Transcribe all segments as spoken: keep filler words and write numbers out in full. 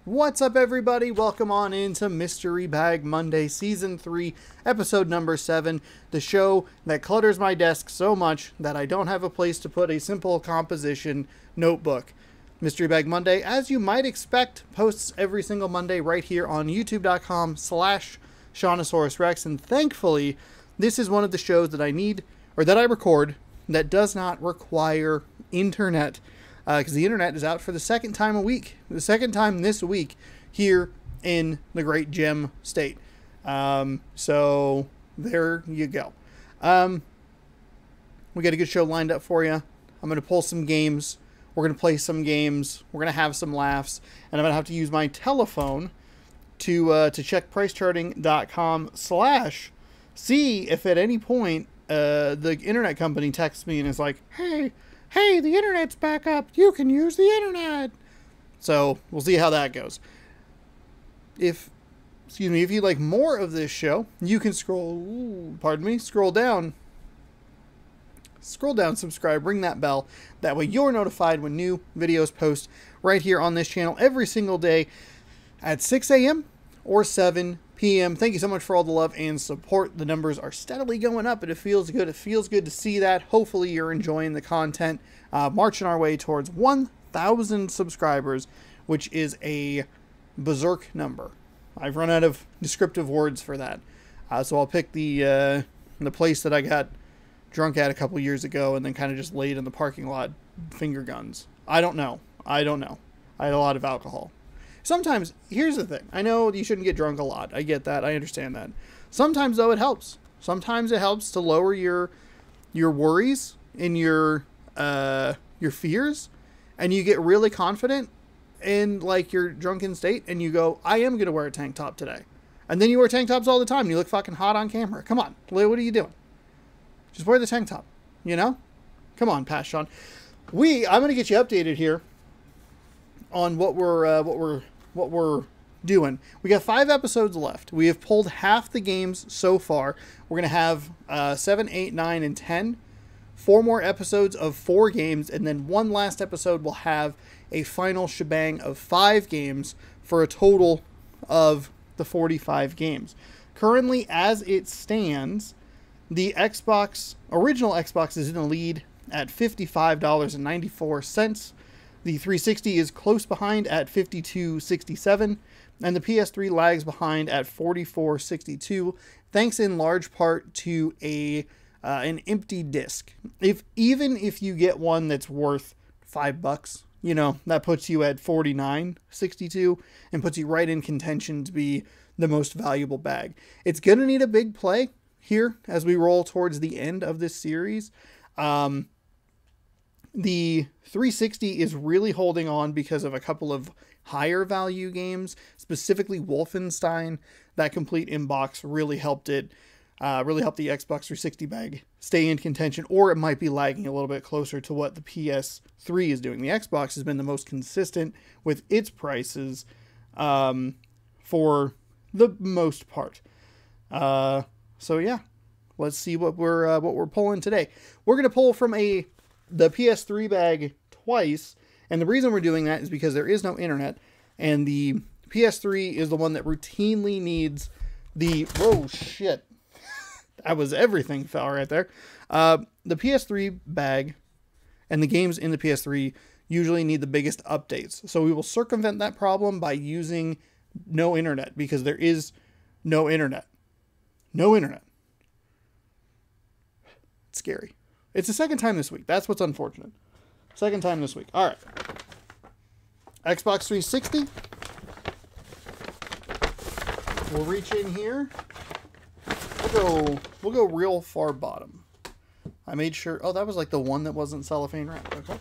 What's up, everybody? Welcome on into Mystery Bag Monday, Season three, Episode number seven, the show that clutters my desk so much that I don't have a place to put a simple composition notebook. Mystery Bag Monday, as you might expect, posts every single Monday right here on youtube.com slash Shawnosaurus Rex, and thankfully, this is one of the shows that I need, or that I record, that does not require internet. Because uh, the internet is out for the second time a week. The second time this week here in the Great Gem State. Um, so there you go. Um, we got a good show lined up for you. I'm going to pull some games. We're going to play some games. We're going to have some laughs. And I'm going to have to use my telephone to uh, to check pricecharting.com slash see if at any point uh, the internet company texts me and is like, hey, hey, the internet's back up. You can use the internet. So we'll see how that goes. If, excuse me, if you'd like more of this show, you can scroll, ooh, pardon me, scroll down. Scroll down, subscribe, ring that bell. That way you're notified when new videos post right here on this channel every single day at six A M or seven P M Thank you so much for all the love and support. The numbers are steadily going up, and it feels good. It feels good to see that. Hopefully you're enjoying the content. Uh, marching our way towards one thousand subscribers, which is a berserk number. I've run out of descriptive words for that. Uh, so I'll pick the, uh, the place that I got drunk at a couple years ago and then kind of just laid in the parking lot, finger guns. I don't know. I don't know. I had a lot of alcohol. Sometimes, here's the thing. I know you shouldn't get drunk a lot. I get that. I understand that. Sometimes, though, it helps. Sometimes it helps to lower your your worries and your uh, your fears, and you get really confident in, like, your drunken state, and you go, I am going to wear a tank top today. And then you wear tank tops all the time, and you look fucking hot on camera. Come on. What are you doing? Just wear the tank top, you know? Come on, Pat Sean. We, I'm going to get you updated here on what we're uh, what we're what we're doing. We got five episodes left. We have pulled half the games so far. We're gonna have uh, seven, eight, nine, and ten. Four more episodes of four games, and then one last episode will have a final shebang of five games for a total of the forty-five games. Currently, as it stands, the Xbox original Xbox is in the lead at fifty-five dollars and ninety-four cents. The three sixty is close behind at fifty-two sixty-seven, and the P S three lags behind at forty-four sixty-two, thanks in large part to a uh, an empty disc. If even if you get one that's worth five bucks, you know, that puts you at forty-nine sixty-two and puts you right in contention to be the most valuable bag. It's gonna need a big play here as we roll towards the end of this series. Um, The three sixty is really holding on because of a couple of higher value games, specifically Wolfenstein. That complete inbox really helped it, uh, really helped the Xbox three sixty bag stay in contention, or it might be lagging a little bit closer to what the P S three is doing. The Xbox has been the most consistent with its prices um, for the most part. Uh, so yeah, let's see what we're uh, what we're pulling today. We're gonna pull from a the P S three bag twice, and the reason we're doing that is because there is no internet, and the P S three is the one that routinely needs the, whoa, shit, that was everything fell right there. Uh, the P S three bag and the games in the P S three usually need the biggest updates, so we will circumvent that problem by using no internet, because there is no internet. No internet. It's scary. It's the second time this week. That's what's unfortunate. Second time this week. All right. Xbox three sixty. We'll reach in here. We'll go, we'll go real far bottom. I made sure. Oh, that was like the one that wasn't cellophane wrapped. Okay.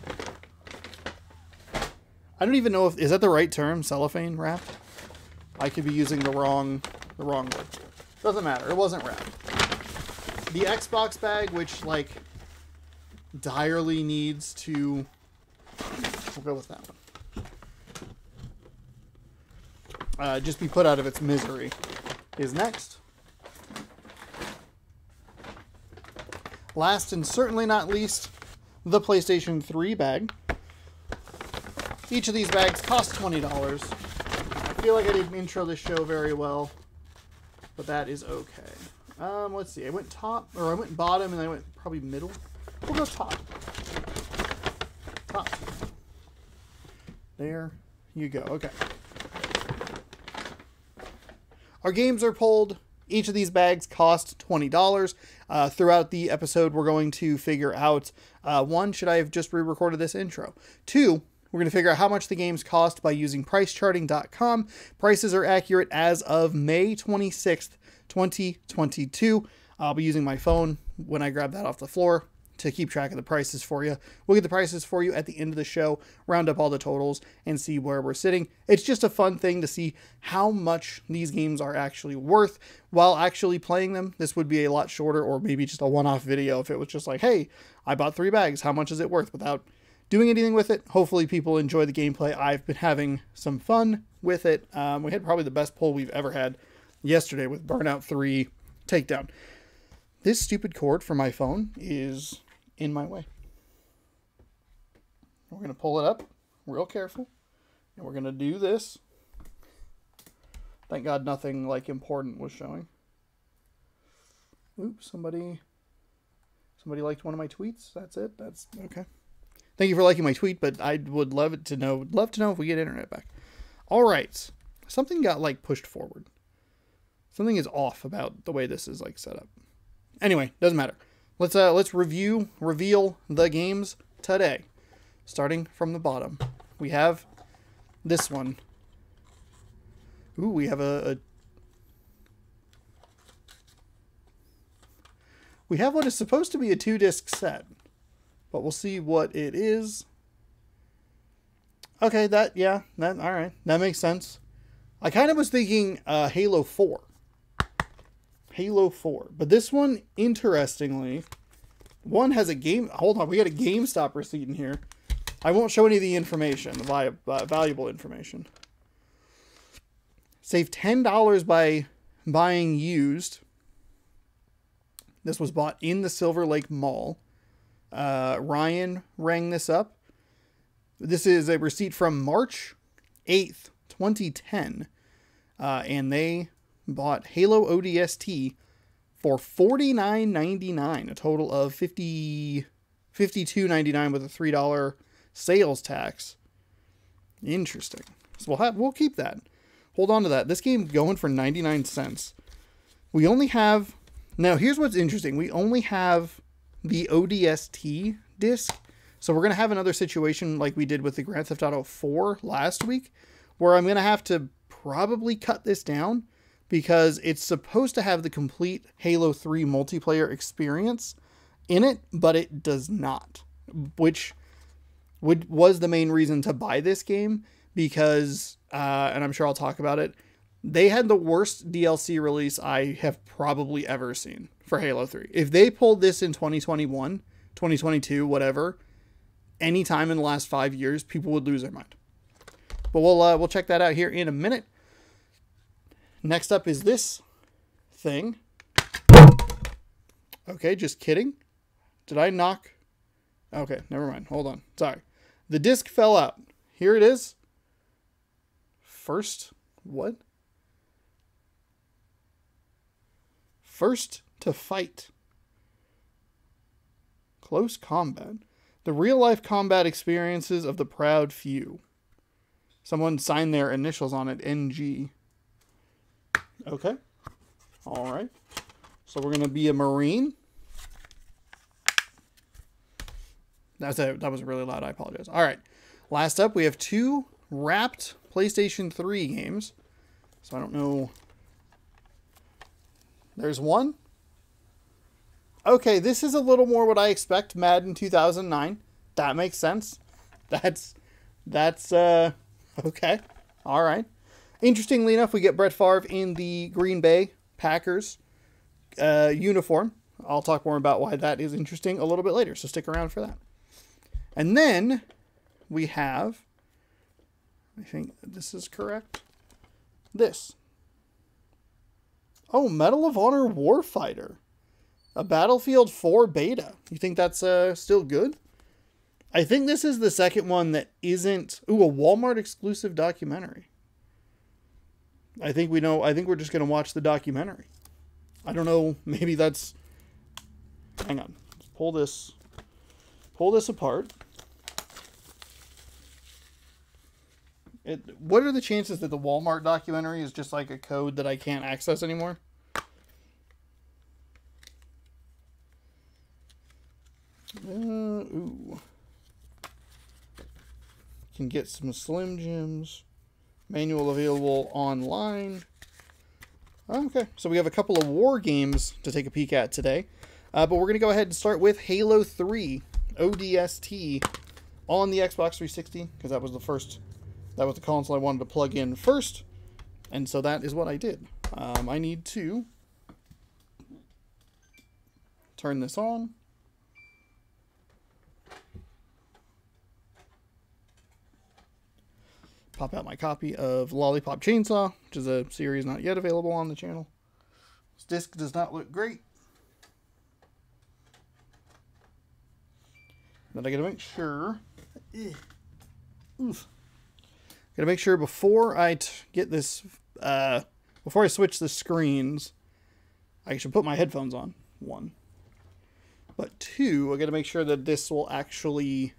I don't even know if, is that the right term? Cellophane wrapped? I could be using the wrong, the wrong word. Doesn't matter. It wasn't wrapped. The Xbox bag, which, like, direly needs to, we'll go with that one, uh, just be put out of its misery, is next. Last and certainly not least, the PlayStation three bag. Each of these bags costs twenty dollars. feel like I didn't intro this show very well, but that is okay. Um, let's see. I went top, or I went bottom, and I went probably middle. We'll go top. Top. There you go. Okay. Our games are pulled. Each of these bags cost twenty dollars. Uh, throughout the episode, we're going to figure out, uh, one, should I have just re-recorded this intro? Two, we're going to figure out how much the games cost by using price charting dot com. Prices are accurate as of May twenty-sixth, twenty twenty-two. I'll be using my phone when I grab that off the floor to keep track of the prices for you. We'll get the prices for you at the end of the show, round up all the totals, and see where we're sitting. It's just a fun thing to see how much these games are actually worth while actually playing them. This would be a lot shorter, or maybe just a one-off video if it was just like, hey, I bought three bags, how much is it worth, without doing anything with it. Hopefully people enjoy the gameplay. I've been having some fun with it. Um, we had probably the best pull we've ever had yesterday with Burnout three Takedown. This stupid cord for my phone is in my way. We're going to pull it up real careful, and we're going to do this. Thank God nothing like important was showing. Oops, somebody somebody liked one of my tweets. That's it. That's okay. Thank you for liking my tweet, but I would love it to know love to know if we get internet back. All right. Something got like pushed forward. Something is off about the way this is like set up. Anyway, doesn't matter. Let's uh let's review reveal the games today. Starting from the bottom, we have this one. Ooh, we have a, a we have what is supposed to be a two disc set, but we'll see what it is. Okay, that yeah, that all right, that makes sense. I kind of was thinking uh, Halo four. Halo four. But this one, interestingly, one has a game... Hold on, we got a GameStop receipt in here. I won't show any of the information, the vi uh, valuable information. Save ten dollars by buying used. This was bought in the Silver Lake Mall. Uh, Ryan rang this up. This is a receipt from March eighth, twenty ten. Uh, and they bought Halo O D S T for forty-nine ninety-nine, a total of fifty, fifty-two ninety-nine with a three dollar sales tax. Interesting. So we'll have we'll keep that. Hold on to that. This game going for ninety-nine cents. We only have now. Here's what's interesting. We only have the O D S T disc, so we're gonna have another situation like we did with the Grand Theft Auto four last week, where I'm gonna have to probably cut this down, because it's supposed to have the complete Halo three multiplayer experience in it, but it does not, which would was the main reason to buy this game, because, uh, and I'm sure I'll talk about it, they had the worst D L C release I have probably ever seen for Halo three. If they pulled this in twenty twenty-one, twenty twenty-two, whatever, anytime in the last five years, people would lose their mind. But we'll, uh, we'll check that out here in a minute. Next up is this thing. Okay, just kidding. Did I knock? Okay, never mind. Hold on. Sorry. The disc fell out. Here it is. First, what? First to fight. Close combat. The real-life combat experiences of the proud few. Someone signed their initials on it, N G. Okay. All right. So we're going to be a Marine. That's a, that was really loud. I apologize. All right. Last up, we have two wrapped PlayStation three games. So I don't know. There's one. Okay, this is a little more what I expect. Madden two thousand nine. That makes sense. That's, that's, uh, okay. All right. Interestingly enough, we get Brett Favre in the Green Bay Packers uh, uniform. I'll talk more about why that is interesting a little bit later, so stick around for that. And then we have, I think this is correct, this. Oh, Medal of Honor Warfighter. A Battlefield four beta. You think that's uh, still good? I think this is the second one that isn't... Ooh, a Walmart exclusive documentary. I think we know. I think we're just going to watch the documentary. I don't know. Maybe that's... Hang on. Let's pull this, pull this apart. It, what are the chances that the Walmart documentary is just like a code that I can't access anymore? Uh, ooh. Can get some Slim Jims. Manual available online. Okay, so we have a couple of war games to take a peek at today. Uh, but we're going to go ahead and start with Halo three O D S T on the Xbox three sixty, because that was the first... That was the console I wanted to plug in first, and so that is what I did. Um, I need to turn this on. Pop out my copy of Lollipop Chainsaw, which is a series not yet available on the channel. This disc does not look great. But I gotta make sure... Oof. Gotta make sure before I t get this, uh, before I switch the screens, I should put my headphones on, one. But two, I gotta make sure that this will actually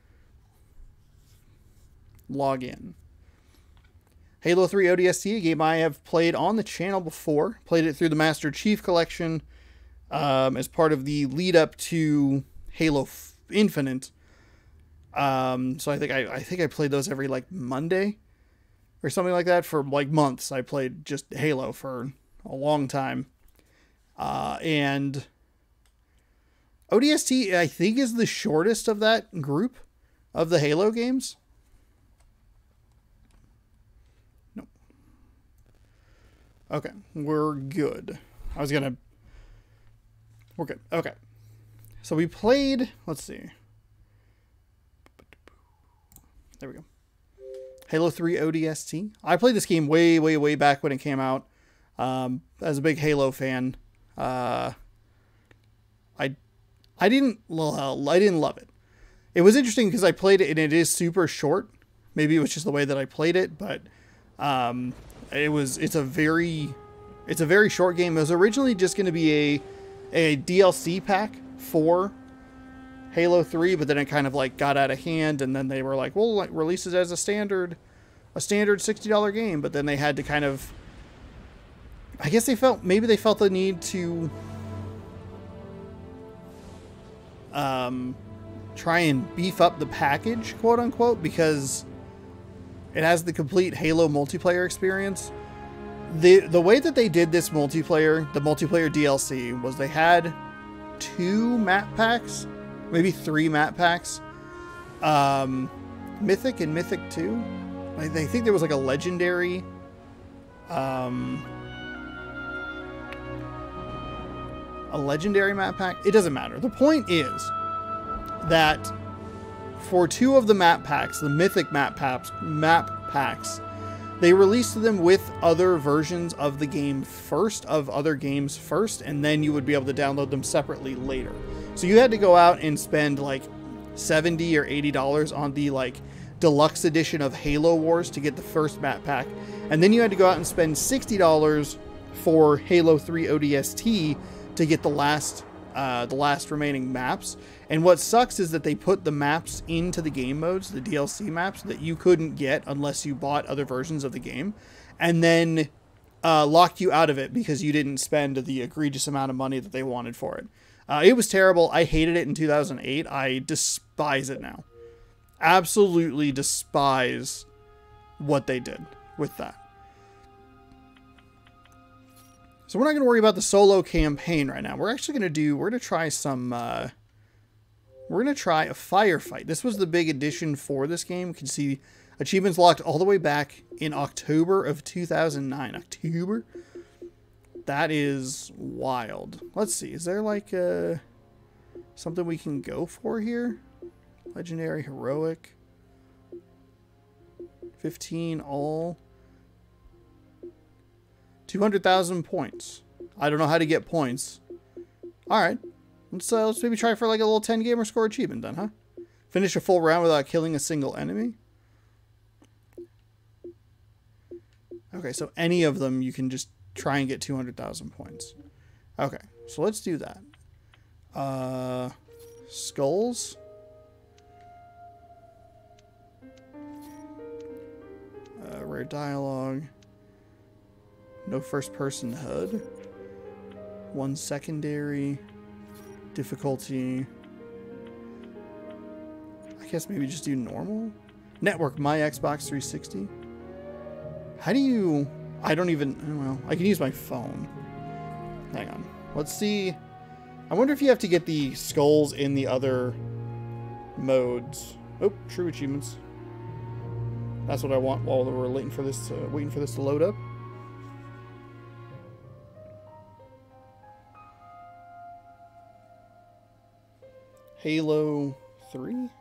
log in. Halo three O D S T, a game I have played on the channel before. Played it through the Master Chief Collection um, as part of the lead up to Halo Infinite. Um, so I think I, I think I played those every like Monday or something like that for like months. I played just Halo for a long time. Uh, and O D S T, I think, is the shortest of that group of the Halo games. No. Okay, we're good. I was gonna, we're good. Okay. So we played, let's see. There we go. Halo three O D S T. I played this game way, way, way back when it came out. Um, as a big Halo fan, uh, I, I didn't, I didn't love it. It was interesting because I played it and it is super short. Maybe it was just the way that I played it, but um, it was. It's a very, it's a very short game. It was originally just going to be a, a D L C pack for Halo three, but then it kind of like got out of hand, and then they were like, well, like, release it as a standard a standard sixty dollar game, but then they had to kind of, I guess they felt, maybe they felt the need to um, try and beef up the package, quote unquote, because it has the complete Halo multiplayer experience. The, the way that they did this multiplayer, the multiplayer D L C, was they had two map packs, maybe three map packs. Um, Mythic and Mythic two. I, I think there was like a legendary. Um, a legendary map pack. It doesn't matter. The point is that for two of the map packs, the Mythic map packs, map packs, they released them with other versions of the game first, of other games first, and then you would be able to download them separately later. So you had to go out and spend like seventy or eighty dollars on the like deluxe edition of Halo Wars to get the first map pack. And then you had to go out and spend sixty dollars for Halo three O D S T to get the last uh, the last remaining maps. And what sucks is that they put the maps into the game modes, the D L C maps, that you couldn't get unless you bought other versions of the game, and then uh, locked you out of it because you didn't spend the egregious amount of money that they wanted for it. Uh, it was terrible. I hated it in two thousand eight. I despise it now. Absolutely despise what they did with that. So we're not going to worry about the solo campaign right now. We're actually going to do, we're going to try some, uh, we're going to try a firefight. This was the big addition for this game. You can see achievements locked all the way back in October of two thousand nine. October? That is wild. Let's see. Is there like uh, something we can go for here? Legendary, heroic. fifteen all. two hundred thousand points. I don't know how to get points. Alright. Let's, uh, let's maybe try for like a little ten gamer score achievement then, huh? Finish a full round without killing a single enemy. Okay, so any of them you can just try and get two hundred thousand points. Okay, so let's do that. Uh, skulls. Uh, rare dialogue. No first person H U D. One secondary. Difficulty. I guess maybe just do normal. Network my Xbox three sixty. How do you... I don't even... Well, I can use my phone. Hang on. Let's see. I wonder if you have to get the skulls in the other modes. Oh, true achievements. That's what I want while we're waiting for this to, waiting for this to load up. Halo three.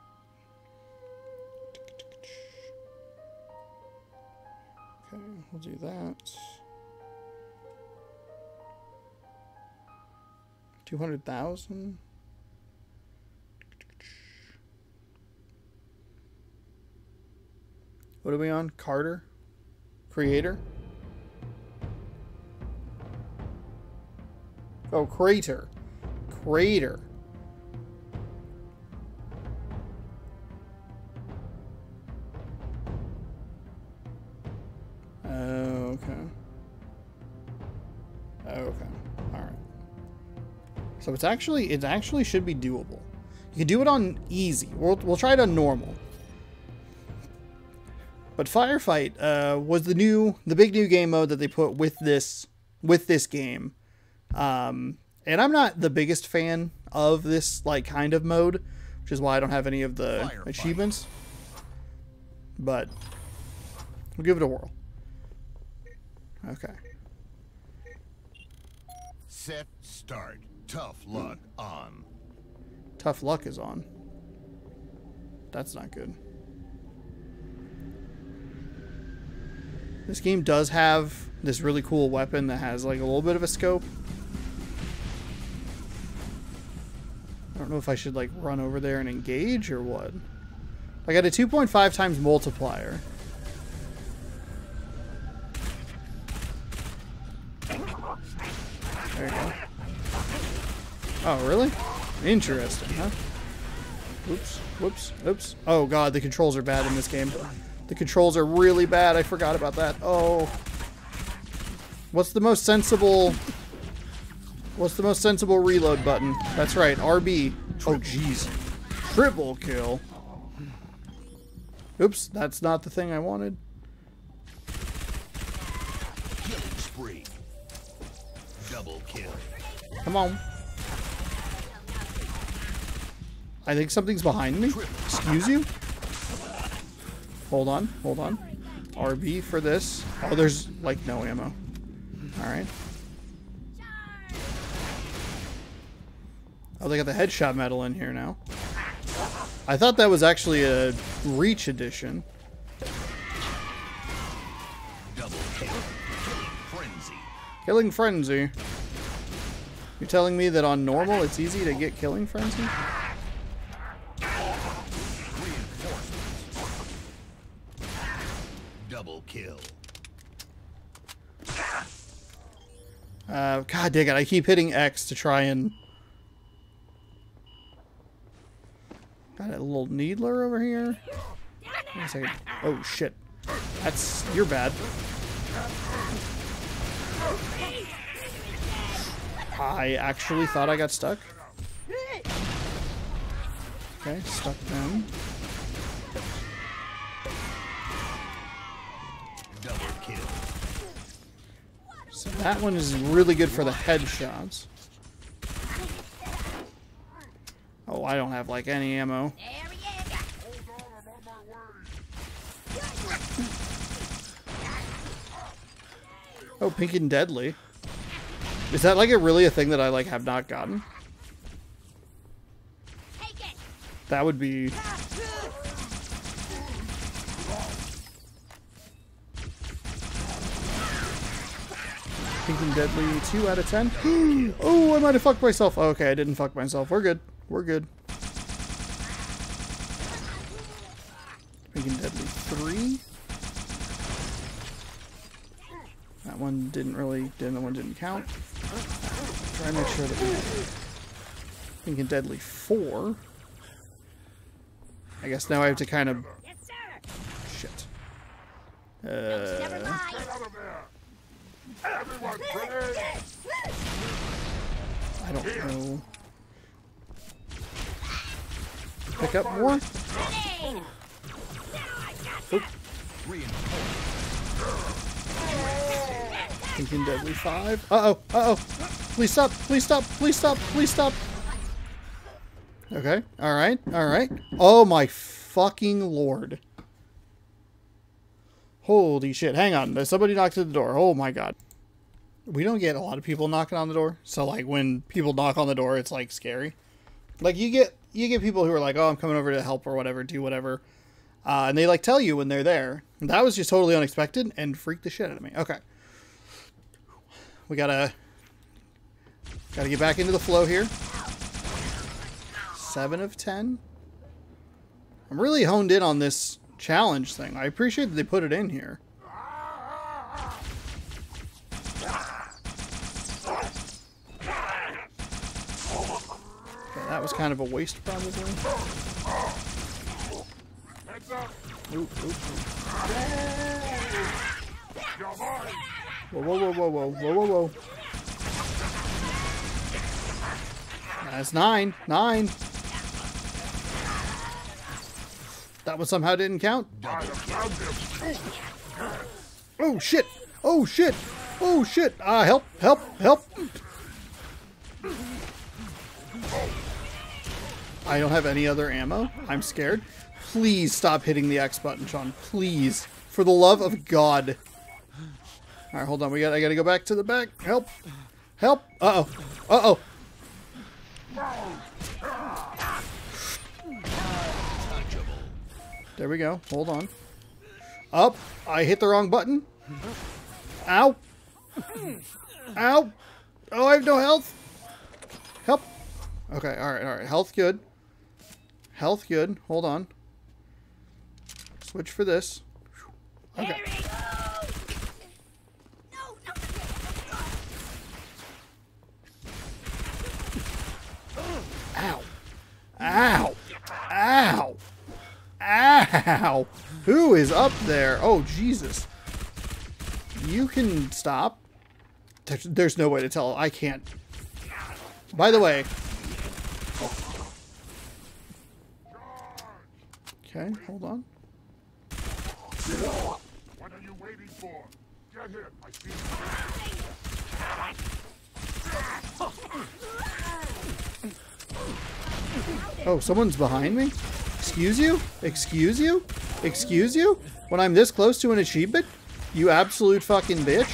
Okay, we'll do that. two hundred thousand. What are we on? Carter? Creator? Oh, Crater. Crater. Oh, okay. Oh, okay. All right. So it's actually, it actually should be doable. You can do it on easy. We'll, we'll try it on normal. But Firefight uh, was the new, the big new game mode that they put with this, with this game. Um, and I'm not the biggest fan of this like kind of mode, which is why I don't have any of the Firefight achievements. But we'll give it a whirl. Okay. Set, start. Tough luck on. Tough luck is on. That's not good. This game does have this really cool weapon that has like a little bit of a scope. I don't know if I should like run over there and engage or what. I got a two point five times multiplier. There you go. Oh, really? Interesting, huh? Oops, whoops, oops. Oh god, the controls are bad in this game. The controls are really bad. I forgot about that. Oh. What's the most sensible... What's the most sensible reload button? That's right, R B. Oh, jeez. Triple kill. Oops, that's not the thing I wanted. Killing spree. Double kill. Come on. I think something's behind me. Excuse you? Hold on, hold on. R B for this. Oh, there's like no ammo. Alright. Oh, they got the headshot medal in here now. I thought that was actually a Reach edition. Double kill. Killing frenzy. Killing Frenzy. You're telling me that on normal it's easy to get Killing Frenzy? Double kill. Uh, God dang it, I keep hitting X to try and... Got a little needler over here. Wait a second. Oh, shit. That's... You're bad. I actually thought I got stuck. Okay, stuck them. Double kill. So that one is really good for the headshots. Oh, I don't have like any ammo. Oh, Pink and Deadly. Is that like a really a thing that I like have not gotten? That would be... Pink and Deadly, two out of ten. Oh, I might have fucked myself. Okay, I didn't fuck myself. We're good. We're good. Pink and Deadly, three. one didn't really, the other one didn't count. Try and make sure that we think in deadly four. I guess now I have to kind of... Yes, sir. Shit. Never Uh, mind. Everyone, grenade! I don't know. Pick up more? Grenade. Oop. Thinking deadly five. Uh-oh, uh-oh. Please stop, please stop, please stop, please stop. Okay, alright, alright. Oh my fucking lord. Holy shit, hang on. Somebody knocked at the door. Oh my god. We don't get a lot of people knocking on the door. So like when people knock on the door, it's like scary. Like you get you get people who are like, oh, I'm coming over to help or whatever, do whatever. Uh, and they like tell you when they're there. And that was just totally unexpected and freaked the shit out of me. Okay. We gotta gotta get back into the flow here. Seven of ten. I'm really honed in on this challenge thing. I appreciate that they put it in here. Okay, that was kind of a waste, probably. Ooh, ooh, ooh. Whoa, whoa, whoa, whoa, whoa, whoa, whoa, whoa. That's nine. Nine. That one somehow didn't count. Oh, shit. Oh, shit. Oh, shit. Ah, uh, help, help, help. I don't have any other ammo. I'm scared. Please stop hitting the X button, Sean. Please. For the love of God. Alright, hold on. We got I gotta go back to the back. Help. Help. Uh-oh. Uh-oh. There we go. Hold on. Up. I hit the wrong button. Ow. Ow. Oh, I have no health. Help. Okay, alright, alright. Health good. Health good. Hold on. Switch for this. Okay. No, no. Ow. Ow. Ow. Ow. Who is up there? Oh, Jesus. You can stop. There's, there's no way to tell. I can't. By the way. Okay, hold on. What are you waiting for? Get him. I see you. Oh, someone's behind me? Excuse you? Excuse you? Excuse you? When I'm this close to an achievement? You absolute fucking bitch.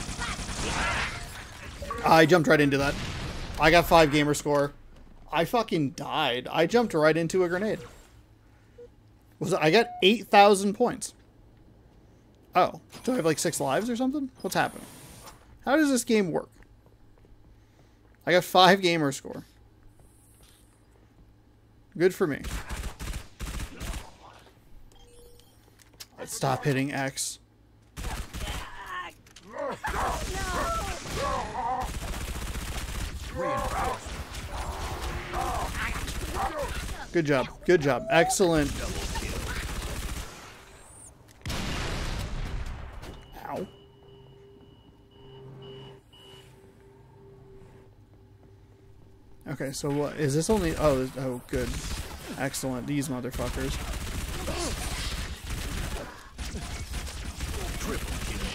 I jumped right into that. I got five gamer score. I fucking died. I jumped right into a grenade. Was it, I got eight thousand points. Oh, do I have like six lives or something? What's happening? How does this game work? I got five gamer score. Good for me. Let's stop hitting X. Good job. Good job. Excellent. Ow. Okay, so what is this only? Oh, oh, good. Excellent. These motherfuckers. Triple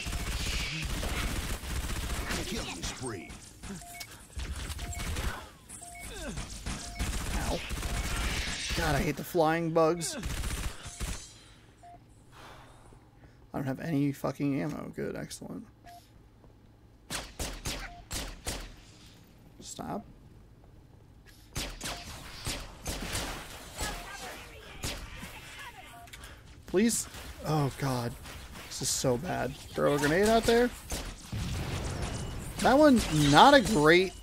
kill. Killing spree. Ow. God, I hate the flying bugs. I don't have any fucking ammo. Good, excellent. Stop. Please? Oh, God. This is so bad. Throw a grenade out there? That one's not a great...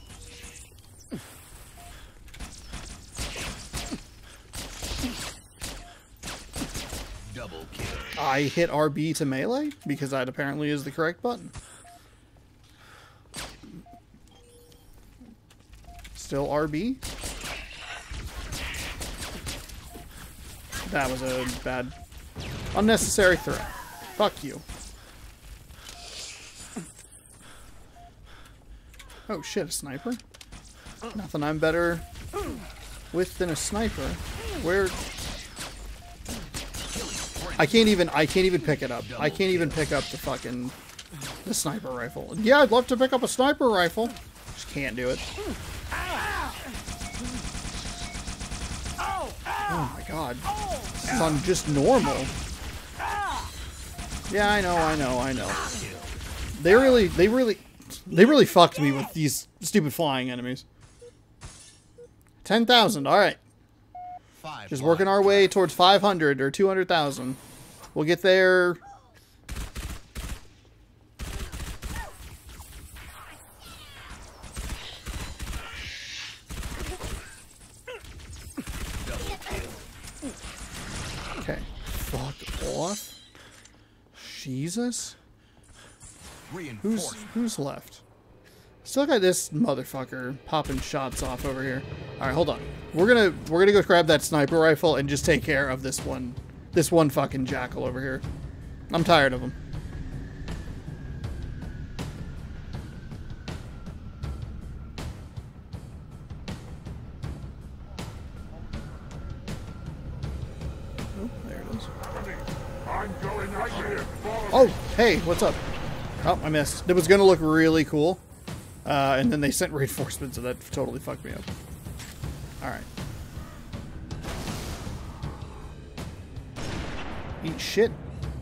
Double kill. I hit R B to melee because that apparently is the correct button. Still R B. That was a bad, unnecessary threat. Fuck you. Oh shit, a sniper? Nothing I'm better with than a sniper. Where? I can't even, I can't even pick it up. I can't even pick up the fucking, the sniper rifle. Yeah, I'd love to pick up a sniper rifle. Just can't do it. Oh my god. This is on just normal. Yeah, I know, I know, I know. They really, they really, they really fucked me with these stupid flying enemies. ten thousand, alright. Just working our way towards five hundred or two hundred thousand. We'll get there. Okay. Fuck off. Jesus. Who's who's left? Still got this motherfucker popping shots off over here. All right, hold on. We're gonna we're gonna go grab that sniper rifle and just take care of this one, this one fucking jackal over here. I'm tired of him. Oh, there it is. I'm going right here. Oh, hey, what's up? Oh, I missed. It was gonna look really cool. Uh, and then they sent reinforcements, so that totally fucked me up. Alright. Eat shit.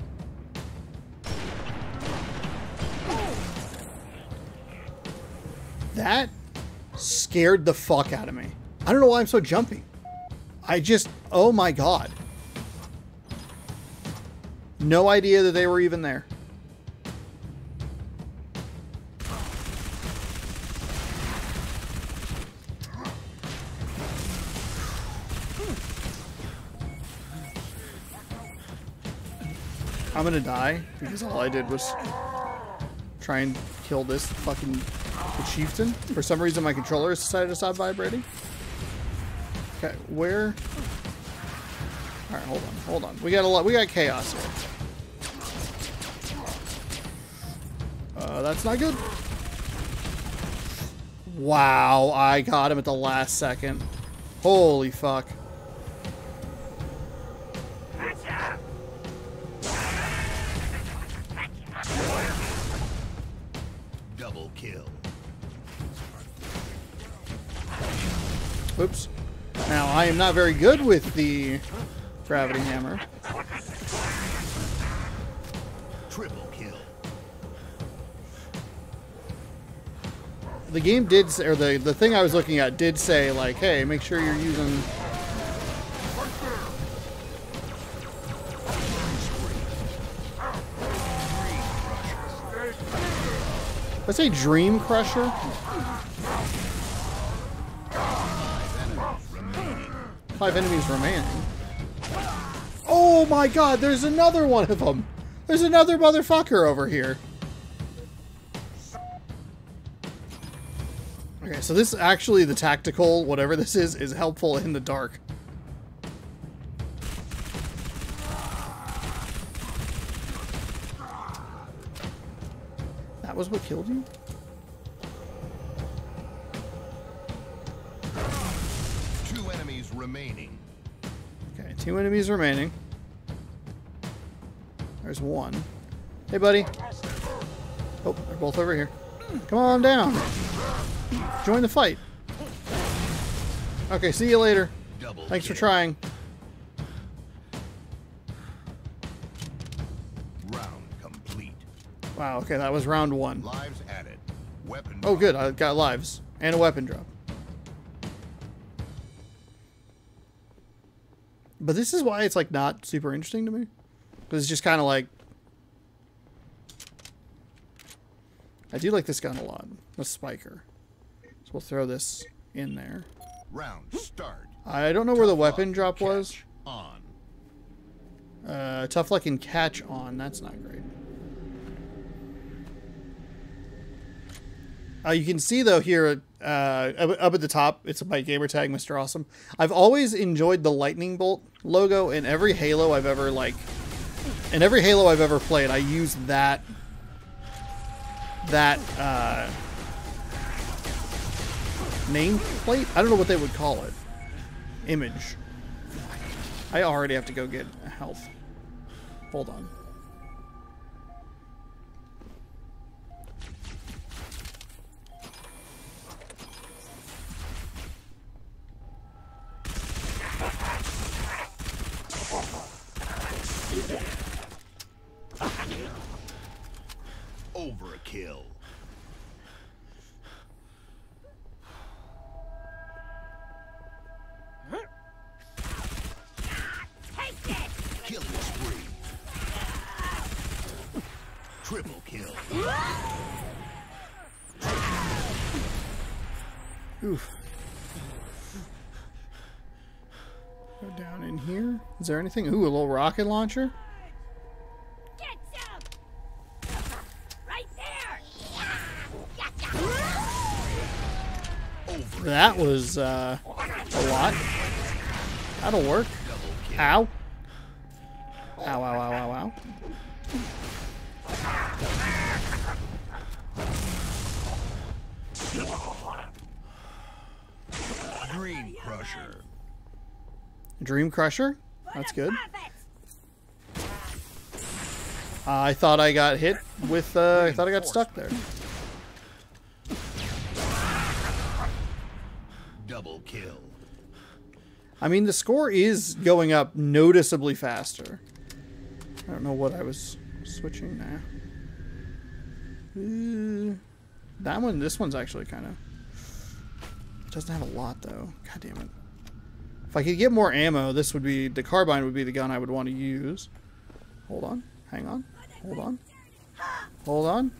That scared the fuck out of me. I don't know why I'm so jumpy. I just... Oh my god. No idea that they were even there. I'm gonna die because all I did was try and kill this fucking the chieftain. For some reason, my controller has decided to stop vibrating. Okay, where? All right, hold on, hold on. We got a lot. We got chaos here. Uh, that's not good. Wow, I got him at the last second. Holy fuck. Double kill. Oops. Now, I am not very good with the gravity hammer. Triple kill. The game did say, or the, the thing I was looking at did say, like, hey, make sure you're using... Did I say Dream Crusher? Five enemies remaining. Oh my god, there's another one of them! There's another motherfucker over here. Okay, so this actually, the tactical, whatever this is, is helpful in the dark. That was what killed you? Two enemies remaining. Okay, two enemies remaining. There's one. Hey, buddy. Oh, they're both over here. Come on down. Join the fight. Okay, see you later. Double Thanks for kill. trying. Round complete. Wow, okay, that was round one. Lives added. Weapon. Oh, good, I got lives. And a weapon drop. But this is why it's, like, not super interesting to me. Because it's just kind of like... I do like this gun a lot. The spiker. So we'll throw this in there. Round start. I don't know where the weapon drop was. Catch on. Uh, tough luck and catch on. That's not great. Uh, you can see, though, here, uh, up, up at the top, it's my gamer tag, Mister Awesome. I've always enjoyed the lightning bolt logo in every Halo I've ever like. In every Halo I've ever played, I use that. That uh, nameplate. I don't know what they would call it. Image. I already have to go get health. Hold on. Overkill. Take it! Killing spree. Triple kill. Oof. Go down in here. Is there anything? Ooh, a little rocket launcher. Get some! Right there! Over. That was uh, a lot. That'll work. Double kill. Ow. Ow, ow, ow, ow, ow. Dream crusher. Dream Crusher. That's good. Profit! Uh, I thought I got hit with, uh, I thought I got stuck there. Double kill. I mean, the score is going up noticeably faster. I don't know what I was switching now. Uh, that one, this one's actually kind of... Doesn't have a lot, though. God damn it. If I could get more ammo, this would be... The carbine would be the gun I would want to use. Hold on. Hang on. Hold on. Hold on.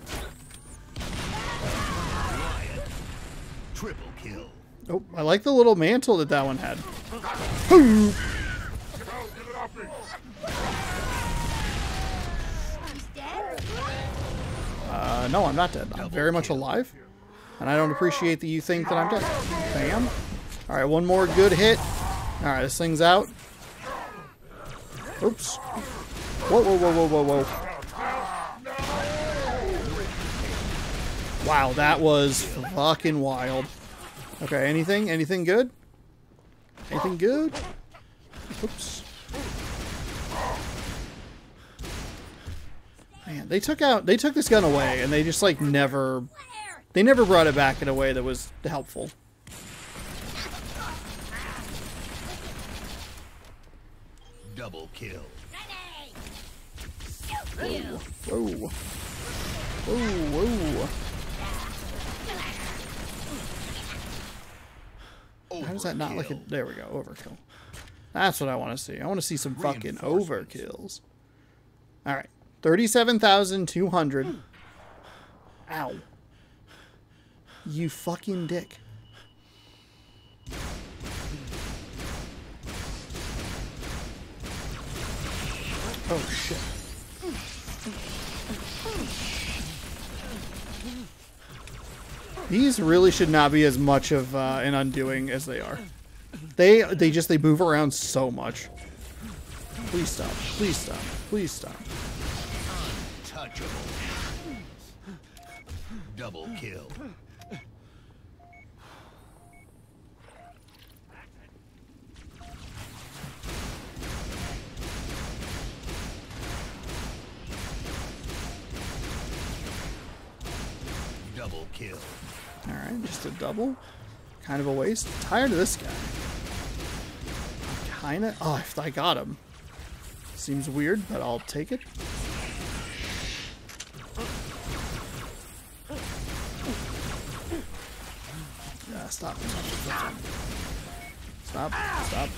Triple kill. Oh, I like the little mantle that that one had. He's dead? Uh, no, I'm not dead. I'm very much alive. And I don't appreciate that you think that I'm dead. Bam. Alright, one more good hit. Alright, this thing's out. Oops. Whoa, whoa, whoa, whoa, whoa, whoa. Wow, that was fucking wild. Okay, anything? Anything good? Anything good? Oops. Man, they took out, they took this gun away and they just like never, they never brought it back in a way that was helpful. Double kill. Ready! Whoa. Whoa, whoa. How does that not look at... There we go, overkill. That's what I want to see. I want to see some fucking overkills. Alright. thirty-seven thousand two hundred. Ow. You fucking dick. Oh, shit. These really should not be as much of uh, an undoing as they are. They they just they move around so much. Please stop. Please stop. Please stop. Untouchable. Double kill. Double kill. Alright, just a double. Kind of a waste. Tired of this guy. Kinda. Oh, if I got him. Seems weird, but I'll take it. Yeah, stop. Stop. Stop. Stop.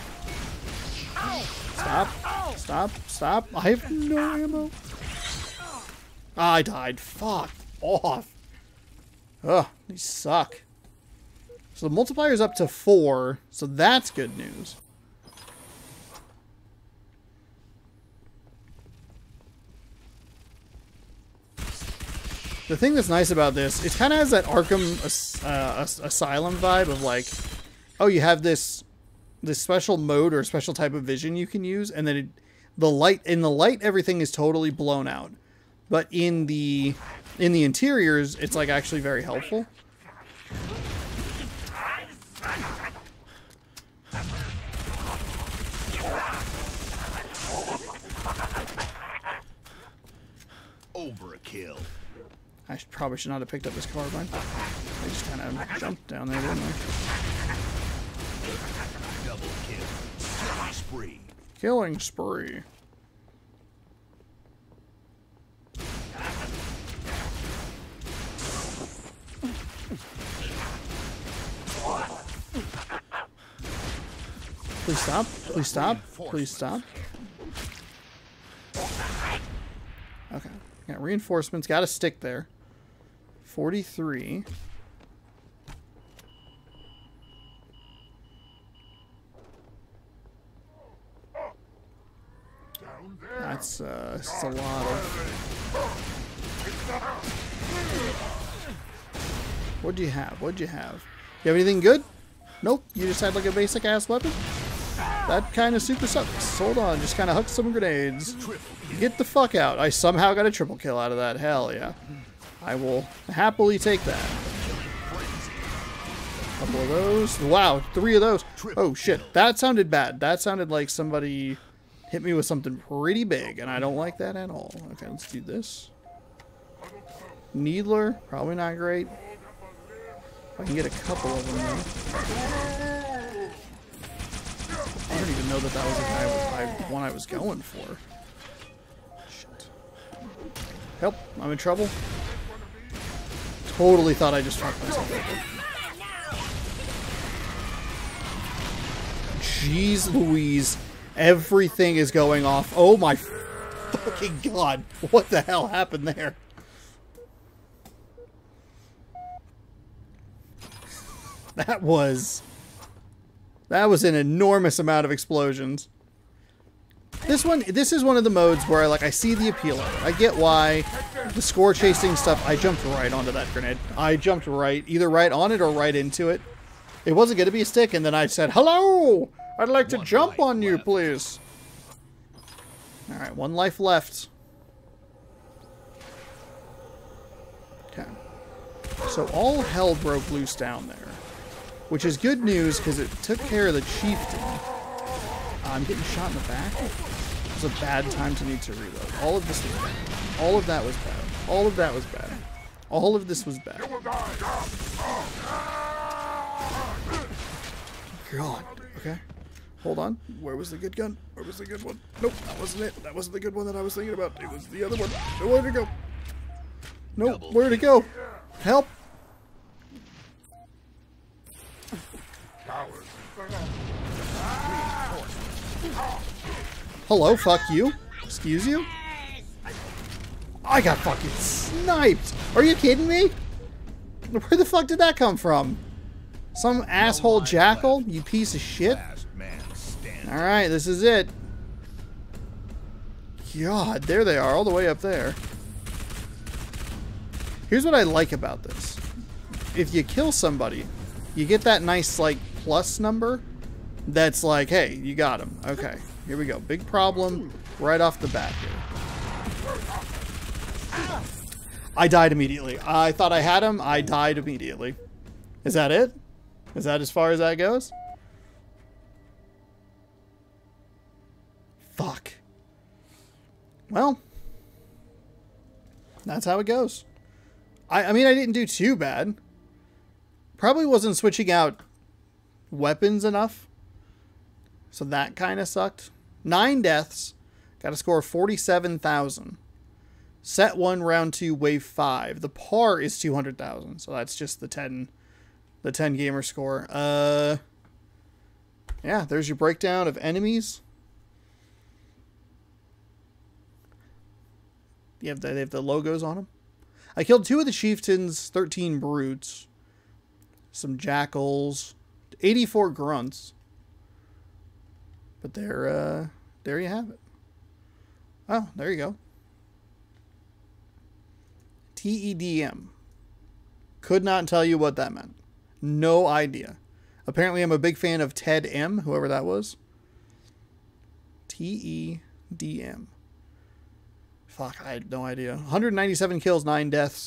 Stop. Stop. Stop. I have no ammo. I died. Fuck off. Ugh, these suck. So the multiplier's up to four, so that's good news. The thing that's nice about this, it kind of has that Arkham As uh, As Asylum vibe of like, oh, you have this this special mode or special type of vision you can use, and then it, the light in the light everything is totally blown out, but in the in the interiors it's like actually very helpful. Overkill. I should, probably should not have picked up this carbine. I just kind of jumped down there, didn't I? Double kill. Killing spree. Killing spree. Please stop. Please stop. Please stop. Okay. Got reinforcements. Got to stick there. forty-three. That's, uh, that's a lot of... What'd you have? What'd you have? You have anything good? Nope. You just had like a basic ass weapon? That kind of super sucks. Hold on. Just kind of hook some grenades. Get the fuck out. I somehow got a triple kill out of that. Hell yeah. I will happily take that. Couple of those. Wow. Three of those. Oh shit. That sounded bad. That sounded like somebody hit me with something pretty big, and I don't like that at all. Okay, let's do this. Needler. Probably not great. If I can get a couple of them though. I don't even know that that was the guy I, one I was going for. Shit. Help. I'm in trouble. Totally thought I just fucked myself over. Jeez Louise. Everything is going off. Oh my fucking god. What the hell happened there? That was... That was an enormous amount of explosions. This one, this is one of the modes where like I see the appeal of it. I get why the score chasing stuff. I jumped right onto that grenade. I jumped right, either right on it or right into it. It wasn't going to be a stick, and then I said, "Hello, I'd like to jump on you, please." All right, one life left. Okay. So all hell broke loose down there. Which is good news, because it took care of the chieftain. Uh, I'm getting shot in the back. It was a bad time to need to reload. All of this was bad. All of that was bad. All of that was bad. All of this was bad. God. Okay. Hold on. Where was the good gun? Where was the good one? Nope, that wasn't it. That wasn't the good one that I was thinking about. It was the other one. Where'd it go? Nope, where'd it go? Help! Hello, fuck you. Excuse you? I got fucking sniped. Are you kidding me? Where the fuck did that come from? Some asshole jackal? You piece of shit. Alright, this is it. God, there they are, all the way up there. Here's what I like about this. If you kill somebody, you get that nice, like, plus number that's like, hey, you got him. Okay, here we go. Big problem right off the bat here. I died immediately. I thought I had him. I died immediately. Is that it? Is that as far as that goes? Fuck. Well, that's how it goes. I, I mean, I didn't do too bad. Probably wasn't switching out weapons enough. So that kind of sucked. Nine deaths. Got a score of forty-seven thousand. Set one, round two, wave five. The par is two hundred thousand. So that's just the ten, the ten gamer score. Uh, yeah, there's your breakdown of enemies. You have the, they have the logos on them. I killed two of the chieftains, thirteen brutes, some jackals, eighty-four grunts. But there, uh, there you have it. Oh, there you go. T E D M. Could not tell you what that meant. No idea. Apparently, I'm a big fan of Ted M, whoever that was. T E D M. Fuck, I had no idea. one hundred ninety-seven kills, nine deaths.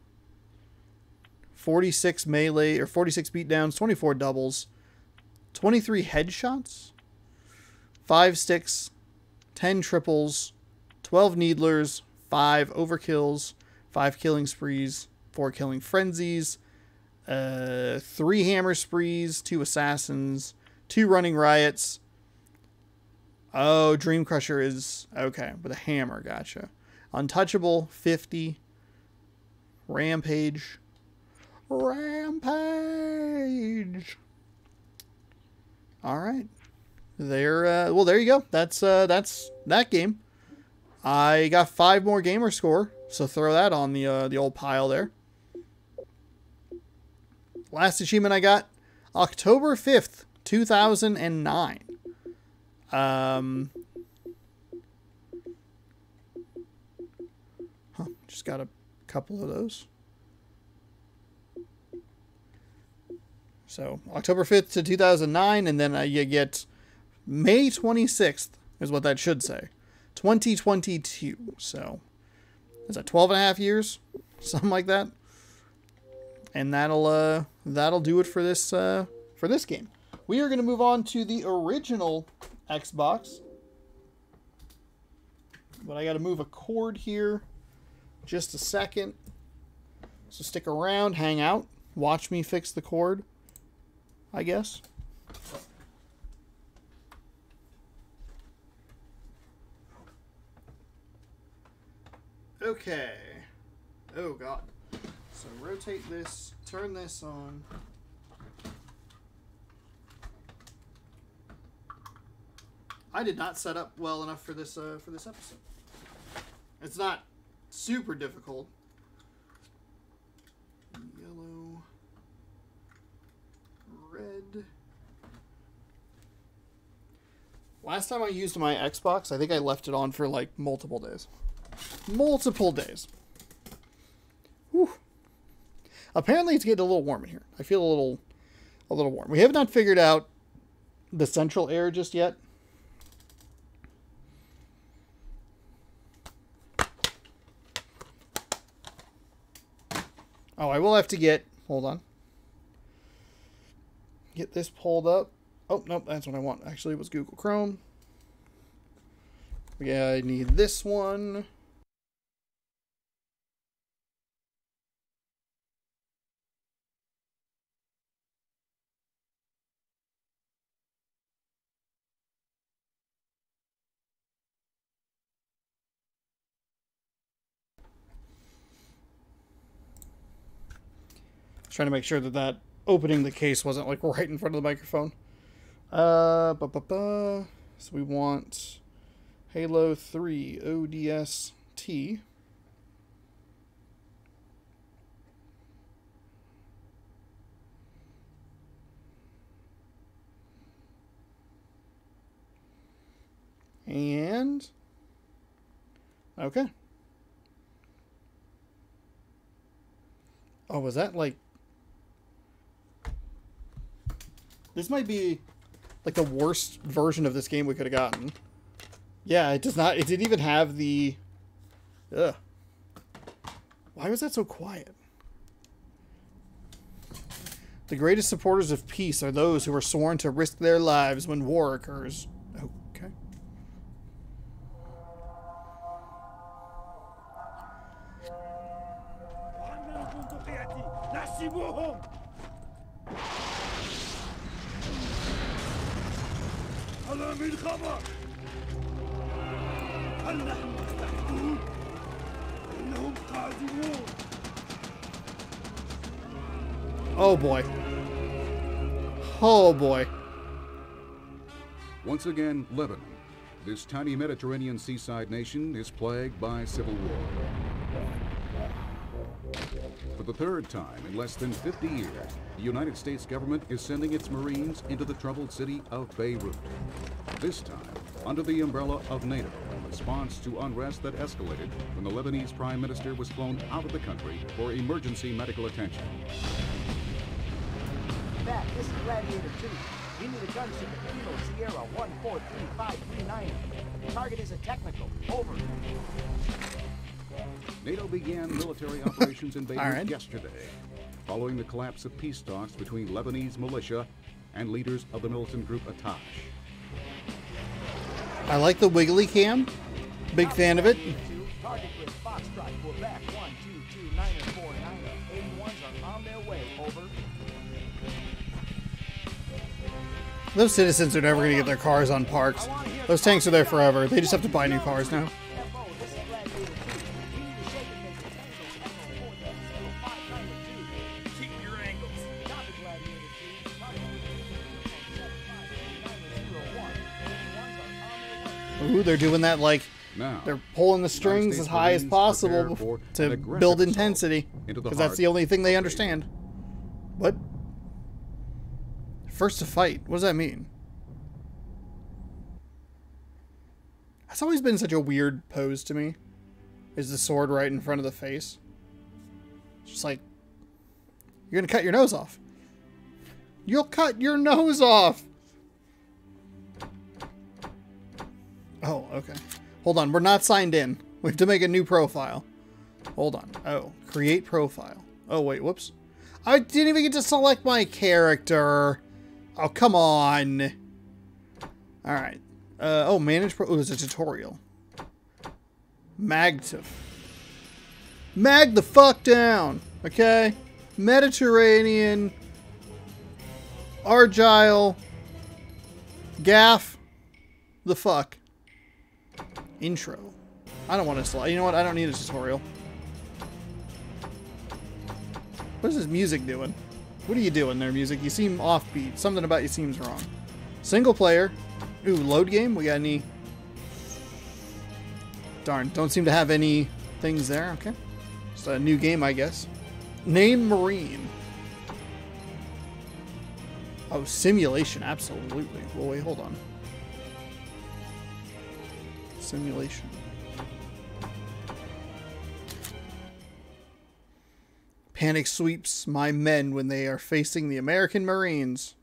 forty-six melee, or forty-six beatdowns, twenty-four doubles. twenty-three headshots. five sticks, ten triples, twelve needlers, five overkills, five killing sprees, four killing frenzies, uh, three hammer sprees, two assassins, two running riots. Oh, Dream Crusher is, okay, with a hammer, gotcha. Untouchable, fifty. Rampage. Rampage! Alright. There, uh, well, there you go. That's, uh, that's that game. I got five more gamer score, so throw that on the, uh, the old pile there. Last achievement I got, October fifth, two thousand nine. Um, huh, just got a couple of those. So, October fifth to two thousand nine, and then uh, you get May twenty-sixth, is what that should say. twenty twenty-two. So, is that twelve and a half years? Something like that. And that'll uh that'll do it for this uh for this game. We are going to move on to the original Xbox. But I got to move a cord here. Just a second. So stick around, hang out, watch me fix the cord, I guess. Okay. Oh god. So rotate this, turn this on. I did not set up well enough for this uh, for this episode. It's not super difficult. Yellow, red. Last time I used my Xbox, I think I left it on for like multiple days. Multiple days. Whew. Apparently it's getting a little warm in here. I feel a little a little warm. We have not figured out the central air just yet. Oh, I will have to get, hold on. Get this pulled up. Oh, nope, that's what I want. Actually, it was Google Chrome. Yeah, I need this one. Trying to make sure that that opening the case wasn't like right in front of the microphone. Uh, ba ba ba. So we want Halo three O D S T. And okay. Oh, was that like... This might be like the worst version of this game we could have gotten. Yeah, it does not... It didn't even have the... Ugh. Why was that so quiet? The greatest supporters of peace are those who are sworn to risk their lives when war occurs. Okay. Oh boy. Oh boy. Once again, Lebanon, this tiny Mediterranean seaside nation, is plagued by civil war. For the third time in less than fifty years, the United States government is sending its Marines into the troubled city of Beirut. This time, under the umbrella of NATO, response to unrest that escalated when the Lebanese Prime Minister was flown out of the country for emergency medical attention. Back, this is Gladiator two. We need a gunship at Kilo Sierra one four three five three nine. Target is a technical. Over. NATO began military operations in Beirut right. yesterday, following the collapse of peace talks between Lebanese militia and leaders of the militant group Atash. I like the wiggly cam. Big fan of it. Target is Foxtrot. Quebec one two two nine four nine. eighty-ones are on their way. Over. Those citizens are never going to get their cars unparked. Those tanks are there forever. They just have to buy new cars now. F O, this is Gladiator two. We need a shake and make a tango. Echo four zero five nine two. Keep your angles. Copy, Gladiator two. Target is seven five nine zero one. eighty-ones are on their way. Ooh, they're doing that like Now, they're pulling the strings as high as possible to build intensity, because that's the only thing they understand. What? First to fight. What does that mean? That's always been such a weird pose to me. Is the sword right in front of the face? It's just like, you're gonna cut your nose off. You'll cut your nose off! Oh, okay. Hold on, we're not signed in. We have to make a new profile. Hold on. Oh, create profile. Oh, wait, whoops. I didn't even get to select my character. Oh, come on. All right. Uh, oh, manage pro. Oh, there's a tutorial. Mag to. Mag the fuck down. Okay. Mediterranean. Argyle. Gaff. The fuck. Intro. I don't want to select. You know what? I don't need a tutorial. What is this music doing? What are you doing there, music? You seem offbeat. Something about you seems wrong. Single player. Ooh, load game? We got any... Darn, don't seem to have any things there. Okay. Just a new game, I guess. Name Marine. Oh, simulation. Absolutely. Well, wait, hold on. Simulation. Panic sweeps my men when they are facing the American Marines.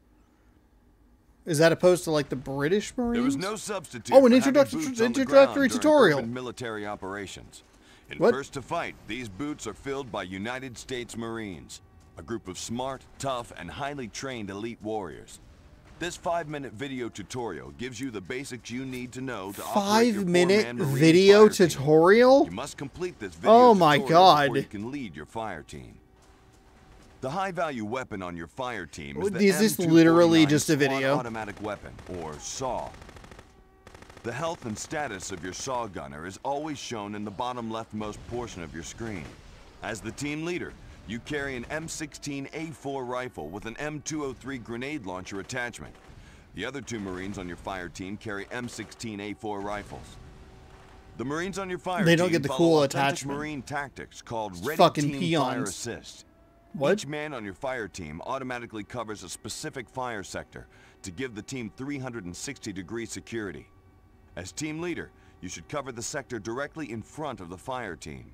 Is that opposed to like the British Marines? There was no substitute. Oh, an for introductory, having boots on the introductory ground during tutorial. urban military operations. In What? First to Fight, these boots are filled by United States Marines, a group of smart, tough, and highly trained elite warriors. This five-minute video tutorial gives you the basics you need to know to operate your Five-minute four-man Marine video fire team. tutorial? You must complete this video Oh my tutorial God. before you can lead your fire team. The high-value weapon on your fire team is Is the this M two literally forty-nine just a Squad video? automatic weapon, or S A W. The health and status of your S A W gunner is always shown in the bottom leftmost portion of your screen. As the team leader, you carry an M sixteen A four rifle with an M two oh three grenade launcher attachment. The other two Marines on your fire team carry M sixteen A four rifles. The Marines on your fire They don't team get the follow cool authentic attachment. Marine tactics called Ready Fucking Team peons. Fire Assist. What? Each man on your fire team automatically covers a specific fire sector to give the team three hundred sixty degree security. As team leader, you should cover the sector directly in front of the fire team.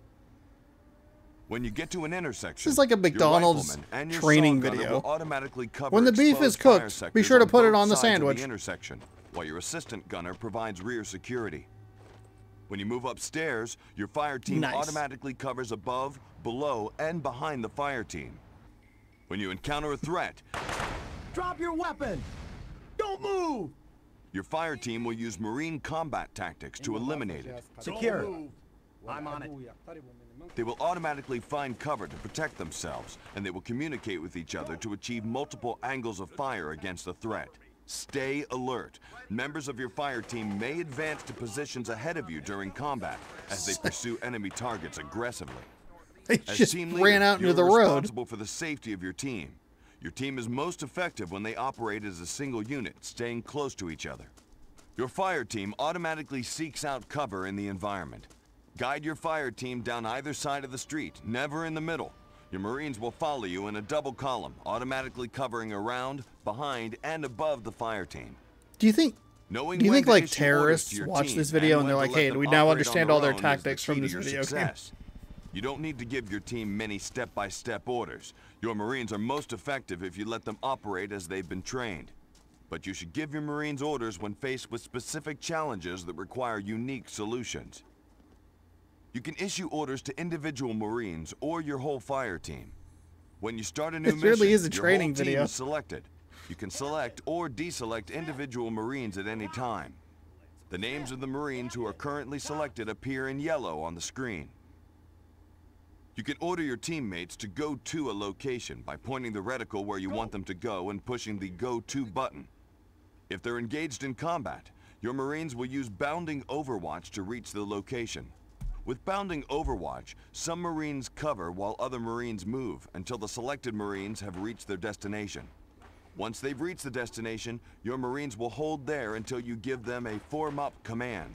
When you get to an intersection, This is like a your McDonald's rifleman and your training S A W gunner video. will automatically cover When the beef is exposed fire cooked, be sectors sure to put it both on the sides of sandwich. The intersection, while your assistant gunner provides rear security. When you move upstairs, your fire team Nice. automatically covers above, below, and behind the fire team. When you encounter a threat, Drop your weapon! Don't move! your fire team will use Marine combat tactics to eliminate it. Secure. I'm on it. They will automatically find cover to protect themselves, and they will communicate with each other to achieve multiple angles of fire against a threat. Stay alert. Members of your fire team may advance to positions ahead of you during combat as they pursue enemy targets aggressively. They As just team ran leader, out into you're the road. responsible for the safety of your team. Your team is most effective when they operate as a single unit, staying close to each other. Your fire team automatically seeks out cover in the environment. Guide your fire team down either side of the street, never in the middle. Your Marines will follow you in a double column, automatically covering around, behind, and above the fire team. Do you think Knowing Do you when think, to like, issue orders terrorists to your watch team this video and when they're to like, let hey, them we now operate understand on all their own is the tactics from key this to your video game. success. You don't need to give your team many step-by-step orders. Your Marines are most effective if you let them operate as they've been trained. But you should give your Marines orders when faced with specific challenges that require unique solutions. You can issue orders to individual Marines or your whole fire team. When you start a new It mission, really is a your training whole team video. is selected. You can select or deselect individual Marines at any time. The names of the Marines who are currently selected appear in yellow on the screen. You can order your teammates to go to a location by pointing the reticle where you want them to go and pushing the Go To button. If they're engaged in combat, your Marines will use bounding overwatch to reach the location. With bounding overwatch, some Marines cover while other Marines move until the selected Marines have reached their destination. Once they've reached the destination, your Marines will hold there until you give them a form up command.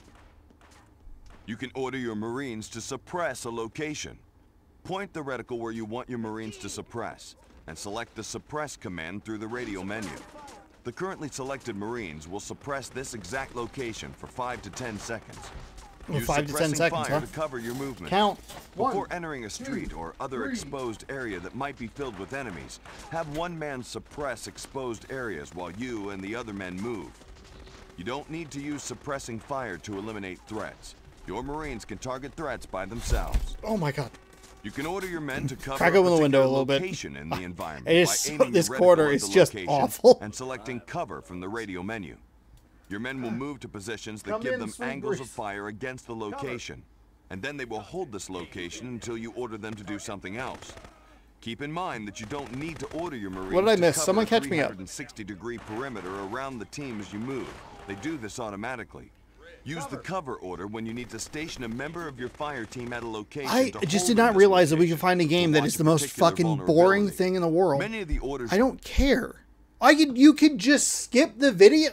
You can order your Marines to suppress a location. Point the reticle where you want your Marines to suppress, and select the suppress command through the radio menu. The currently selected Marines will suppress this exact location for five to ten seconds. Well, Use five to ten suppressing seconds, fire huh? to cover your movement. Count. Before One, entering a street or other three. exposed area that might be filled with enemies, have one man suppress exposed areas while you and the other men move. You don't need to use suppressing fire to eliminate threats. Your Marines can target threats by themselves. Oh my god. You can order your men to cover Crack a open the window a particular little bit. location in the environment It is by so- aiming this your reticle quarter at is the just location awful. and selecting cover from the radio menu. Your men will move to positions that Come give in, them sweet angles Bruce. of fire against the location, and then they will hold this location until you order them to do something else. Keep in mind that you don't need to order your Marines What did I to miss? cover Someone a catch me up. three hundred sixty degree perimeter around the team as you move. They do this automatically. Use the cover order when you need to station a member of your fire team at a location. I to just hold did in not this realize that we location could find a to game that watch is a the most particular fucking boring vulnerability. thing in the world. Many of the orders I don't care. I could. You could just skip the video.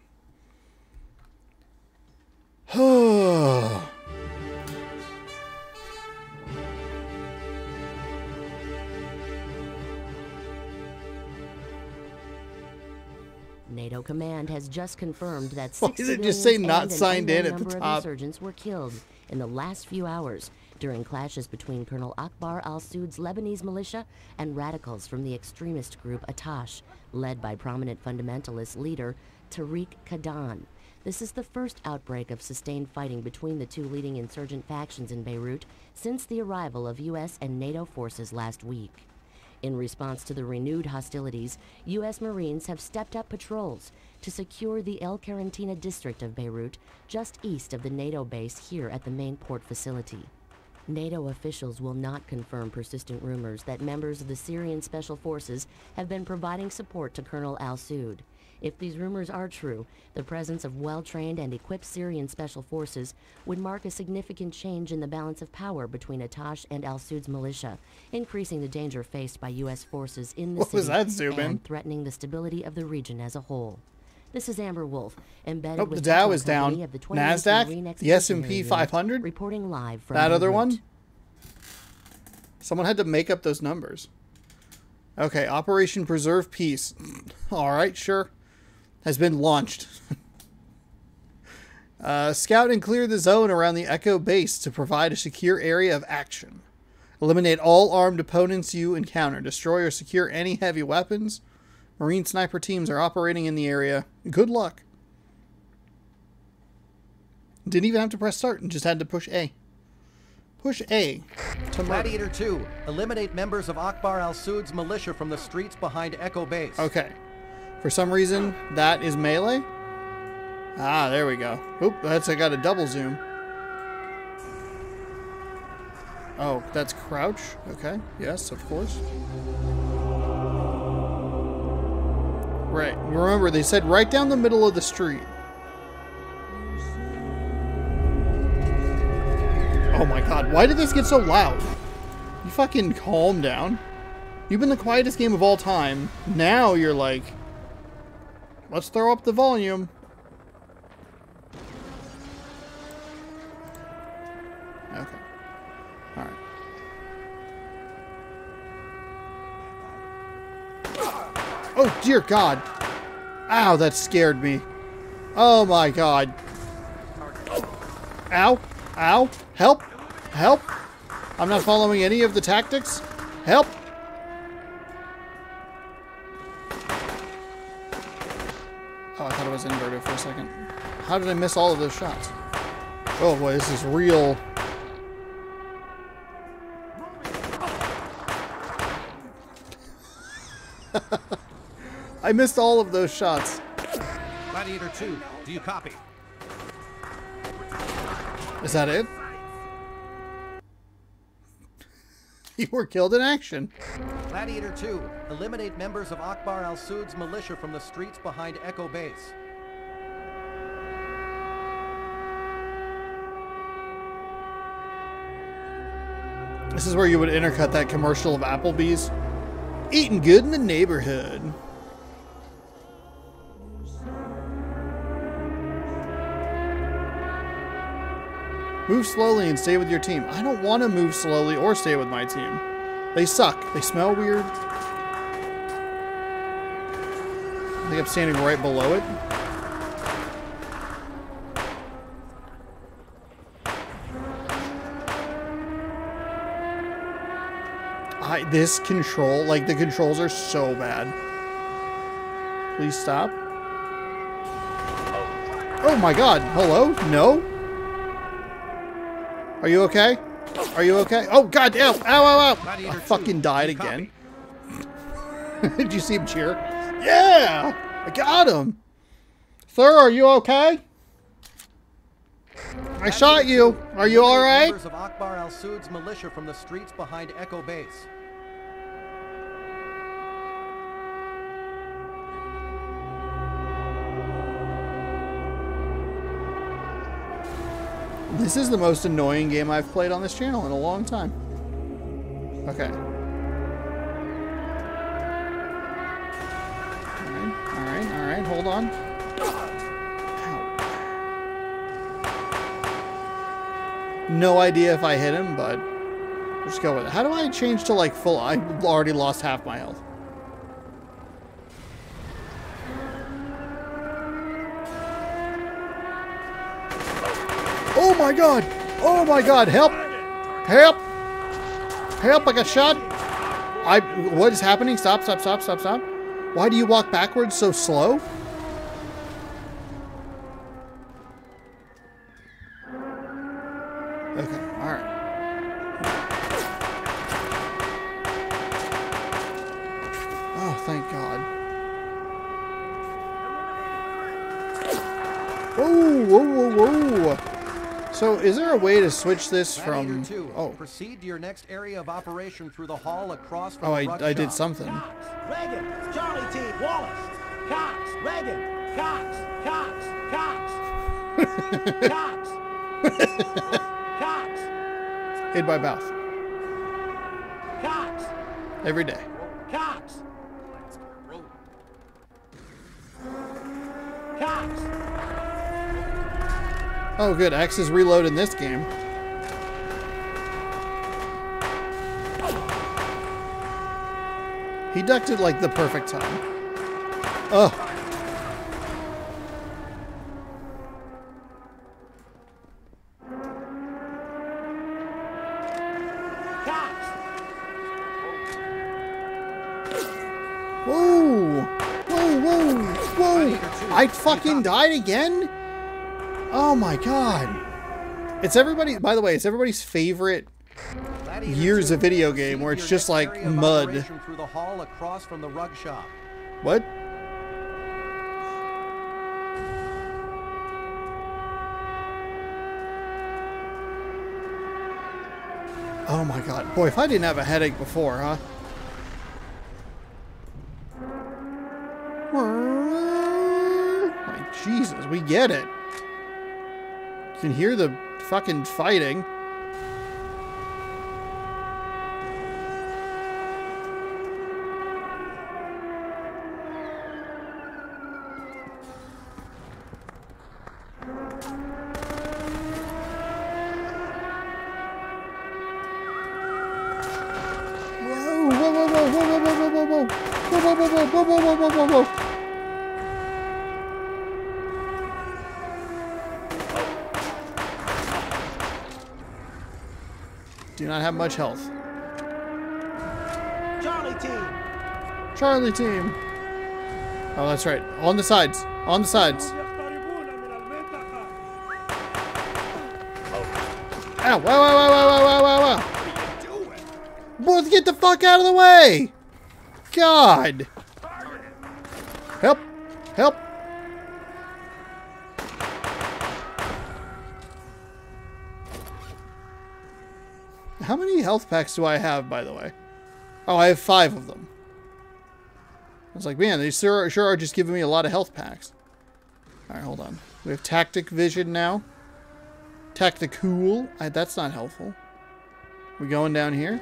NATO command has just confirmed that Why six does it just say civilians not and an signed in unknown at the number of top? insurgents were killed in the last few hours during clashes between Colonel Akbar al-Soud's Lebanese militia and radicals from the extremist group Atash, led by prominent fundamentalist leader Tariq Kadan. This is the first outbreak of sustained fighting between the two leading insurgent factions in Beirut since the arrival of U S and NATO forces last week. In response to the renewed hostilities, U S Marines have stepped up patrols to secure the El Carantina district of Beirut, just east of the NATO base here at the main port facility. NATO officials will not confirm persistent rumors that members of the Syrian Special Forces have been providing support to Colonel al-Soud. If these rumors are true, the presence of well-trained and equipped Syrian Special Forces would mark a significant change in the balance of power between Atash and al-Soud's militia, increasing the danger faced by U S forces in the What was city that zoom in? and threatening the stability of the region as a whole. This is Amber Wolf, embedded Nope, with the Dow Petrol is down. Company of the twenty-eighth Marine NASDAQ, the S and P Expeditionary Unit, five hundred, reporting live from that other Beirut. one. Someone had to make up those numbers. Okay, Operation Preserve Peace. All right, sure. Has been launched. uh, scout and clear the zone around the Echo base to provide a secure area of action. Eliminate all armed opponents you encounter. Destroy or secure any heavy weapons. Marine sniper teams are operating in the area. Good luck. Didn't even have to press start and just had to push A. Push A to murder. Gladiator two. Eliminate members of Akbar al-Soud's militia from the streets behind Echo Base. Okay. For some reason, that is melee. Ah, there we go. Oop, that's I got a double zoom. Oh, that's crouch. Okay. Yes, of course. Right. Remember, they said right down the middle of the street. Oh my god, why did this get so loud? You fucking calm down. You've been the quietest game of all time. Now you're like, let's throw up the volume. Okay. Alright. Oh, dear God. Ow, that scared me. Oh my god. Ow. Ow. Help. Help. I'm not following any of the tactics. Help. Oh, I thought it was inverted for a second. How did I miss all of those shots? Oh boy, this is real. I missed all of those shots. Gladiator two, do you copy? Is that it? You were killed in action. Gladiator two, eliminate members of Akbar al-Saud's militia from the streets behind Echo Base. This is where you would intercut that commercial of Applebee's. Eating good in the neighborhood. Move slowly and stay with your team. I don't want to move slowly or stay with my team. They suck. They smell weird. I think I'm standing right below it. I, this control, like the controls are so bad. Please stop. Oh my god. Hello? No? Are you okay? Are you okay? Oh god damn! Ow, ow, ow! I fucking died again. Did you see him cheer? Yeah! I got him! Sir, are you okay? I shot you. Are you alright? Members of Akbar al-Saud's militia from the streets behind Echo Base. This is the most annoying game I've played on this channel in a long time. Okay. Alright, alright, alright, hold on. Ow. No idea if I hit him, but we'll just go with it. How do I change to like full? I already lost half my health. Oh my god! Oh my god! Help! Help! Help! I got shot! I... What is happening? Stop, stop, stop, stop, stop. Why do you walk backwards so slow? Okay, alright. Oh, thank god. Whoa, whoa, whoa, whoa! So, is there a way to switch this from... two, oh. Proceed to your next area of operation through the hall across from Oh, the I, ruck I did shop. something. Reagan, Charlie team, Wallace, Cox, Reagan, Cox, Cox, Cox, Cox, Cox, Hid by mouth. Cox, Every day. Cox, Cox. Oh, good. X is reload in this game. He ducked it like the perfect time. Ugh. Whoa! Whoa, whoa, whoa! I fucking died again? Oh my god. It's everybody, by the way, it's everybody's favorite years of video game where it's just like mud. Through the hall across from the rug shop. What? Oh my god. Boy, if I didn't have a headache before, huh? My Jesus, we get it. You can hear the fucking fighting. Whoa, whoa, whoa, whoa, whoa, whoa, whoa, whoa, whoa, whoa, whoa, whoa, whoa, whoa, whoa, whoa, whoa, whoa. do not have much health. Charlie team. Charlie team. Oh, that's right. On the sides. On the sides. Ow! Wow! Wow! Wow! Wow! Wow! Wow! Wow! What are you doing? Both get the fuck out of the way! God! Help! Help! How many health packs do I have, by the way? Oh, I have five of them. I was like, man, they sure, sure are just giving me a lot of health packs. Alright, hold on. We have tactic vision now. Tacticool. I, that's not helpful. We going down here?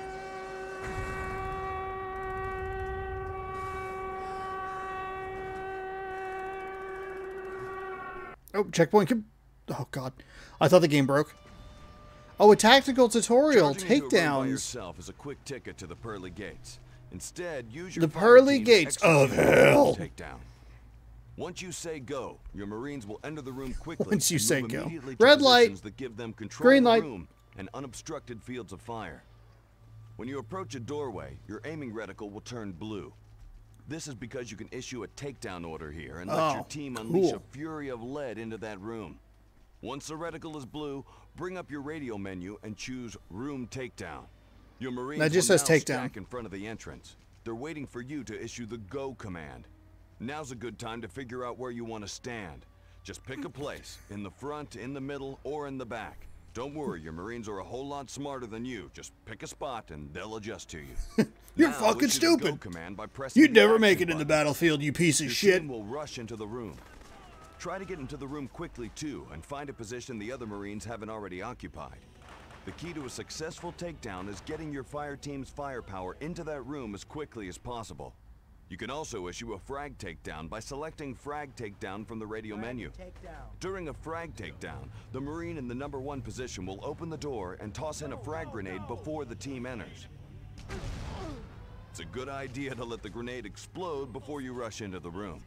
Oh, checkpoint. Oh, God. I thought the game broke. Oh, a tactical tutorial. Charging into a room by Takedowns. yourself is a quick ticket to the pearly gates. Instead, use your The fire pearly team's gates of execute hell. Takedown. Once you say go, your Marines will enter the room quickly. Once you and say move go. immediately to Red light. positions that give them control Green of the light. room and unobstructed fields of fire. When you approach a doorway, your aiming reticle will turn blue. This is because you can issue a takedown order here and let Oh, your team unleash cool. a fury of lead into that room. Once the reticle is blue, bring up your radio menu and choose Room Takedown. Your Marines That just will says now takedown. stack in front of the entrance. They're waiting for you to issue the Go command. Now's a good time to figure out where you want to stand. Just pick a place, in the front, in the middle, or in the back. Don't worry, your Marines are a whole lot smarter than you. Just pick a spot and they'll adjust to you. You're Now, fucking issue the Go stupid. command by pressing You'd the never action make it in the button. battlefield, you piece of Your shit. team will rush into the room. Try to get into the room quickly too, and find a position the other Marines haven't already occupied. The key to a successful takedown is getting your fire team's firepower into that room as quickly as possible. You can also issue a frag takedown by selecting frag takedown from the radio menu. During a frag takedown, the Marine in the number one position will open the door and toss in a frag grenade before the team enters. It's a good idea to let the grenade explode before you rush into the room.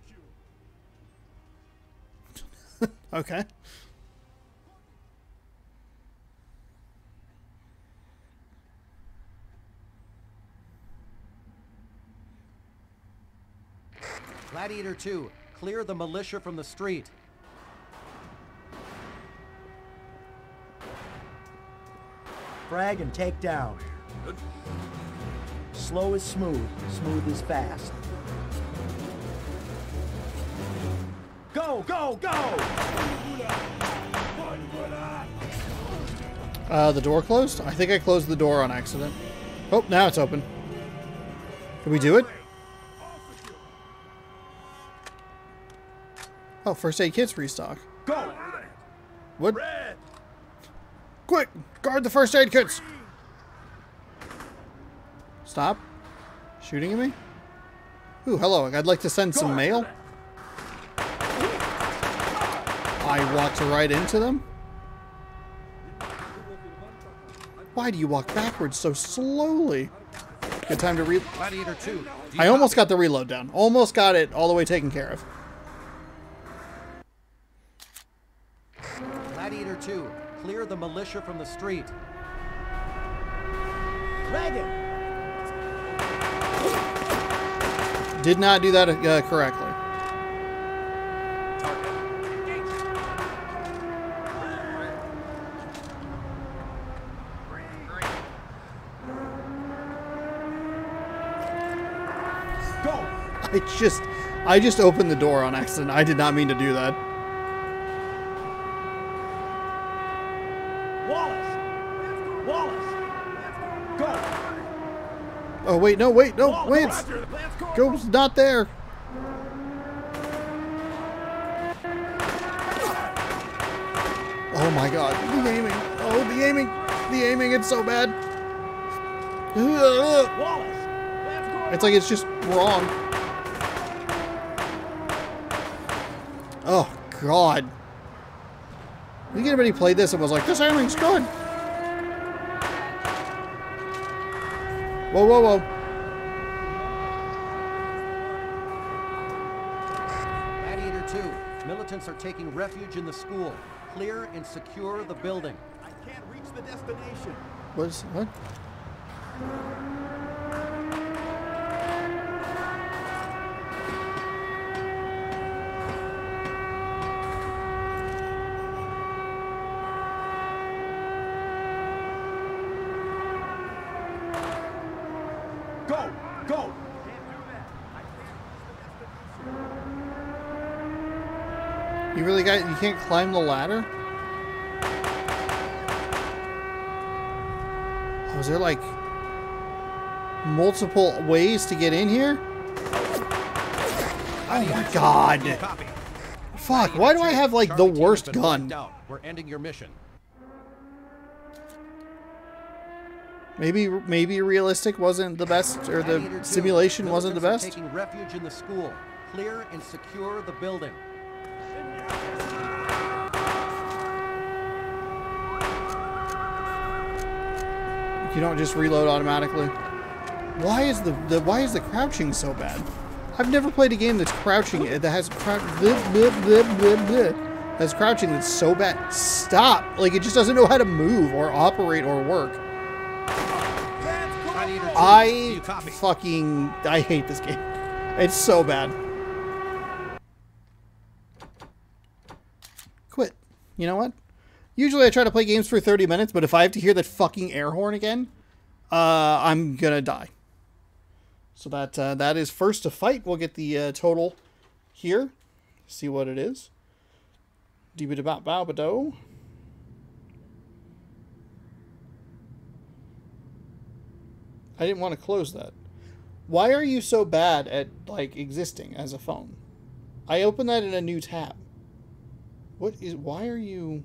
Okay. Gladiator two, clear the militia from the street. Frag and take down. Slow is smooth, smooth is fast. Go, go, go! Uh, the door closed? I think I closed the door on accident. Oh, now it's open. Can we do it? Oh, first aid kits restock. Go! What? Quick! Guard the first aid kits! Stop. Shooting at me? Ooh, hello. I'd like to send some mail. I walked right into them. Why do you walk backwards so slowly? Good time to re- Gladiator two. I almost got the reload down. Almost got it all the way taken care of. Gladiator two, clear the militia from the street. Dragon! Did not do that uh, correctly. Go! I just, I just opened the door on accident. I did not mean to do that. Wallace! Wallace! Go! Oh wait, no, wait, no, Wallace! wait. Roger, let's go! Go's not there. Oh my god, the aiming. Oh, the aiming. The aiming, it's so bad. Ugh. Wallace! Let's go! It's like it's just wrong. Oh god. I think anybody played this and was like, this aiming's good. Whoa, whoa, whoa. Gladiator two, militants are taking refuge in the school. Clear and secure the building. I can't reach the destination. What is what? Go! Go! You really got you can't climb the ladder? Oh, is there like multiple ways to get in here? Oh my god. Copy. Fuck, why do I have like the Charlie team worst has been gun? wiped out. We're ending your mission. Maybe maybe realistic wasn't the best, or the Gladiator two, simulation wasn't the militants are best. Taking refuge in the school. Clear and secure the building. You don't just reload automatically. Why is the, the why is the crouching so bad? I've never played a game that's crouching that has crouch bleh, bleh, bleh, bleh, bleh, that's crouching that's so bad. Stop! Like it just doesn't know how to move or operate or work. Gladiator two, do I you copy? fucking I hate this game. It's so bad. Quit. You know what? Usually I try to play games for thirty minutes, but if I have to hear that fucking air horn again, uh, I'm gonna die. So that uh, that is first to fight. We'll get the uh, total here. See what it is. Dee-ba-da-bow, bow-ba-do. I didn't want to close that. Why are you so bad at like existing as a phone? I opened that in a new tab. What is? Why are you?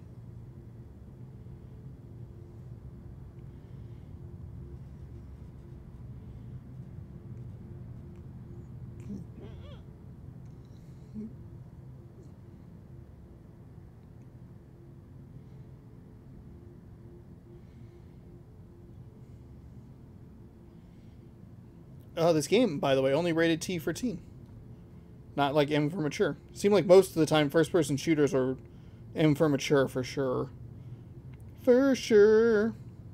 Oh, this game, by the way, only rated T for teen. Not like M for mature. Seemed like most of the time first-person shooters are M for mature for sure. For sure.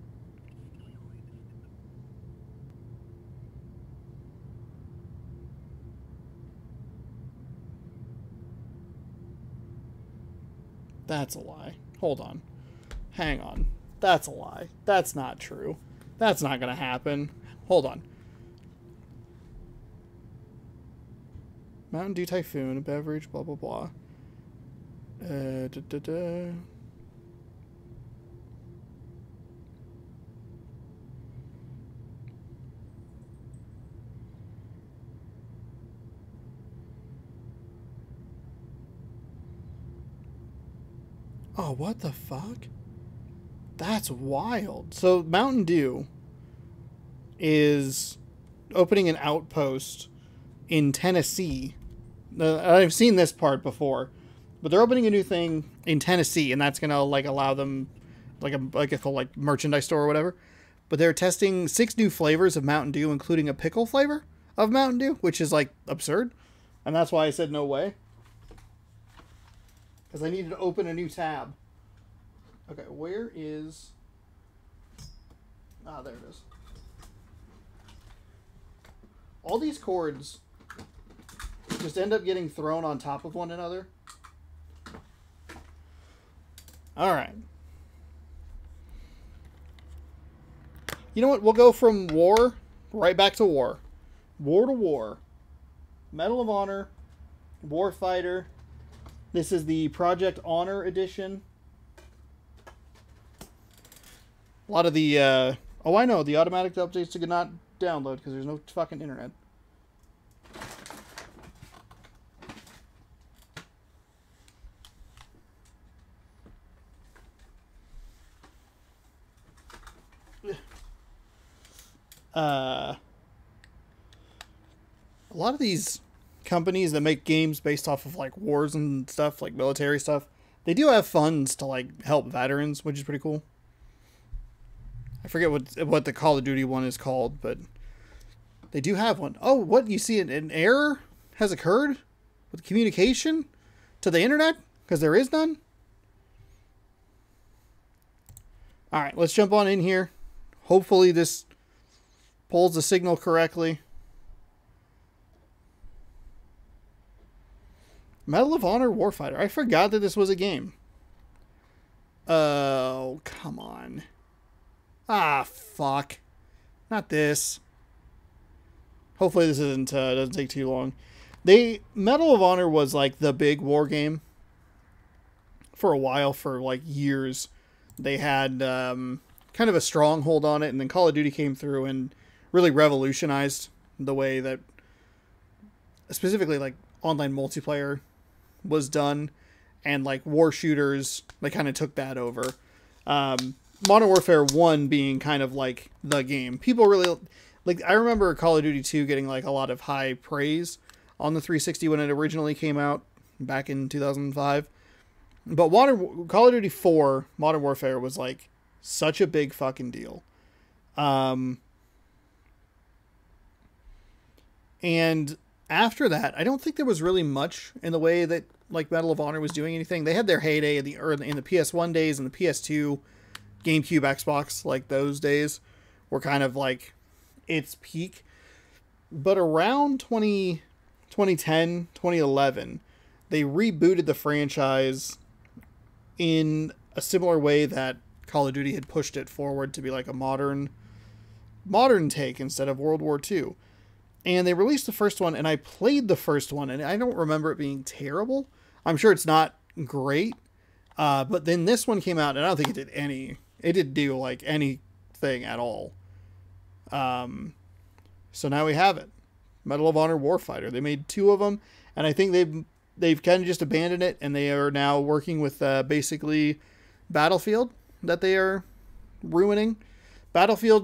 That's a lie. Hold on. Hang on. That's a lie. That's not true. That's not gonna happen. Hold on. Mountain Dew Typhoon, a beverage, blah, blah, blah. Uh, da, da, da. Oh, what the fuck? That's wild. So Mountain Dew is opening an outpost in Tennessee. Uh, I've seen this part before, but they're opening a new thing in Tennessee, and that's gonna like allow them like a like a full like merchandise store or whatever. But they're testing six new flavors of Mountain Dew, including a pickle flavor of Mountain Dew, which is like absurd, and that's why I said no way, because I needed to open a new tab. Okay, where is? Ah, there it is. All these cords just end up getting thrown on top of one another. All right. You know what? We'll go from war right back to war. War to war. Medal of Honor. Warfighter. This is the Project Honor edition. A lot of the... Uh, oh, I know. The automatic updates do not download because there's no fucking internet. Uh, a lot of these companies that make games based off of like wars and stuff, like military stuff, they do have funds to like help veterans, which is pretty cool. I forget what what the Call of Duty one is called, but they do have one. Oh, what, you see an, an error has occurred with communication to the internet because there is none. All right, let's jump on in here. Hopefully this pulls the signal correctly. Medal of Honor Warfighter. I forgot that this was a game. Oh, come on. Ah, fuck. Not this. Hopefully this isn't uh, doesn't take too long. They Medal of Honor was like the big war game for a while, for like years. They had um, kind of a stronghold on it, and then Call of Duty came through and really revolutionized the way that specifically like online multiplayer was done, and like war shooters, they kind of took that over. Um, Modern Warfare one being kind of like the game. People really, like, I remember Call of Duty two getting like a lot of high praise on the three sixty when it originally came out back in two thousand five. But Modern, Call of Duty four, Modern Warfare, was like such a big fucking deal. Um, and after that, I don't think there was really much in the way that like Medal of Honor was doing anything. They had their heyday in the early, in the P S one days and the P S two, GameCube, Xbox, like those days were kind of like its peak. But around twenty, twenty ten, twenty eleven, they rebooted the franchise in a similar way that Call of Duty had pushed it forward to be like a modern modern take instead of World War Two. And they released the first one, and I played the first one, and I don't remember it being terrible. I'm sure it's not great. Uh, but then this one came out, and I don't think it did any, it didn't do like anything at all. Um, so now we have it. Medal of Honor Warfighter. They made two of them, and I think they've, they've kind of just abandoned it, and they are now working with uh, basically Battlefield that they are ruining. Battlefield,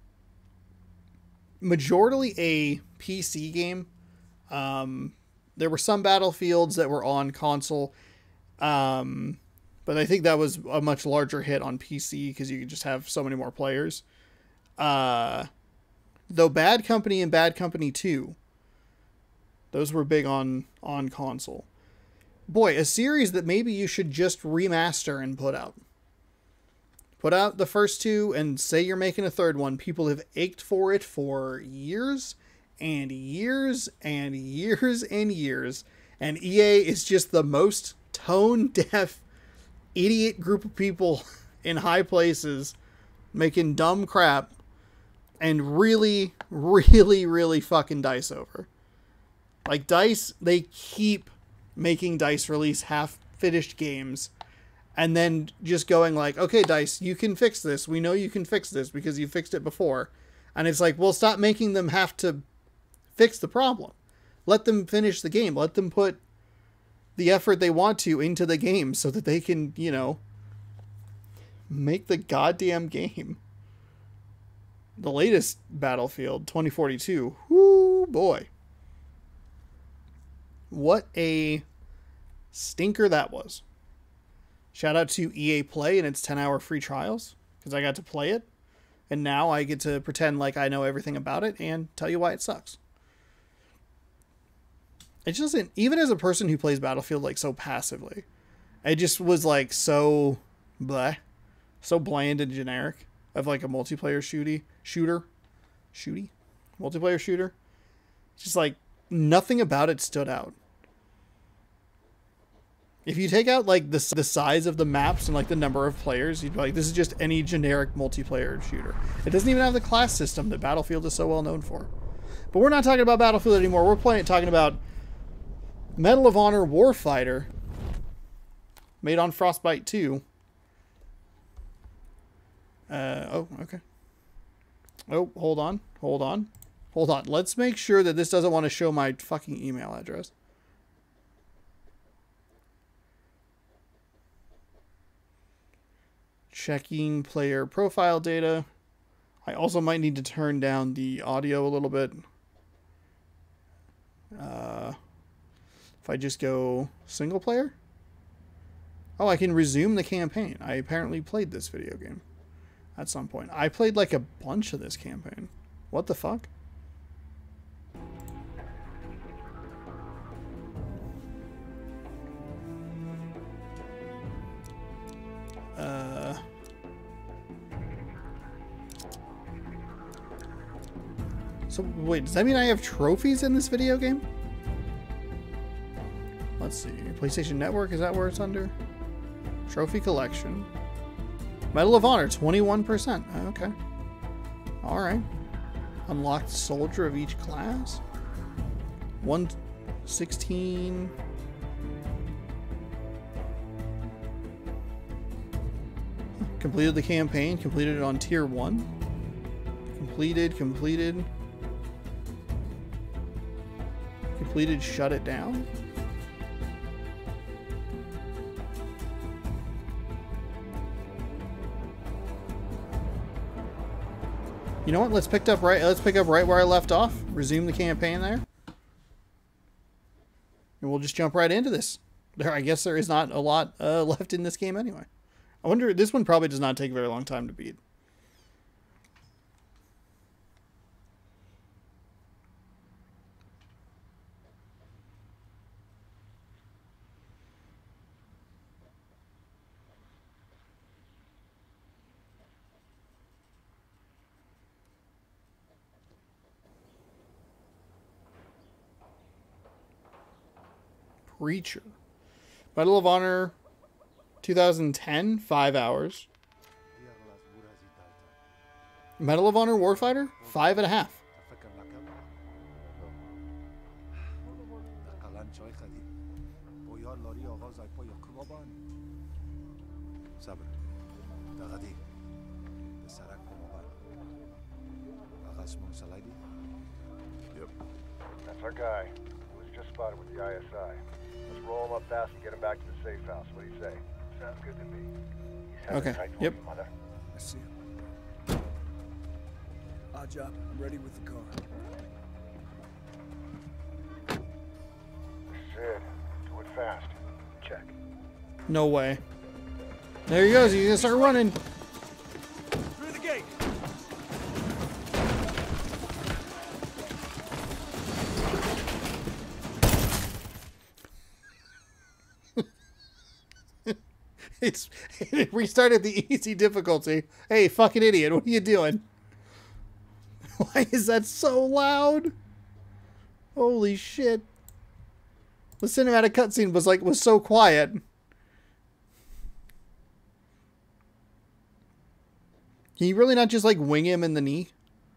majorly a P C game. Um, there were some Battlefields that were on console, um, but I think that was a much larger hit on P C because you could just have so many more players. Uh, though Bad Company and Bad Company two, those were big on, on console. Boy, a series that maybe you should just remaster and put out. Put out the first two and say you're making a third one. People have ached for it for years and years and years and years. And E A is just the most tone-deaf, idiot group of people in high places making dumb crap and really, really, really fucking DICE over. Like, DICE, they keep making DICE release half-finished games and then just going like, okay, DICE, you can fix this. We know you can fix this because you fixed it before. And it's like, well, stop making them have to fix the problem. Let them finish the game. Let them put the effort they want to into the game so that they can, you know, make the goddamn game. The latest Battlefield, twenty forty-two. Whoo, boy. What a stinker that was. Shout out to E A Play and its ten hour free trials, because I got to play it, and now I get to pretend like I know everything about it and tell you why it sucks. It just doesn't, even as a person who plays Battlefield like so passively, it just was like so bleh, so bland and generic of like a multiplayer shooty, shooter, shooty, multiplayer shooter. Just like nothing about it stood out. If you take out like the, the size of the maps and like the number of players, you'd be like, this is just any generic multiplayer shooter. It doesn't even have the class system that Battlefield is so well known for. But we're not talking about Battlefield anymore. We're playing, talking about Medal of Honor Warfighter, made on Frostbite two. Uh, oh, okay. Oh, hold on, hold on, hold on. Let's make sure that this doesn't want to show my fucking email address. Checking player profile data. I also might need to turn down the audio a little bit. Uh, if I just go single player. Oh, I can resume the campaign. I apparently played this video game at some point. I played like a bunch of this campaign. What the fuck? Uh, So, wait, does that mean I have trophies in this video game? Let's see. PlayStation Network, is that where it's under? Trophy collection. Medal of Honor, twenty-one percent. Okay. Alright. Unlocked soldier of each class. one sixteen. Completed the campaign. Completed it on tier one. Completed, completed. Completed, shut it down. You know what? Let's pick up right. Let's pick up right where I left off. Resume the campaign there, and we'll just jump right into this. There, I guess there is not a lot uh, left in this game anyway. I wonder. This one probably does not take a very long time to beat. Preacher. Medal of Honor two thousand ten, five hours. Medal of Honor Warfighter, five and a half. Yep. That's our guy. He was just spotted with the I S I. Let's roll him up fast and get him back to the safe house. What do you say? Sounds good to me. He's headed Okay. right for Yep. you, mother. I see him. Odd job. I'm ready with the car. This is it. Do it fast. Check. No way. There he goes. He's gonna start running. Through the gate. It's it restarted the easy difficulty. Hey, fucking idiot! What are you doing? Why is that so loud? Holy shit! The cinematic cutscene was like was so quiet. Can you really not just like wing him in the knee?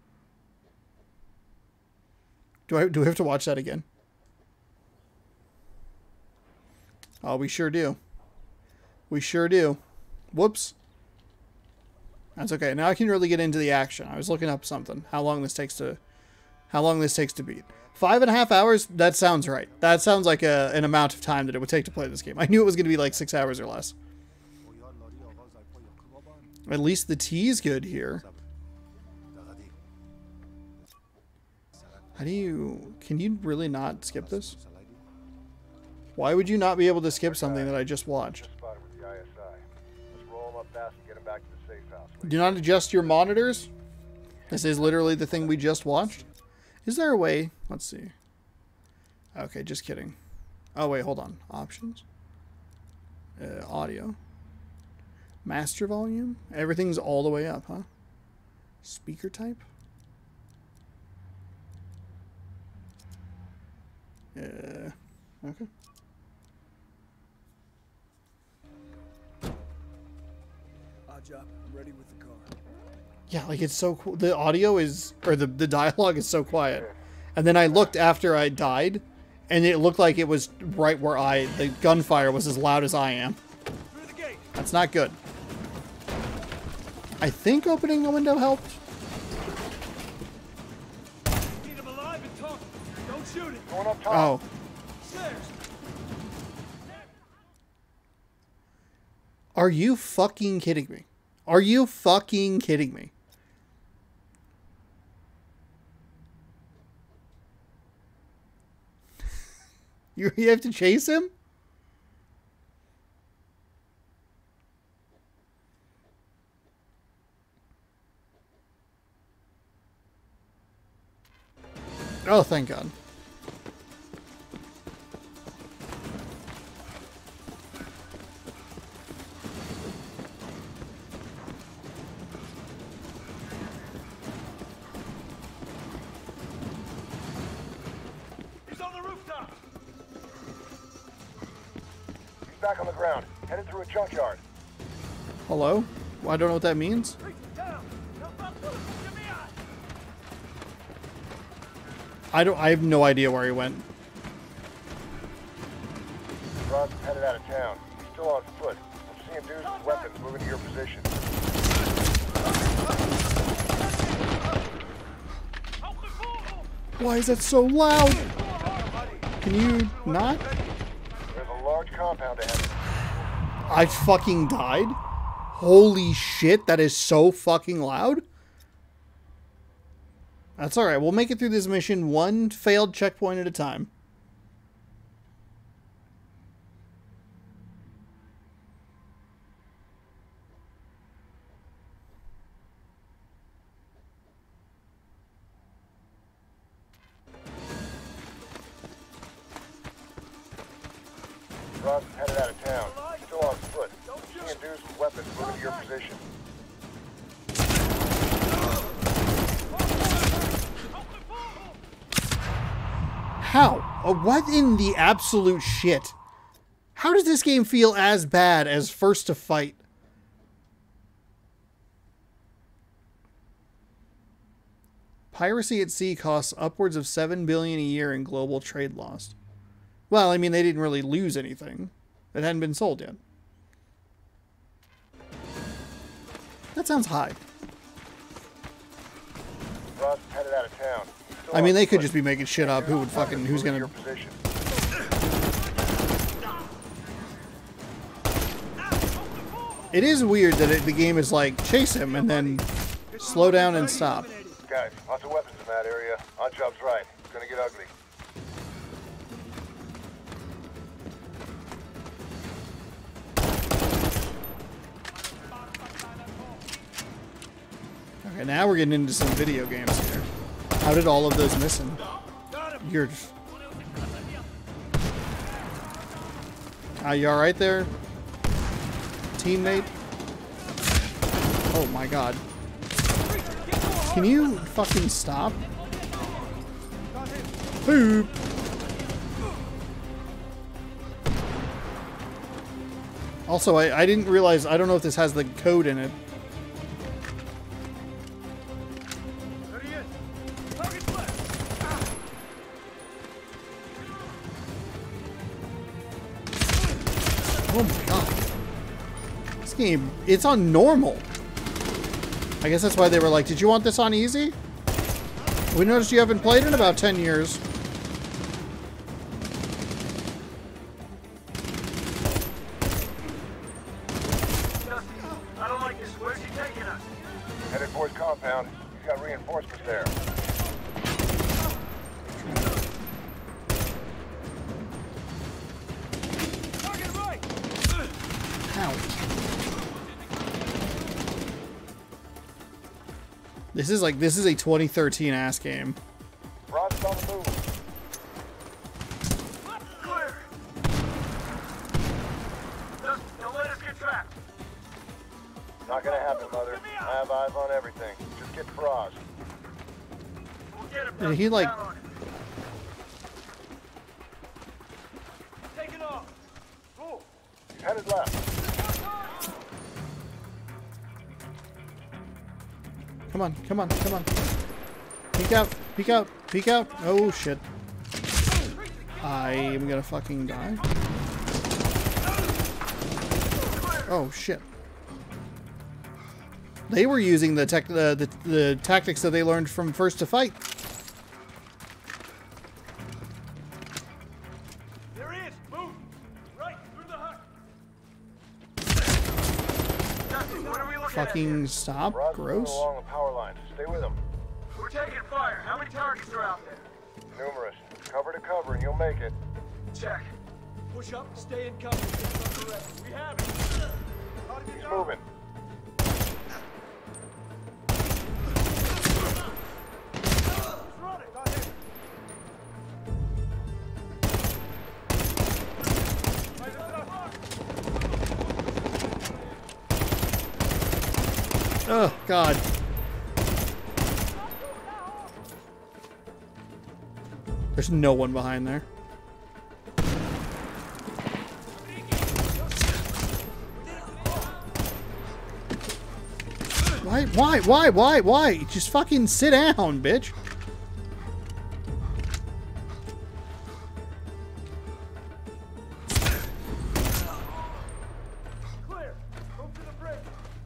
Do I do we have to watch that again? Oh, we sure do. We sure do. Whoops. That's okay. Now I can really get into the action. I was looking up something. How long this takes to how long this takes to beat. Five and a half hours? That sounds right. That sounds like a, an amount of time that it would take to play this game. I knew it was going to be like six hours or less. At least the tea is good here. How do you... Can you really not skip this? Why would you not be able to skip something that I just watched? Spotted with the I S I. Let's roll him up fast and get him back to the safe house. What do Do not adjust your monitors? This is literally the thing we just watched. Is there a way? Let's see. Okay, just kidding. Oh, wait, hold on. Options. Uh, audio. Master volume. Everything's all the way up, huh? Speaker type. Uh, okay. Odd job. I'm ready with the car. Yeah, like it's so cool. The audio is, or the, the dialogue is so quiet. And then I looked after I died, and it looked like it was right where I, the gunfire was as loud as I am. Through the gate. That's not good. I think opening the window helped. Keep him alive and talk. Don't shoot it. Going up top. Oh. Stairs. Are you fucking kidding me? Are you fucking kidding me? you, you have to chase him? Oh, thank God. back on the ground. Headed through a junkyard. Hello? Well, I don't know what that means. I don't. I have no idea where he went. Ross is headed out of town. He's still on foot. I'm seeing dudes with weapons moving to your position. Why is that so loud? Can you not? There's a large compound ahead. I fucking died? Holy shit, that is so fucking loud. That's alright, we'll make it through this mission one failed checkpoint at a time. Ross is headed out of town. He's still on foot. Seeing dudes with weapons moving to your position. How? Uh, what in the absolute shit? How does this game feel as bad as First to Fight? Piracy at sea costs upwards of seven billion dollars a year in global trade loss. Well, I mean, they didn't really lose anything. It hadn't been sold yet. That sounds high. Ross is headed out of town. I mean, they could just be making shit up. Who would fucking, who's gonna... It is weird that it, the game is like, chase him and then slow down and stop. Guys, lots of weapons in that area. Odd job's right. It's gonna get ugly. Okay, now we're getting into some video games here. How did all of those miss him? You're... Are you alright there, teammate? Oh my god. Can you fucking stop? Boop! Also, I, I didn't realize, I don't know if this has the code in it. Oh my god. This game, it's on normal. I guess that's why they were like, did you want this on easy? We noticed you haven't played in about ten years. I don't like this. Where's he taking us? Headed for his compound. He's got reinforcements there. Ow. This is like, this is a twenty thirteen ass game. Ross is on the move. Clear. Just don't let us get trapped. Not gonna happen, Mother. I have eyes on everything. Just get Frost. We'll get him. Did he like... Down on him. Taking off. Roll. He's headed left. Come on, come on, come on. Peek out, peek out, peek out. Oh shit. I am gonna fucking die. Oh shit. They were using the tech, the, the the tactics that they learned from First to Fight. There he is. Move. Right through the hut. Dusty, what are we looking Fucking at stop. Ross is moving Gross. along the power lines. Stay with him. here? We're taking fire. How many targets are out there? Numerous. Cover to cover, and you'll make it. Check. Push up, stay in cover. We have it. How did He's you go? moving. Run it. Go ahead. Oh god. There's no one behind there. Why? Why? Why? Why? Just fucking sit down, bitch. Clear. Move to the bridge.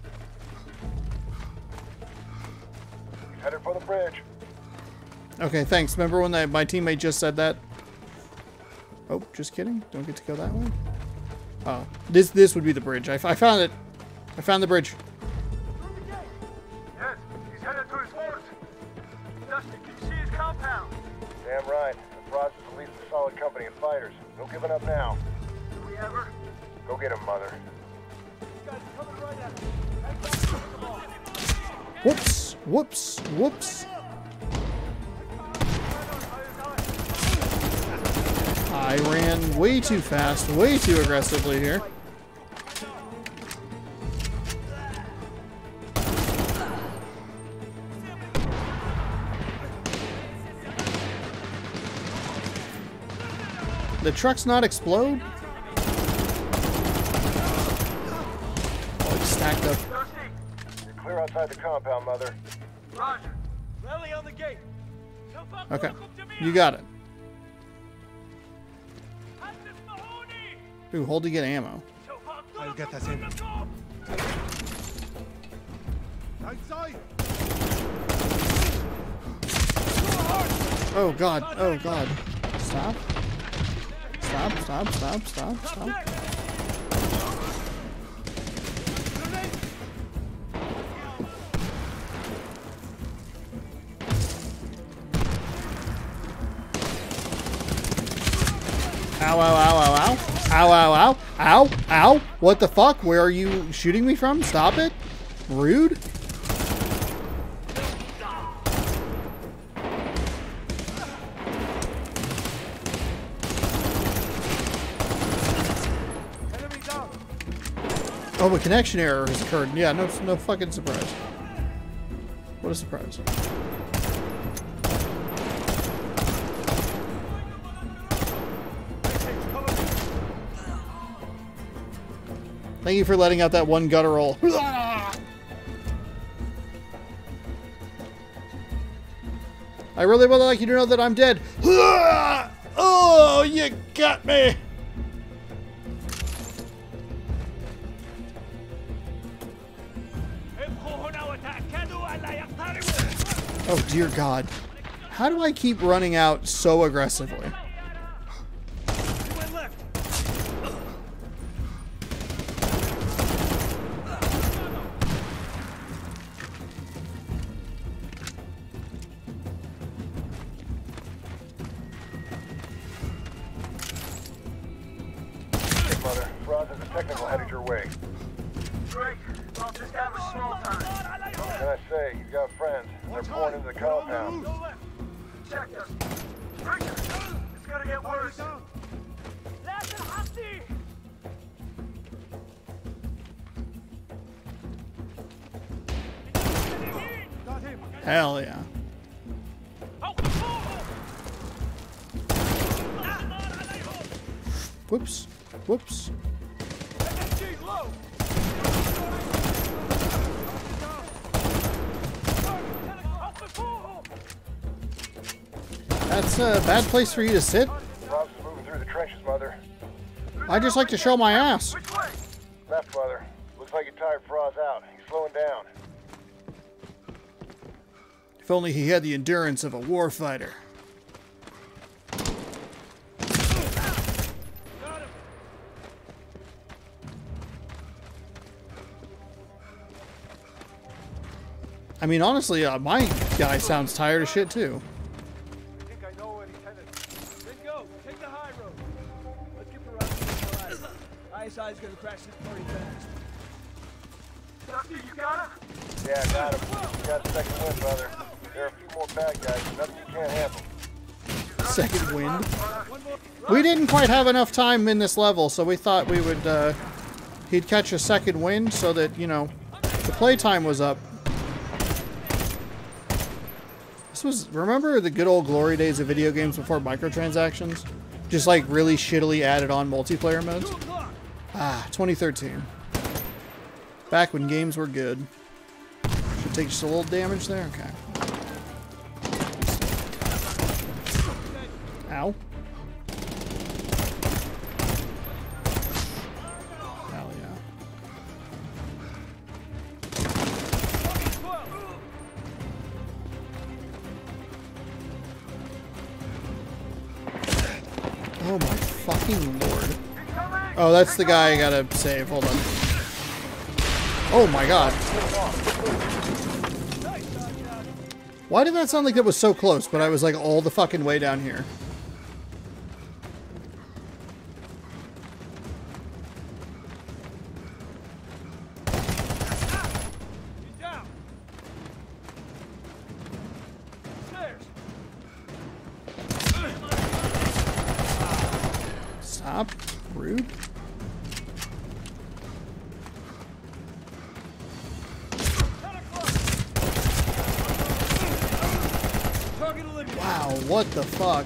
He's headed for the bridge. Okay, thanks. Remember when that, my teammate just said that? Oh, just kidding. Don't get to go that way. Oh, this this would be the bridge. I, I found it. I found the bridge. Yes, he's headed to his forts. Dusty, can you see his compound? Damn right. The Frost is at least a solid company of fighters. No giving up now. Do we ever? Go get him, Mother. These guys are coming right at us. Head back to the ball. Whoops. Whoops. Whoops. I ran way too fast, way too aggressively here. The trucks not explode? Oh, it's stacked up. You're clear outside the compound, Mother. Roger. Rally on the gate. Okay, you got it. Ooh, hold to get ammo. I'll get us in. Outside. Oh god, oh god. Stop. Stop, stop, stop, stop, stop. Ow, ow, ow, ow, ow. Ow, ow, ow. Ow, ow. What the fuck? Where are you shooting me from? Stop it. Rude. Oh, a connection error has occurred. Yeah, no, no fucking surprise. What a surprise. Thank you for letting out that one guttural. I really would like you to know that I'm dead. Oh, you got me. Oh, dear God. How do I keep running out so aggressively? Mother, Frost has a technical headed your way. Drake, I'll just have a small time. What can I say? You've got friends. They're pouring into the compound. Go left. Check us. Breaker, it's gonna get worse. Hell yeah. Whoops. Whoops. That's a bad place for you to sit. Frost is moving through the trenches, Mother. I just like to show my ass. Left, Mother. Looks like you tired Frost out. He's slowing down. If only he had the endurance of a warfighter. I mean, honestly, uh, my guy sounds tired as shit, too. I think I know where he's headed. Then go. Take the high road. Let's get around to the I S I's gonna crash this party fast. Dusty, you got him? Yeah, got him. You got a second wind, Mother. There are a few more bad guys. Nothing you can't handle. Second wind. We didn't quite have enough time in this level, so we thought we would, uh, he'd catch a second wind so that, you know, the playtime was up. This was, remember the good old glory days of video games before microtransactions? Just like really shittily added on multiplayer modes? Ah, twenty thirteen. Back when games were good. Take just a little damage there? Okay. Ow. Hell yeah. Oh my fucking lord. Oh, that's the guy I gotta save. Hold on. Oh my god. Why did that sound like that was so close, but I was like all the fucking way down here? Stop. Rude. Wow, what the fuck?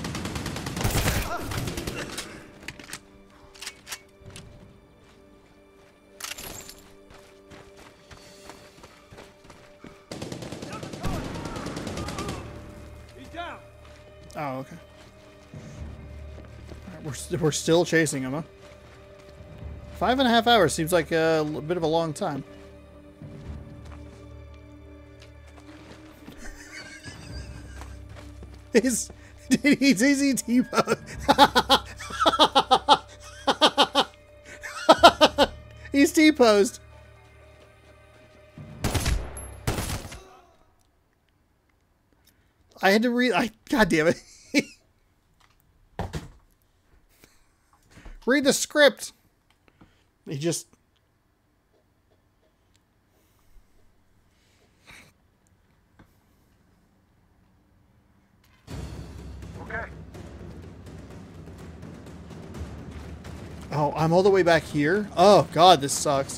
Oh, okay. Alright, we're, st we're still chasing him, huh? Five and a half hours seems like a bit of a long time. He's, he's easy T-pose. He's T-posed. I had to read. I God damn it. Read the script. He just. Okay. Oh, I'm all the way back here? Oh, God, this sucks.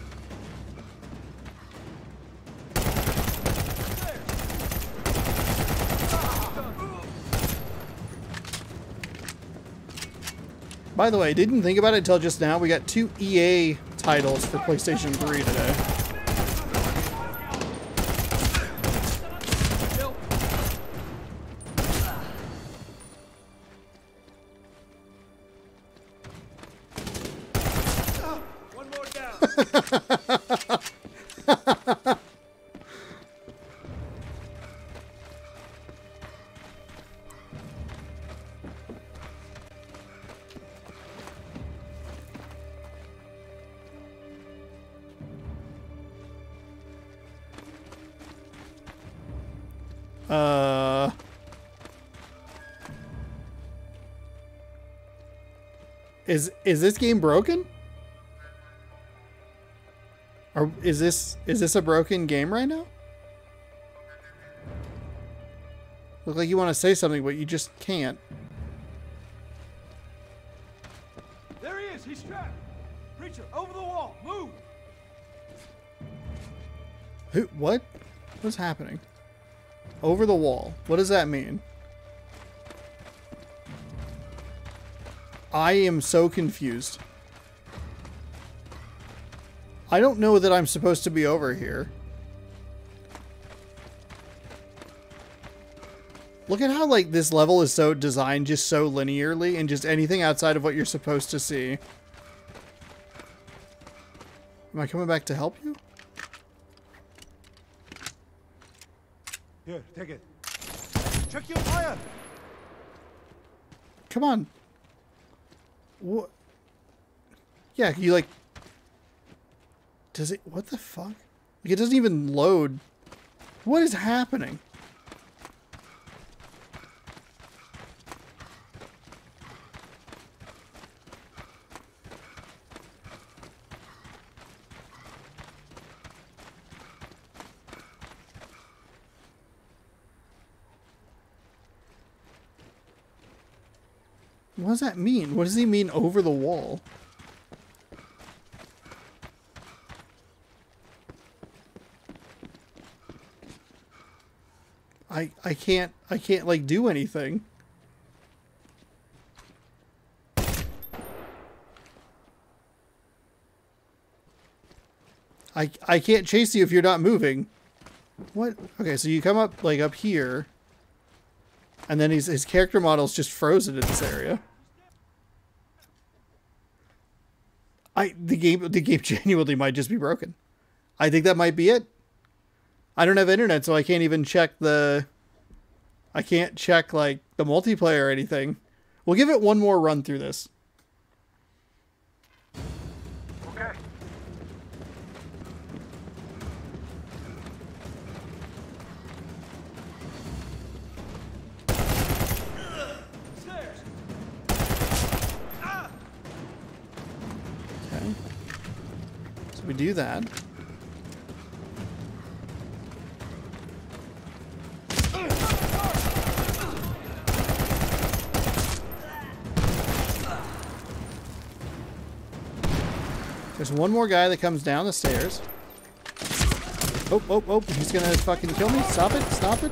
By the way, didn't think about it until just now. We got two E A titles for PlayStation three today. One more down. Uh... Is is this game broken? Or is this is this a broken game right now? Look like you want to say something, but you just can't. There he is. He's trapped. Preacher, over the wall. Move. Who? What? What's happening? Over the wall. What does that mean? I am so confused. I don't know that I'm supposed to be over here. Look at how, like, this level is so designed just so linearly and just anything outside of what you're supposed to see. Am I coming back to help you? Here, take it. Check your fire. Come on. What? Yeah, you like... Does it... What the fuck? Like, it doesn't even load. What is happening? What does that mean? What does he mean over the wall? I I can't I can't like do anything. I I can't chase you if you're not moving. What? Okay, so you come up, like, up here. And then his, his character model's just frozen in this area. I the game the game genuinely might just be broken. I think that might be it. I don't have internet, so I can't even check the... I can't check, like, the multiplayer or anything. We'll give it one more run through this. Okay. Okay. So we do that. There's one more guy that comes down the stairs. Oh, oh, oh, he's gonna fucking kill me. Stop it, stop it.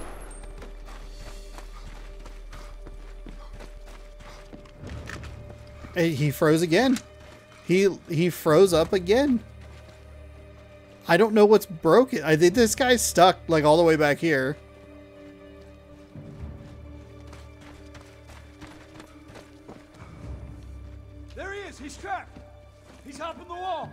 Hey, he froze again. He he froze up again. I don't know what's broken. I think this guy's stuck like all the way back here. There he is. He's trapped. He's hopping the wall.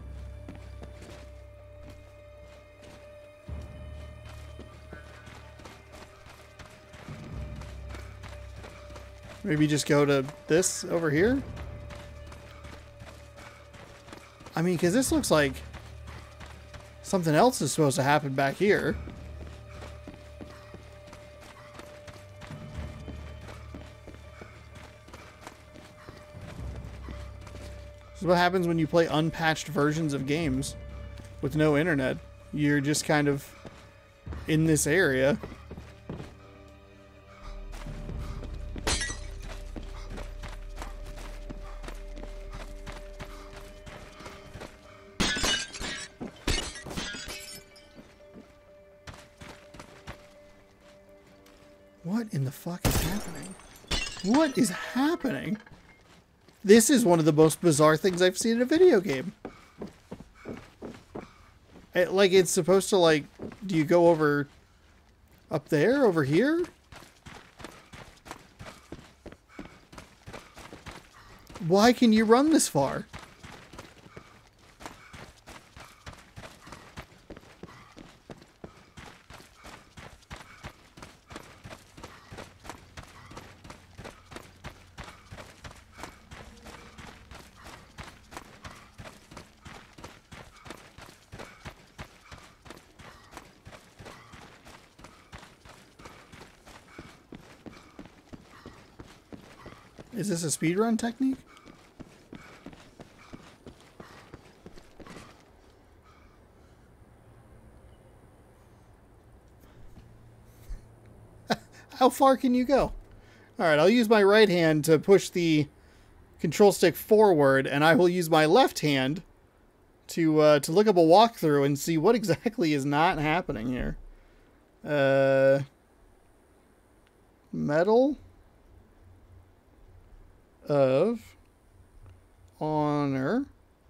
Maybe just go to this over here. I mean, because this looks like something else is supposed to happen back here. This is what happens when you play unpatched versions of games with no internet. You're just kind of in this area. What in the fuck is happening? What is happening? This is one of the most bizarre things I've seen in a video game. It, like, it's supposed to, like, do you go over up there, over here? Why can you run this far? Is this a speedrun technique? How far can you go? Alright, I'll use my right hand to push the control stick forward, and I will use my left hand to uh, to look up a walkthrough and see what exactly is not happening here. Uh, metal of honor,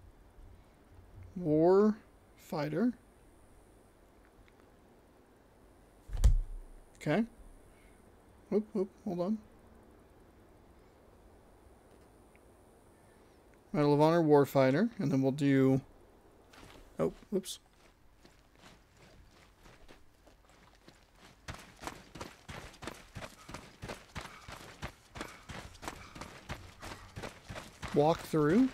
war fighter. Okay. Oop, oop, hold on. Medal of Honor Warfighter, and then we'll do... Oh, whoops. Walk through.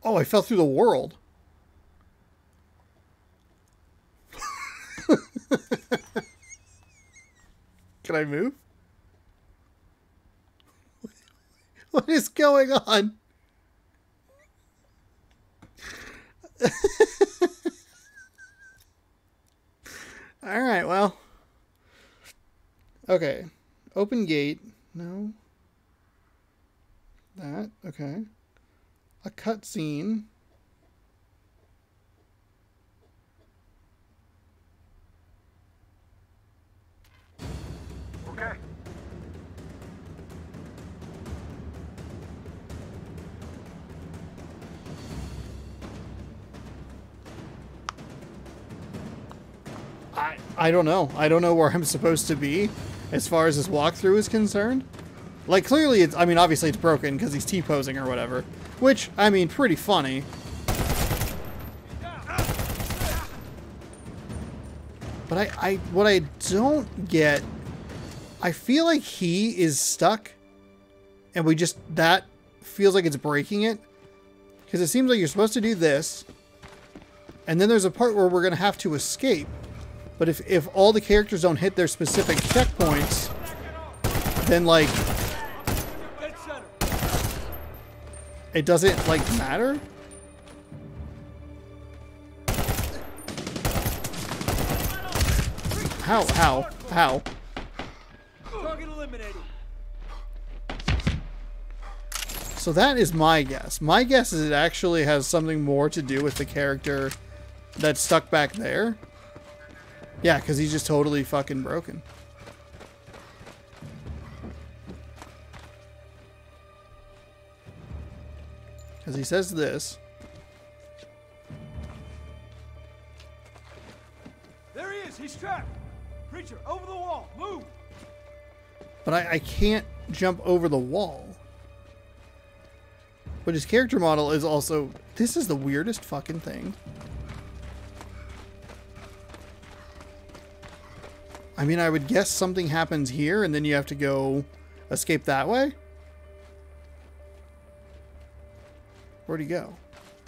Oh, I fell through the world. Can I move? What is going on? All right, well. Okay. Open gate. No. That. Okay. A cutscene. Okay. I, I don't know. I don't know where I'm supposed to be as far as this walkthrough is concerned. Like, clearly, it's, I mean, obviously it's broken because he's T-posing or whatever. Which, I mean, pretty funny. But I, I, what I don't get, I feel like he is stuck. And we just, that feels like it's breaking it. Because it seems like you're supposed to do this. And then there's a part where we're going to have to escape. But if, if all the characters don't hit their specific checkpoints, then, like, it doesn't, like, matter? How? How? How? Target eliminated. So that is my guess. My guess is it actually has something more to do with the character that's stuck back there. Yeah, because he's just totally fucking broken. Because he says this. There he is. He's trapped. Preacher, over the wall. Move. But I, I can't jump over the wall. But his character model is also... This is the weirdest fucking thing. I mean, I would guess something happens here and then you have to go escape that way. Where'd he go?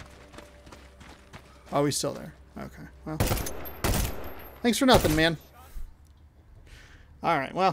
Oh, he's still there. Okay, well. Thanks for nothing, man. Alright, well.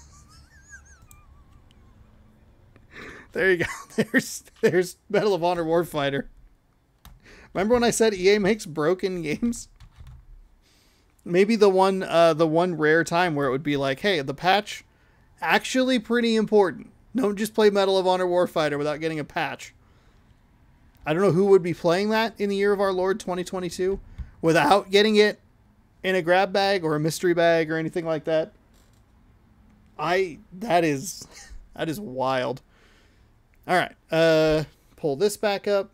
There you go. There's there's Medal of Honor Warfighter. Remember when I said E A makes broken games? Maybe the one uh, the one rare time where it would be like, hey, the patch, actually pretty important. Don't just play Medal of Honor Warfighter without getting a patch. I don't know who would be playing that in the year of our Lord twenty twenty-two without getting it in a grab bag or a mystery bag or anything like that. I that is that is wild. All right, uh, pull this back up.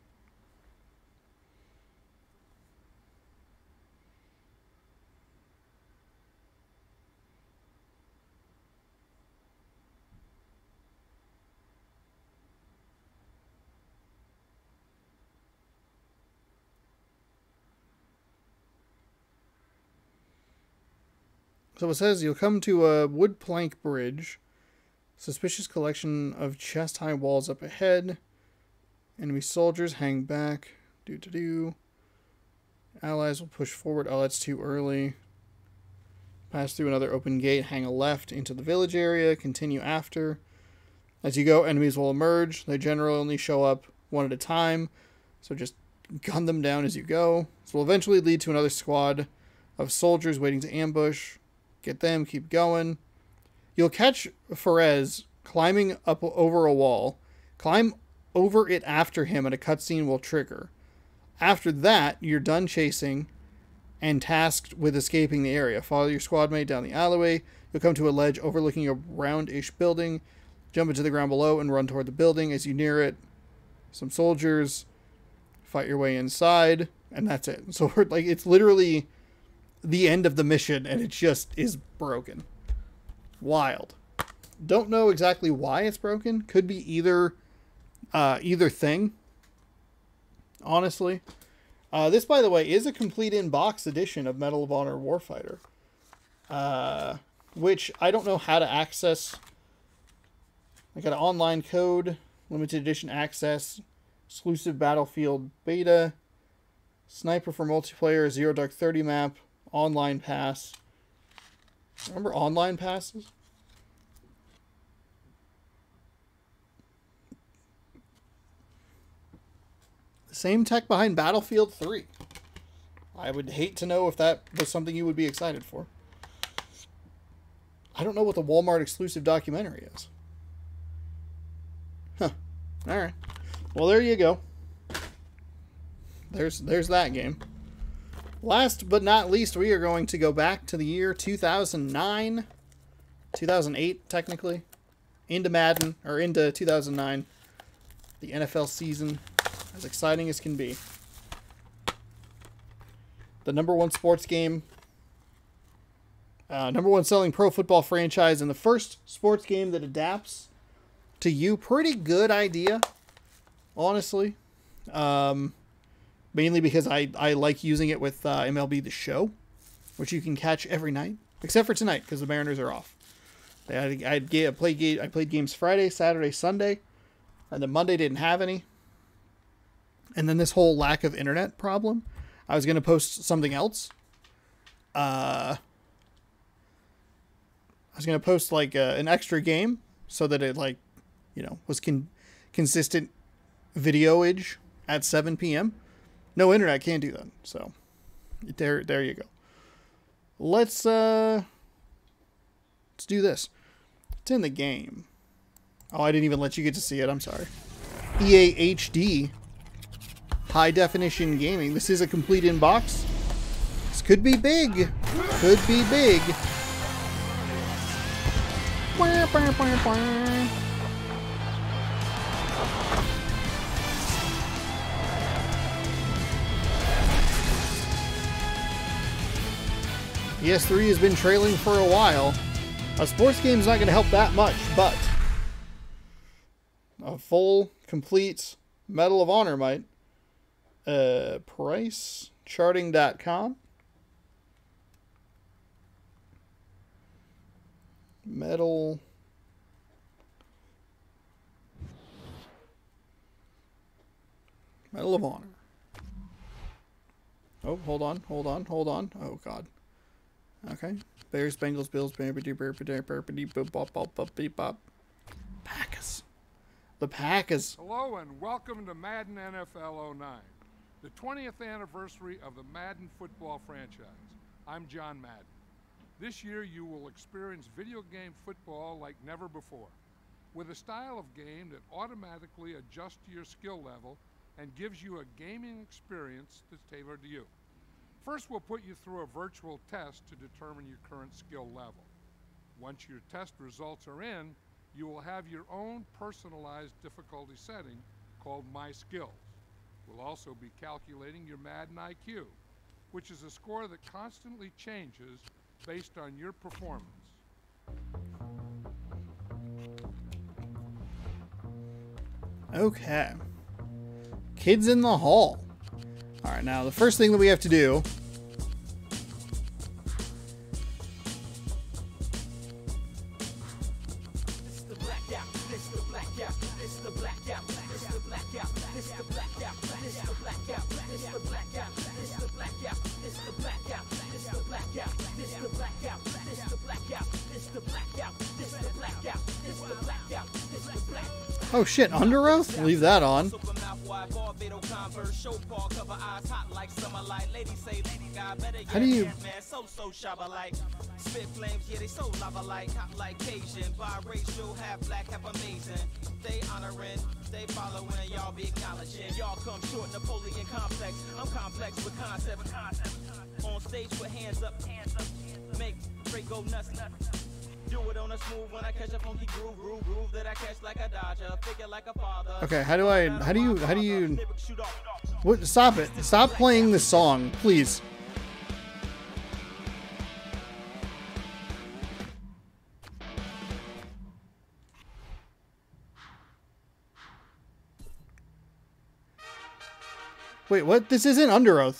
So it says you'll come to a wood plank bridge. Suspicious collection of chest-high walls up ahead. Enemy soldiers hang back. Do-do-do. Allies will push forward. Oh, that's too early. Pass through another open gate. Hang a left into the village area. Continue after. As you go, enemies will emerge. They generally only show up one at a time. So just gun them down as you go. This will eventually lead to another squad of soldiers waiting to ambush. Get them, keep going. You'll catch Ferez climbing up over a wall. Climb over it after him and a cutscene will trigger. After that, you're done chasing and tasked with escaping the area. Follow your squad mate down the alleyway. You'll come to a ledge overlooking a roundish building. Jump into the ground below and run toward the building. As you near it, some soldiers fight your way inside, and that's it. So we're like, it's literally the end of the mission, and it just is broken. Wild. Don't know exactly why it's broken. Could be either uh, either thing. Honestly. Uh, this, by the way, is a complete in-box edition of Medal of Honor Warfighter. Uh, which I don't know how to access. I got an online code, limited edition access. exclusive Battlefield beta, Sniper for multiplayer, Zero Dark Thirty map, online pass. Remember online passes? The same tech behind Battlefield three. I would hate to know if that was something you would be excited for. I don't know what the Walmart exclusive documentary is. Huh. Alright. Well, there you go. There's there's that game. Last but not least, we are going to go back to the year two thousand nine. two thousand eight, technically. Into Madden, or into two thousand nine. The N F L season. As exciting as can be. The number one sports game. Uh, number one selling pro football franchise. And the first sports game that adapts to you. Pretty good idea. Honestly. Um, mainly because I, I like using it with uh, M L B The Show. Which you can catch every night. Except for tonight, because the Mariners are off. I, I, I, played, I played games Friday, Saturday, Sunday. And then Monday didn't have any. And then this whole lack of internet problem. I was going to post something else. Uh, I was going to post like a, an extra game so that it like, you know, was con consistent videoage at seven P M No internet, can't do that. So there, there you go. Let's, uh, let's do this. It's in the game. Oh, I didn't even let you get to see it. I'm sorry. E A H D. High definition gaming. This is a complete inbox. This could be big. Could be big. P S three has been trailing for a while. A sports game is not going to help that much, but a full, complete Medal of Honor might. Uh, price charting dot com. Medal. Medal of Honor. Oh, hold on, hold on, hold on. Oh, God. Okay. Bears, Bengals, Bills, Packers. The Packers. Hello and welcome to Madden N F L oh nine, the twentieth anniversary of the Madden football franchise. I'm John Madden. This year you will experience video game football like never before, with a style of game that automatically adjusts to your skill level and gives you a gaming experience that's tailored to you. First, we'll put you through a virtual test to determine your current skill level. Once your test results are in, you will have your own personalized difficulty setting called My Skills. We'll also be calculating your Madden I Q, which is a score that constantly changes based on your performance. Okay. Kids in the hall. All right, now the first thing that we have to do Oh shit, Under Oath? Leave that on. How do you... Spit flames, yeah, they so lava like, hot like Cajun, biracial, half black, half amazing. They honoring, they following, y'all be acknowledging. Y'all come short, Napoleon complex. I'm complex with concept. On stage with hands up, hands up. Make Drake go nuts, nuts. Do it on a smooth when I catch a funky groove, groove, groove that I catch like a dodger, figure like a father. Okay, how do I, how do you, how do you, what, stop it. Stop playing the song, please. Wait, what? This isn't Under Oath.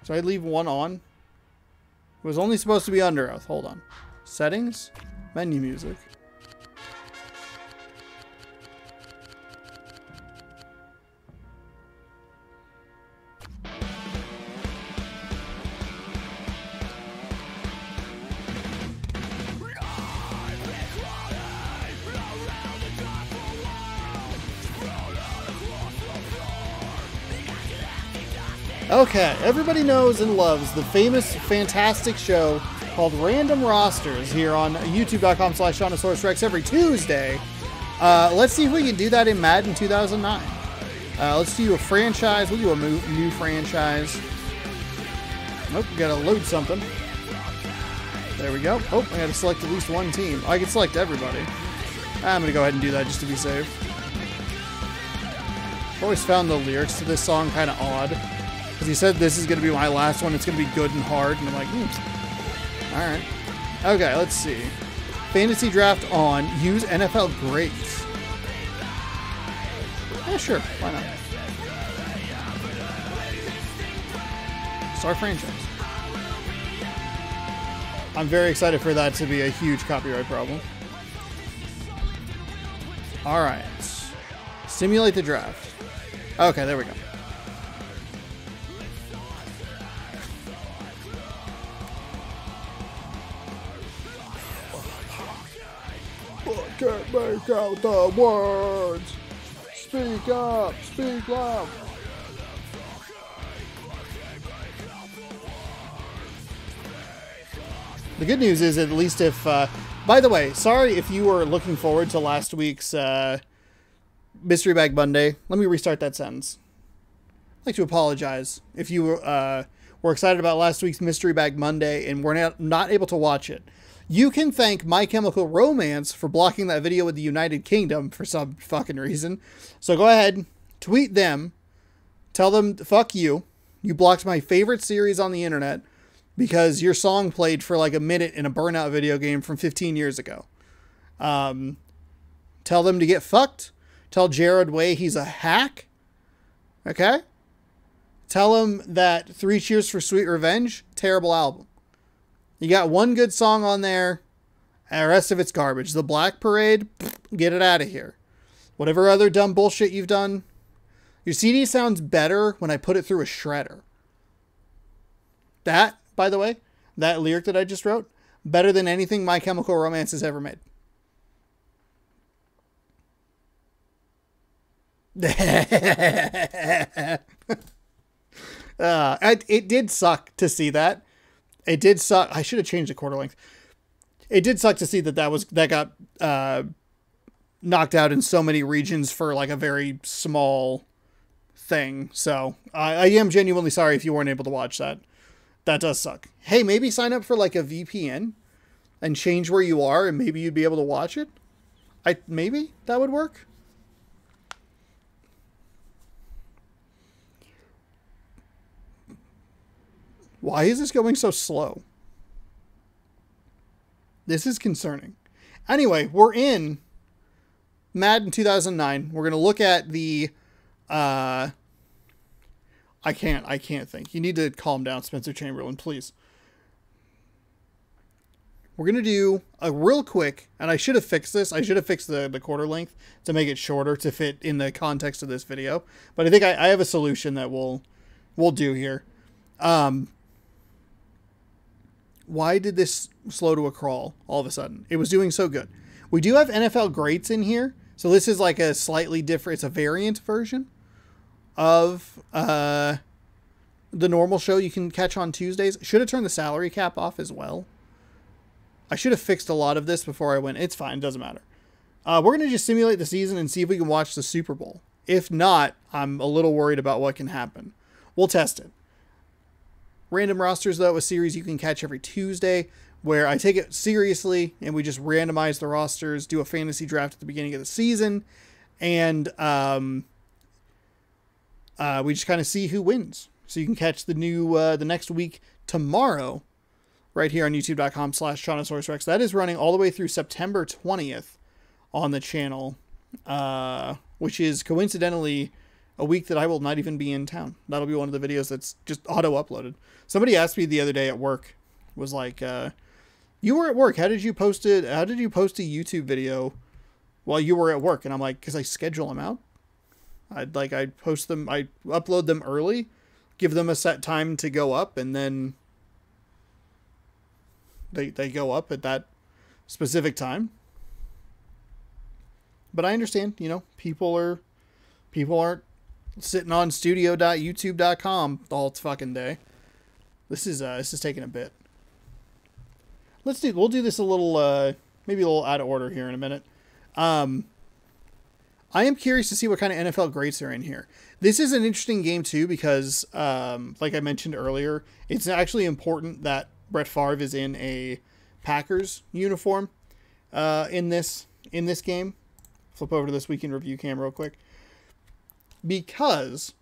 So I leave one on. It was only supposed to be under oath. Hold on. Settings, menu music. Okay, everybody knows and loves the famous, fantastic show called Random Rosters here on youtube.com slash Shawnosaurus Rex every Tuesday. Uh, let's see if we can do that in Madden two thousand nine. Uh, let's do a franchise. We'll do a mo- new franchise. Nope, we gotta load something. There we go. Oh, I gotta select at least one team. I can select everybody. I'm gonna go ahead and do that just to be safe. I've always found the lyrics to this song kind of odd. Because he said this is going to be my last one. It's going to be good and hard. And I'm like, hmm. All right. Okay, let's see. Fantasy draft on. Use N F L greats. Yeah, sure. Why not? Star franchise. I'm very excited for that to be a huge copyright problem. All right. Simulate the draft. Okay, there we go. I can't make out the words. Speak up, speak loud. The good news is, at least if, uh, by the way, sorry if you were looking forward to last week's uh, Mystery Bag Monday. Let me restart that sentence. I'd like to apologize if you uh, were excited about last week's Mystery Bag Monday and were not, not able to watch it. You can thank My Chemical Romance for blocking that video with the United Kingdom for some fucking reason. So go ahead, tweet them, tell them, fuck you. You blocked my favorite series on the internet because your song played for like a minute in a Burnout video game from fifteen years ago. Um, tell them to get fucked. Tell Jared Way he's a hack. Okay? Tell him that Three Cheers for Sweet Revenge, terrible album. You got one good song on there, and the rest of it's garbage. The Black Parade, get it out of here. Whatever other dumb bullshit you've done. Your C D sounds better when I put it through a shredder. That, by the way, that lyric that I just wrote, better than anything My Chemical Romance has ever made. uh, it, it did suck to see that. It did suck. I should have changed the quarter length. It did suck to see that that was that got uh, knocked out in so many regions for like a very small thing. So I, I am genuinely sorry if you weren't able to watch that. That does suck. Hey, maybe sign up for like a V P N and change where you are, and maybe you'd be able to watch it. I maybe that would work. Why is this going so slow? This is concerning. Anyway, we're in Madden two thousand nine. We're going to look at the... Uh, I can't. I can't think. You need to calm down, Spencer Chamberlain, please. We're going to do a real quick... And I should have fixed this. I should have fixed the, the quarter length to make it shorter to fit in the context of this video. But I think I, I have a solution that we'll, we'll do here. Um... Why did this slow to a crawl all of a sudden? It was doing so good. We do have N F L greats in here. So this is like a slightly different, it's a variant version of uh, the normal show you can catch on Tuesdays. Should have turned the salary cap off as well. I should have fixed a lot of this before I went. It's fine. Doesn't matter. Uh, we're going to just simulate the season and see if we can watch the Super Bowl. If not, I'm a little worried about what can happen. We'll test it. Random Rosters, though, a series you can catch every Tuesday where I take it seriously and we just randomize the rosters, do a fantasy draft at the beginning of the season, and um, uh, we just kind of see who wins. So you can catch the new, uh, the next week tomorrow right here on youtube.com slash Shawnosaurus Rex. That is running all the way through September twentieth on the channel, uh, which is coincidentally a week that I will not even be in town. That'll be one of the videos that's just auto-uploaded. Somebody asked me the other day at work, was like, uh, you were at work. How did you post it? How did you post a YouTube video while you were at work? And I'm like, because I schedule them out. I'd like, I post them, I upload them early, give them a set time to go up, and then they, they go up at that specific time. But I understand, you know, people are, people aren't sitting on studio dot youtube dot com all fucking day. This is, uh, this is taking a bit. Let's do, we'll do this a little, uh, maybe a little out of order here in a minute. Um, I am curious to see what kind of N F L greats are in here. This is an interesting game too, because, um, like I mentioned earlier, it's actually important that Brett Favre is in a Packers uniform, uh, in this, in this game. Flip over to this Week in Review cam real quick. Because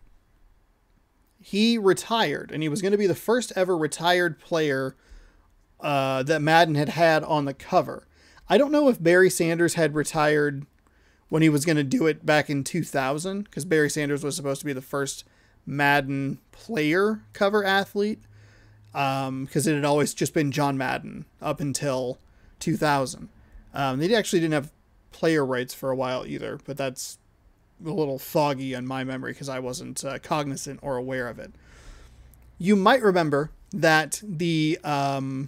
he retired, and he was going to be the first ever retired player uh, that Madden had had on the cover. I don't know if Barry Sanders had retired when he was going to do it back in two thousand, because Barry Sanders was supposed to be the first Madden player cover athlete, um, because it had always just been John Madden up until two thousand. Um, they actually didn't have player rights for a while either, but that's a little foggy on my memory because I wasn't uh, cognizant or aware of it. You might remember that the um,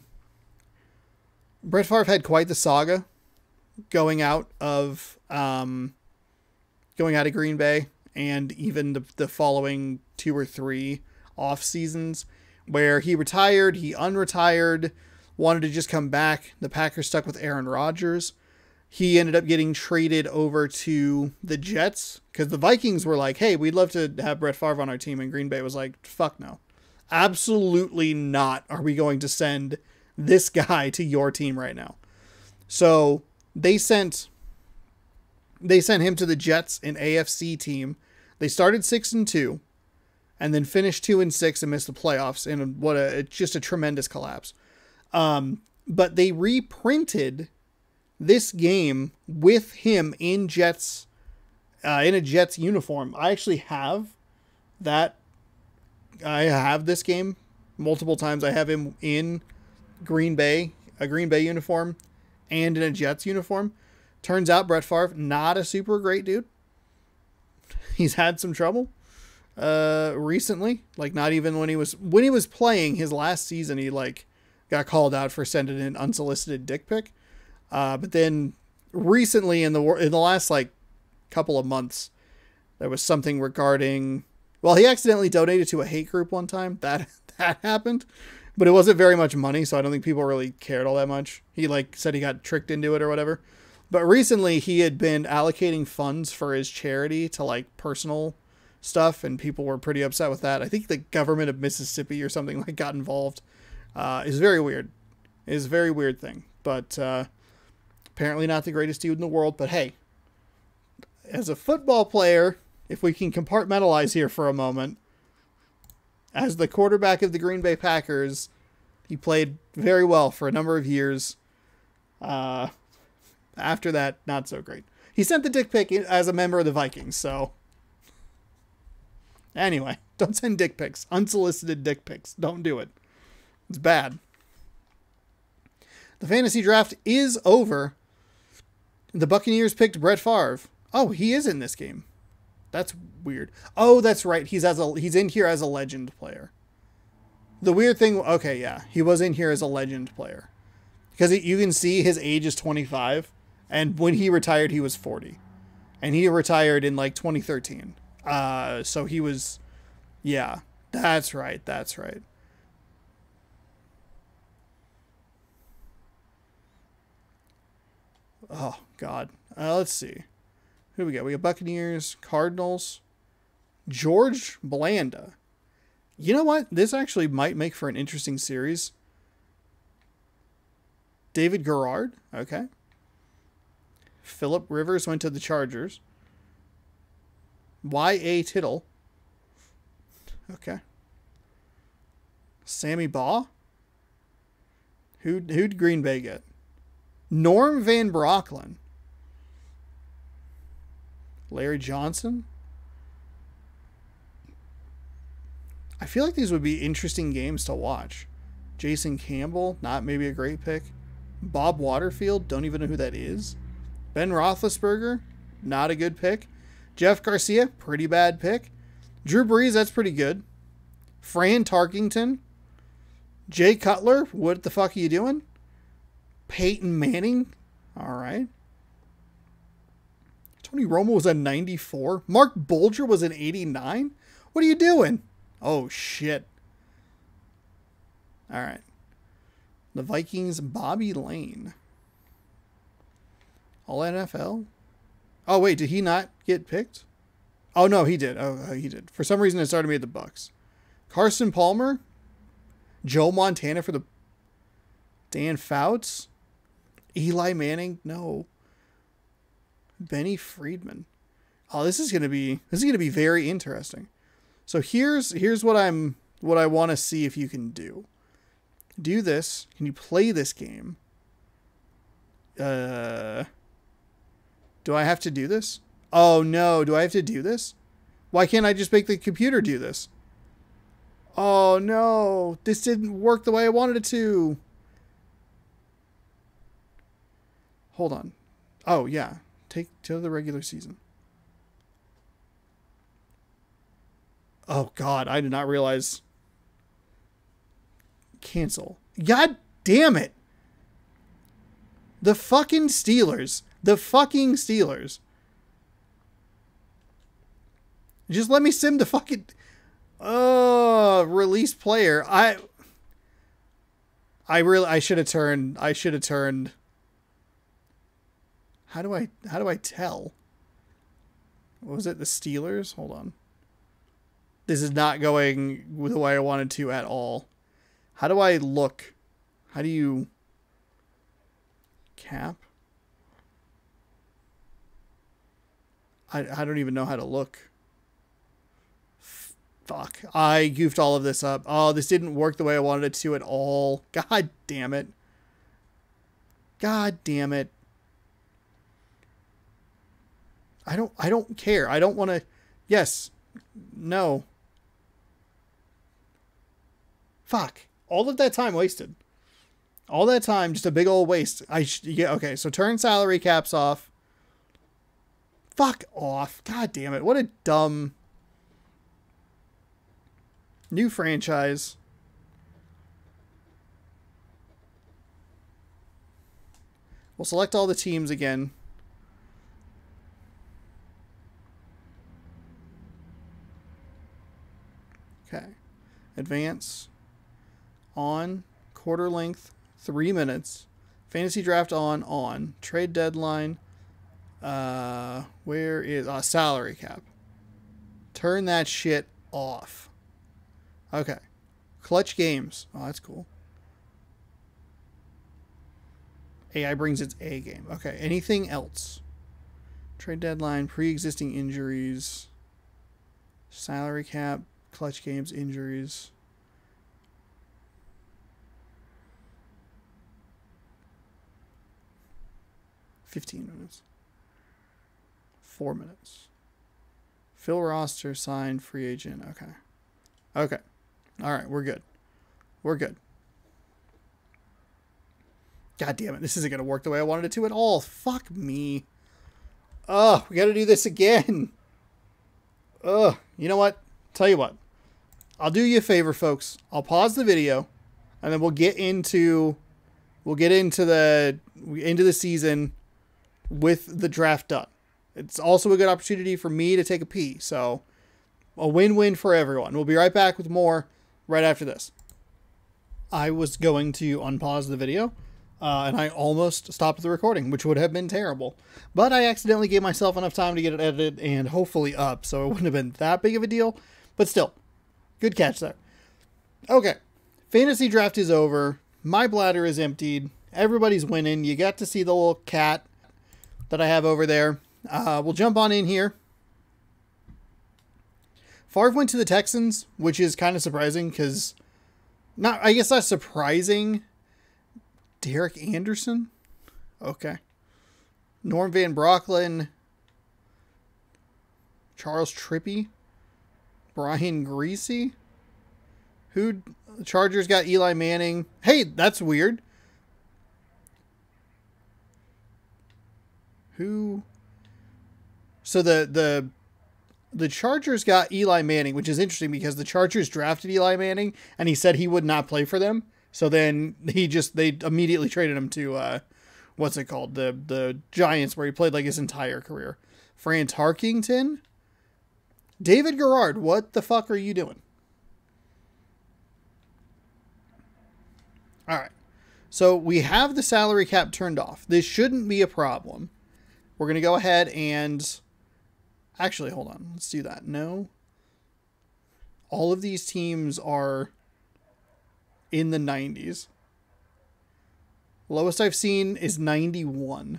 Brett Favre had quite the saga going out of um, going out of Green Bay, and even the, the following two or three off seasons where he retired, he unretired, wanted to just come back. The Packers stuck with Aaron Rodgers. He ended up getting traded over to the Jets because the Vikings were like, hey, we'd love to have Brett Favre on our team. And Green Bay was like, fuck no. Absolutely not are we going to send this guy to your team right now. So they sent they sent him to the Jets, an A F C team. They started six and two and then finished two and six and missed the playoffs. And what a just a tremendous collapse. Um, but they reprinted this game with him in Jets, uh, in a Jets uniform. I actually have that. I have this game multiple times. I have him in Green Bay, a Green Bay uniform, and in a Jets uniform. Turns out Brett Favre, not a super great dude. He's had some trouble, uh, recently. Like not even when he was, when he was playing his last season, he like got called out for sending an unsolicited dick pic. Uh, but then recently in the in the last like couple of months, there was something regarding, well, he accidentally donated to a hate group one time. That that happened, but it wasn't very much money, so I don't think people really cared all that much. He like said he got tricked into it or whatever. But recently he had been allocating funds for his charity to like personal stuff, and people were pretty upset with that. I think the government of Mississippi or something like got involved. Uh, it's very weird. It's a very weird thing, but. Uh, Apparently not the greatest dude in the world, but hey, as a football player, if we can compartmentalize here for a moment, as the quarterback of the Green Bay Packers, he played very well for a number of years. Uh, after that, not so great. He sent the dick pic as a member of the Vikings, so anyway, don't send dick pics. Unsolicited dick pics. Don't do it. It's bad. The fantasy draft is over. The Buccaneers picked Brett Favre. Oh, he is in this game. That's weird. Oh, that's right. He's as a he's in here as a legend player. The weird thing, okay, yeah, he was in here as a legend player. Because you can see his age is twenty-five, and when he retired, he was forty. And he retired in like twenty thirteen. Uh, so he was, yeah, that's right, that's right. Oh, God. Uh, let's see. Who do we got? We got Buccaneers, Cardinals, George Blanda. You know what? This actually might make for an interesting series. David Garrard. Okay. Phillip Rivers went to the Chargers. Y A. Tittle. Okay. Sammy Baugh. Who, who'd Green Bay get? Norm Van Brocklin. Larry Johnson. I feel like these would be interesting games to watch. Jason Campbell, not maybe a great pick. Bob Waterfield, don't even know who that is. Ben Roethlisberger, not a good pick. Jeff Garcia, pretty bad pick. Drew Brees, that's pretty good. Fran Tarkington. Jay Cutler, what the fuck are you doing? Peyton Manning, all right. Tony Romo was a ninety-four. Mark Bulger was an eighty-nine. What are you doing? Oh, shit. All right. The Vikings, Bobby Lane. All N F L? Oh, wait, did he not get picked? Oh, no, he did. Oh, he did. For some reason, it started me at the Bucks. Carson Palmer. Joe Montana for the... Dan Fouts. Eli Manning. No. Benny Friedman. Oh, this is going to be... This is going to be very interesting. So here's here's what I'm... What I want to see if you can do. Do this. Can you play this game? Uh... Do I have to do this? Oh, no. Do I have to do this? Why can't I just make the computer do this? Oh, no. This didn't work the way I wanted it to. Hold on. Oh, yeah. Take to the regular season. Oh, God. I did not realize. Cancel. God damn it. The fucking Steelers. The fucking Steelers. Just let me sim the fucking... Oh, release player. I... I really... I should have turned... I should have turned... How do I... How do I tell? What was it? The Steelers? Hold on. This is not going the way I wanted to at all. How do I look? How do you... Cap? I, I don't even know how to look. Fuck. I goofed all of this up. Oh, this didn't work the way I wanted it to at all. God damn it. God damn it. I don't I don't care. I don't want to... Yes. No. Fuck. All of that time wasted. All that time, just a big old waste. I sh yeah, okay, so turn salary caps off. Fuck off. God damn it. What a dumb... New franchise. We'll select all the teams again. Okay. Advance. On. Quarter length. Three minutes. Fantasy draft on. On. Trade deadline. Uh, where is... Uh, salary cap. Turn that shit off. Okay. Clutch games. Oh, that's cool. A I brings its A game. Okay. Anything else? Trade deadline, pre-existing injuries, salary cap, clutch games, injuries. fifteen minutes. Four minutes. Fill roster, sign, free agent. Okay. Okay. All right, we're good. We're good. God damn it. This isn't going to work the way I wanted it to at all. Fuck me. Ugh, we got to do this again. Ugh. You know what? Tell you what. I'll do you a favor, folks. I'll pause the video, and then we'll get into we'll get into the into the season with the draft done. It's also a good opportunity for me to take a pee, so a win-win for everyone. We'll be right back with more right after this. I was going to unpause the video, uh, and I almost stopped the recording, which would have been terrible. But I accidentally gave myself enough time to get it edited and hopefully up, so it wouldn't have been that big of a deal. But still, good catch there. Okay, fantasy draft is over. My bladder is emptied. Everybody's winning. You got to see the little cat that I have over there. Uh, we'll jump on in here. Favre went to the Texans, which is kind of surprising because, not, I guess not surprising. Derek Anderson? Okay. Norm Van Brocklin. Charles Trippy. Brian Greasy. Who? Chargers got Eli Manning. Hey, that's weird. Who? So the the the Chargers got Eli Manning, which is interesting because the Chargers drafted Eli Manning and he said he would not play for them. So then he just they immediately traded him to uh, what's it called? The the Giants, where he played like his entire career. Fran Tarkington, David Garrard. What the fuck are you doing? All right. So we have the salary cap turned off. This shouldn't be a problem. We're going to go ahead and... Actually, hold on. Let's do that. No. All of these teams are in the nineties. Lowest I've seen is ninety-one.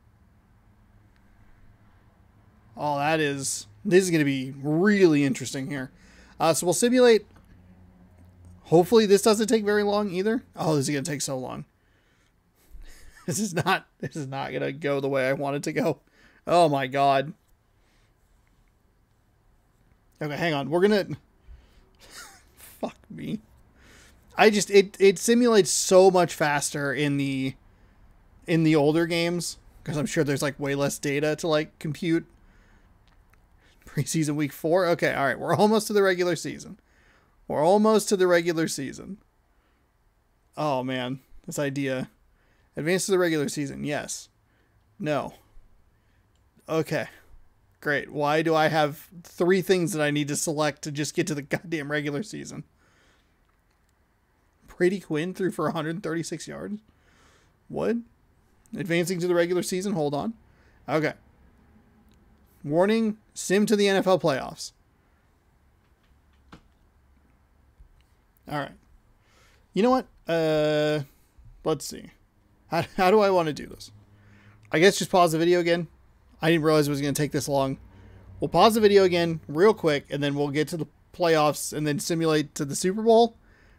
Oh, that is... This is going to be really interesting here. Uh, so we'll simulate... Hopefully this doesn't take very long either. Oh, this is going to take so long. This is not, this is not going to go the way I want it to go. Oh my God. Okay, hang on. We're going to, fuck me. I just, it, it simulates so much faster in the, in the older games. Because I'm sure there's like way less data to like compute. Preseason week four. Okay. All right. We're almost to the regular season. We're almost to the regular season. Oh, man. This idea. Advance to the regular season. Yes. No. Okay. Great. Why do I have three things that I need to select to just get to the goddamn regular season? Brady Quinn threw for one hundred thirty-six yards. What? Advancing to the regular season? Hold on. Okay. Warning. Sim to the N F L playoffs. All right. You know what? Uh, let's see. How, how do I want to do this? I guess just pause the video again. I didn't realize it was going to take this long. We'll pause the video again real quick, and then we'll get to the playoffs and then simulate to the Super Bowl.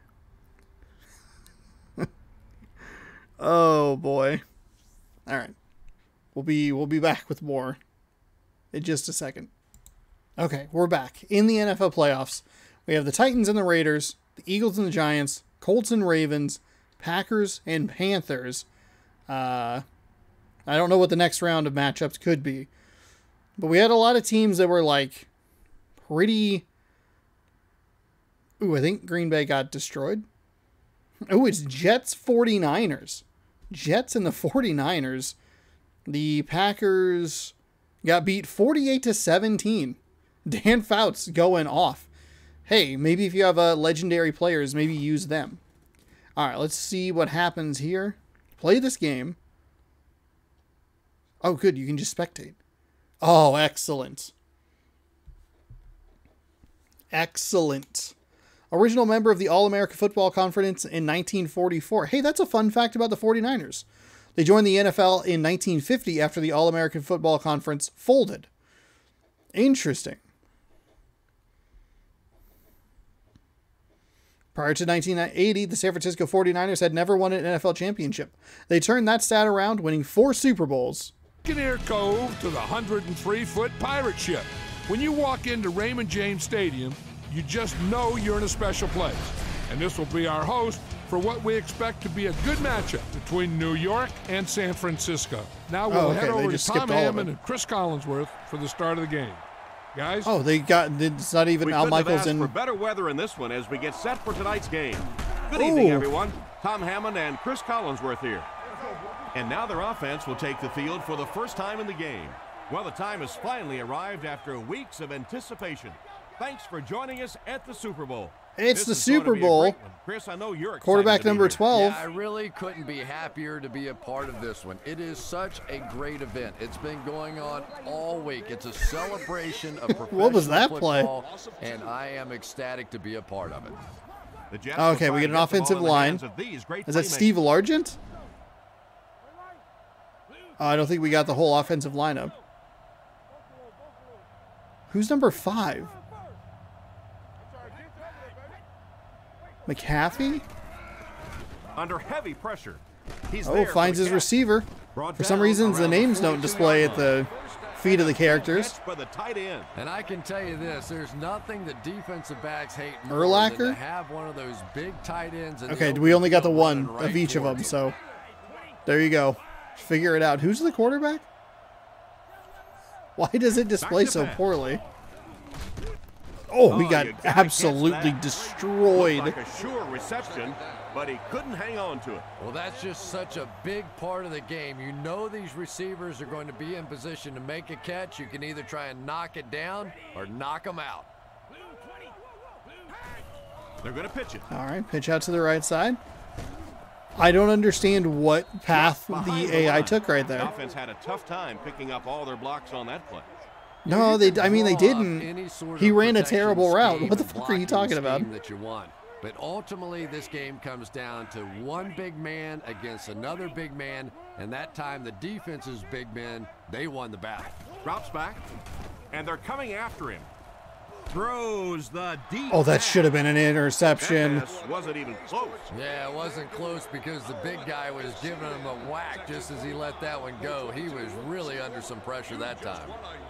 Oh, boy. All right. We'll be, we'll be back with more in just a second. Okay, we're back. In the N F L playoffs, we have the Titans and the Raiders, the Eagles and the Giants, Colts and Ravens, Packers and Panthers. Uh, I don't know what the next round of matchups could be. But we had a lot of teams that were like pretty... Ooh, I think Green Bay got destroyed. Oh, it's Jets forty-niners. Jets and the forty-niners. The Packers got beat forty-eight to seventeen. Dan Fouts going off. Hey, maybe if you have uh, legendary players, maybe use them. All right, let's see what happens here. Play this game. Oh, good. You can just spectate. Oh, excellent. Excellent. Original member of the All-America Football Conference in nineteen forty-four. Hey, that's a fun fact about the forty-niners. They joined the N F L in nineteen fifty after the All-American Football Conference folded. Interesting. Prior to nineteen eighty, the San Francisco forty-niners had never won an N F L championship. They turned that stat around, winning four Super Bowls. Buccaneer Cove to the one hundred three foot pirate ship. When you walk into Raymond James Stadium, you just know you're in a special place. And this will be our host for what we expect to be a good matchup between New York and San Francisco. Now we'll oh, okay. head over to Tom Hammond and Chris Collinsworth for the start of the game. Guys? Oh, they got, it's not even we Al Michaels in. for better weather in this one as we get set for tonight's game. Good Ooh. evening, everyone. Tom Hammond and Chris Collinsworth here. And now their offense will take the field for the first time in the game. Well, the time has finally arrived after weeks of anticipation. Thanks for joining us at the Super Bowl. It's this the Super Bowl. Chris, I know you're quarterback number twelve. Yeah, I really couldn't be happier to be a part of this one. It is such a great event. It's been going on all week. It's a celebration of professional what was that football, play? And I am ecstatic to be a part of it. Okay, we get an offensive line. Is that Steve Largent? Oh, I don't think we got the whole offensive lineup. Who's number five? McAfee? Under heavy pressure. He's oh, finds his receiver. For some reasons, the names don't display at the feet of the characters. By the tight end. And I can tell you this, there's nothing that defensive backs hate more Urlacher? than to have one of those big tight ends. In Okay, the we only got the field one running right of each of towards them, you. so there you go. Figure it out. Who's the quarterback? Why does it display so poorly? Oh, we Oh, got you gotta absolutely catch that. destroyed. Looked like a sure reception, but he couldn't hang on to it. Well, that's just such a big part of the game. You know these receivers are going to be in position to make a catch. You can either try and knock it down or knock them out. They're going to pitch it. All right, pitch out to the right side. I don't understand what path Behind the A I line. took right The there. offense had a tough time picking up all their blocks on that play. No, they. I mean, they Draw up didn't. any sort He of ran a protection terrible route. scheme What the and fuck are you blocking talking about? scheme that you want. But ultimately, this game comes down to one big man against another big man, and that time the defense's big men, they won the battle. Drops back, and they're coming after him. Throws the deep. Oh, that pass. should have been an interception. That pass wasn't even close. Yeah, it wasn't close because the big guy was giving him a whack just as he let that one go. He was really under some pressure that time.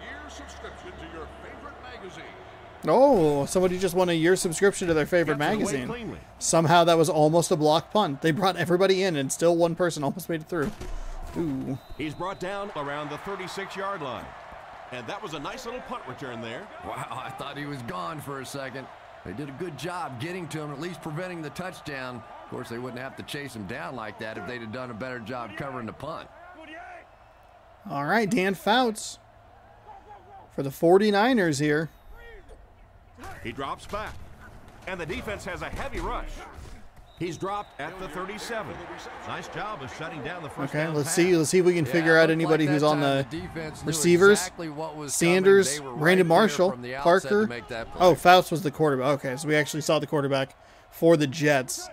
Oh, somebody just won a year subscription to their favorite Gets it away magazine. cleanly. Somehow that was almost a block punt. They brought everybody in, and still one person almost made it through. Ooh. He's brought down around the thirty-six yard line. And that was a nice little punt return there. Wow, I thought he was gone for a second. They did a good job getting to him, at least preventing the touchdown. Of course, they wouldn't have to chase him down like that if they'd have done a better job covering the punt. All right, Dan Fouts for the forty-niners here. He drops back. And the defense has a heavy rush. He's dropped at the thirty-seven. Nice job of shutting down the first Okay, down let's pass. see. Let's see if we can Yeah, figure it out looked anybody like who's that on time the the defense knew receivers. exactly what was Sanders, coming. They were right Brandon there Marshall, from the outset Parker. to make that play. Oh, Fouts was the quarterback. Okay, so we actually saw the quarterback for the Jets.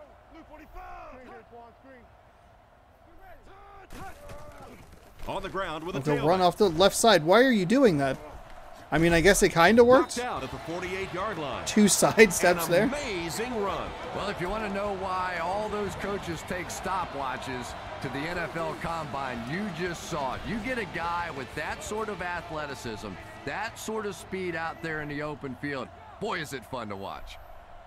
On the ground with a To tailback. run off the left side. Why are you doing that? I mean, I guess it kind of worked. Knocked out at the forty-eight yard line. Two side steps An there. amazing run. Well, if you want to know why all those coaches take stopwatches to the N F L Combine, you just saw it. You get a guy with that sort of athleticism, that sort of speed out there in the open field. Boy, is it fun to watch.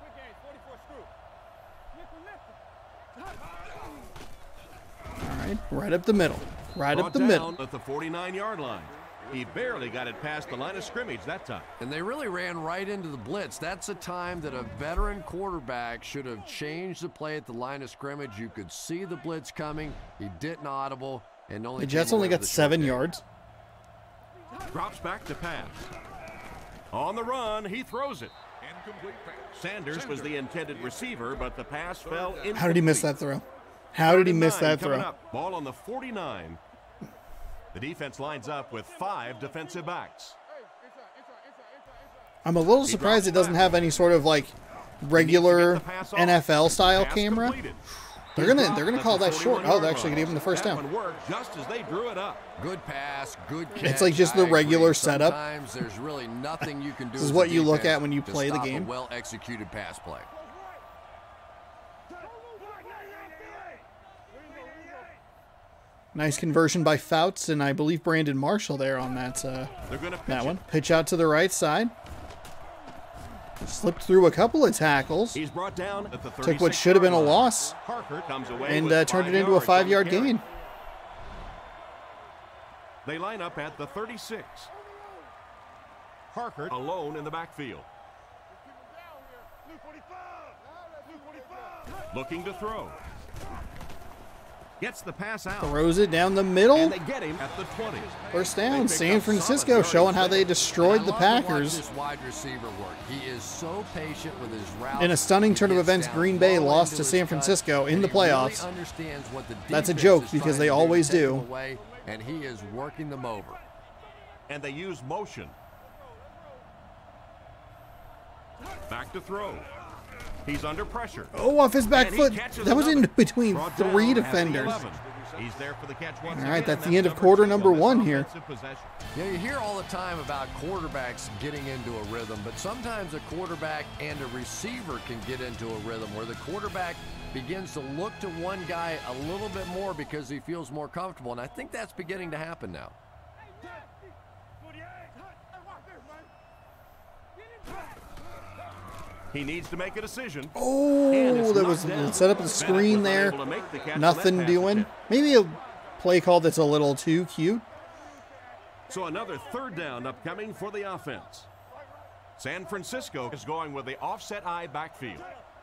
All right, right up the middle. Right Brought up the down middle. at the forty-nine yard line. He barely got it past the line of scrimmage that time. And they really ran right into the blitz. That's a time that a veteran quarterback should have changed the play at the line of scrimmage. You could see the blitz coming. He didn't audible. And only The Jets came only away got with a seven short gain. yards. Drops back to pass. On the run, he throws it. Sanders was the intended receiver, but the pass fell incomplete. How did he miss that throw? How did he miss Third and that nine coming throw? up. Ball on the forty-nine. The defense lines up with five defensive backs. I'm a little surprised it doesn't have any sort of like regular N F L style Pass camera. completed. They're He's gonna dropped they're gonna at call the that short. forty-one Oh, they're yard actually line. gonna give him the first That down. one worked just as they drew it up. Good pass, good catch. It's like just the I agree. regular setup. Sometimes there's really nothing you can do. This is as a what you look defense at when you to play the stop a game. well-executed pass play. Nice conversion by Fouts and I believe Brandon Marshall there on that uh, They're gonna pitch that it. one. Pitch out to the right side. Slipped through a couple of tackles. He's brought down at the Took what should have been a thirty-six yard line. loss Parker comes away and with uh, turned five it into a yards on the five-yard carry. gain. They line up at the thirty-six. Parker alone in the backfield. Looking to throw. Gets the pass out. Throws it down the middle. And they get him at the twenty. First They down. picked San up Francisco solid showing how yards. they destroyed And the I love to watch Packers. this wide receiver work. He is so patient with his routes. In a stunning He turn of gets events, down Green Bay low lost into to his San cut, Francisco in and the he really playoffs. understands what the That's a defense joke is because trying they to do to always take do. him away, and he is working them over. And they use motion. Back to throw. He's under pressure. Oh, off his back And he foot. catches That was in another. between Brought three down at the defenders. eleven. He's there for the catch once All right, again. that's the end of quarter two number on this one here. offensive possession. Yeah, you hear all the time about quarterbacks getting into a rhythm, but sometimes a quarterback and a receiver can get into a rhythm where the quarterback begins to look to one guy a little bit more because he feels more comfortable, and I think that's beginning to happen now. He needs to make a decision. Oh, that was set up the screen there. Nothing doing. Maybe a play call that's a little too cute. So another third down upcoming for the offense. San Francisco is going with the offset I backfield.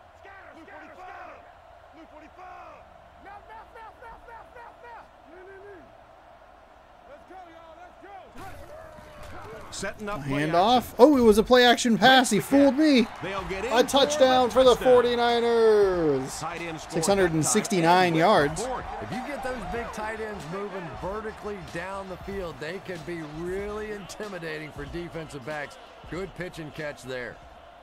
Setting up handoff. Oh, it was a play action pass. He fooled me. A touchdown for the forty-niners. six hundred sixty-nine yards. If you get those big tight ends moving vertically down the field, they can be really intimidating for defensive backs. Good pitch and catch there.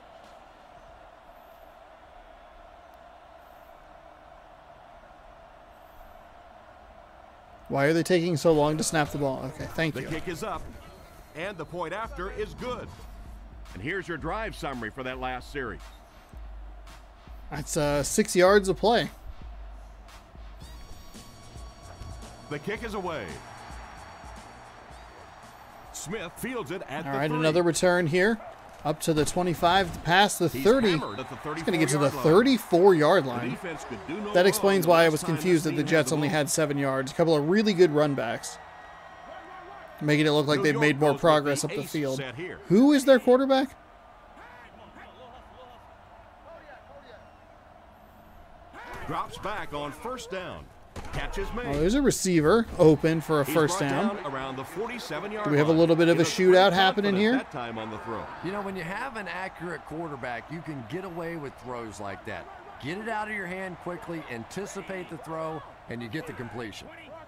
Why are they taking so long to snap the ball? Okay, thank you. The kick is up, and the point after is good. And here's your drive summary for that last series. That's uh, six yards of play. The kick is away. Smith fields it at the All right, three. another return here. Up to the twenty-five, past the thirty. He's going to get to the thirty-four yard line. No that explains why I was confused that the Jets only had seven yards. A couple of really good run backs, making it look like they've made more progress up the field. Who is their quarterback? Drops back on first down. Catches made. Oh, there's a receiver open for a first down. down around the forty-seven yard Do we have a little bit of a shootout happening here? That time on the throw. You know, when you have an accurate quarterback, you can get away with throws like that. Get it out of your hand quickly, anticipate the throw, and you get the completion.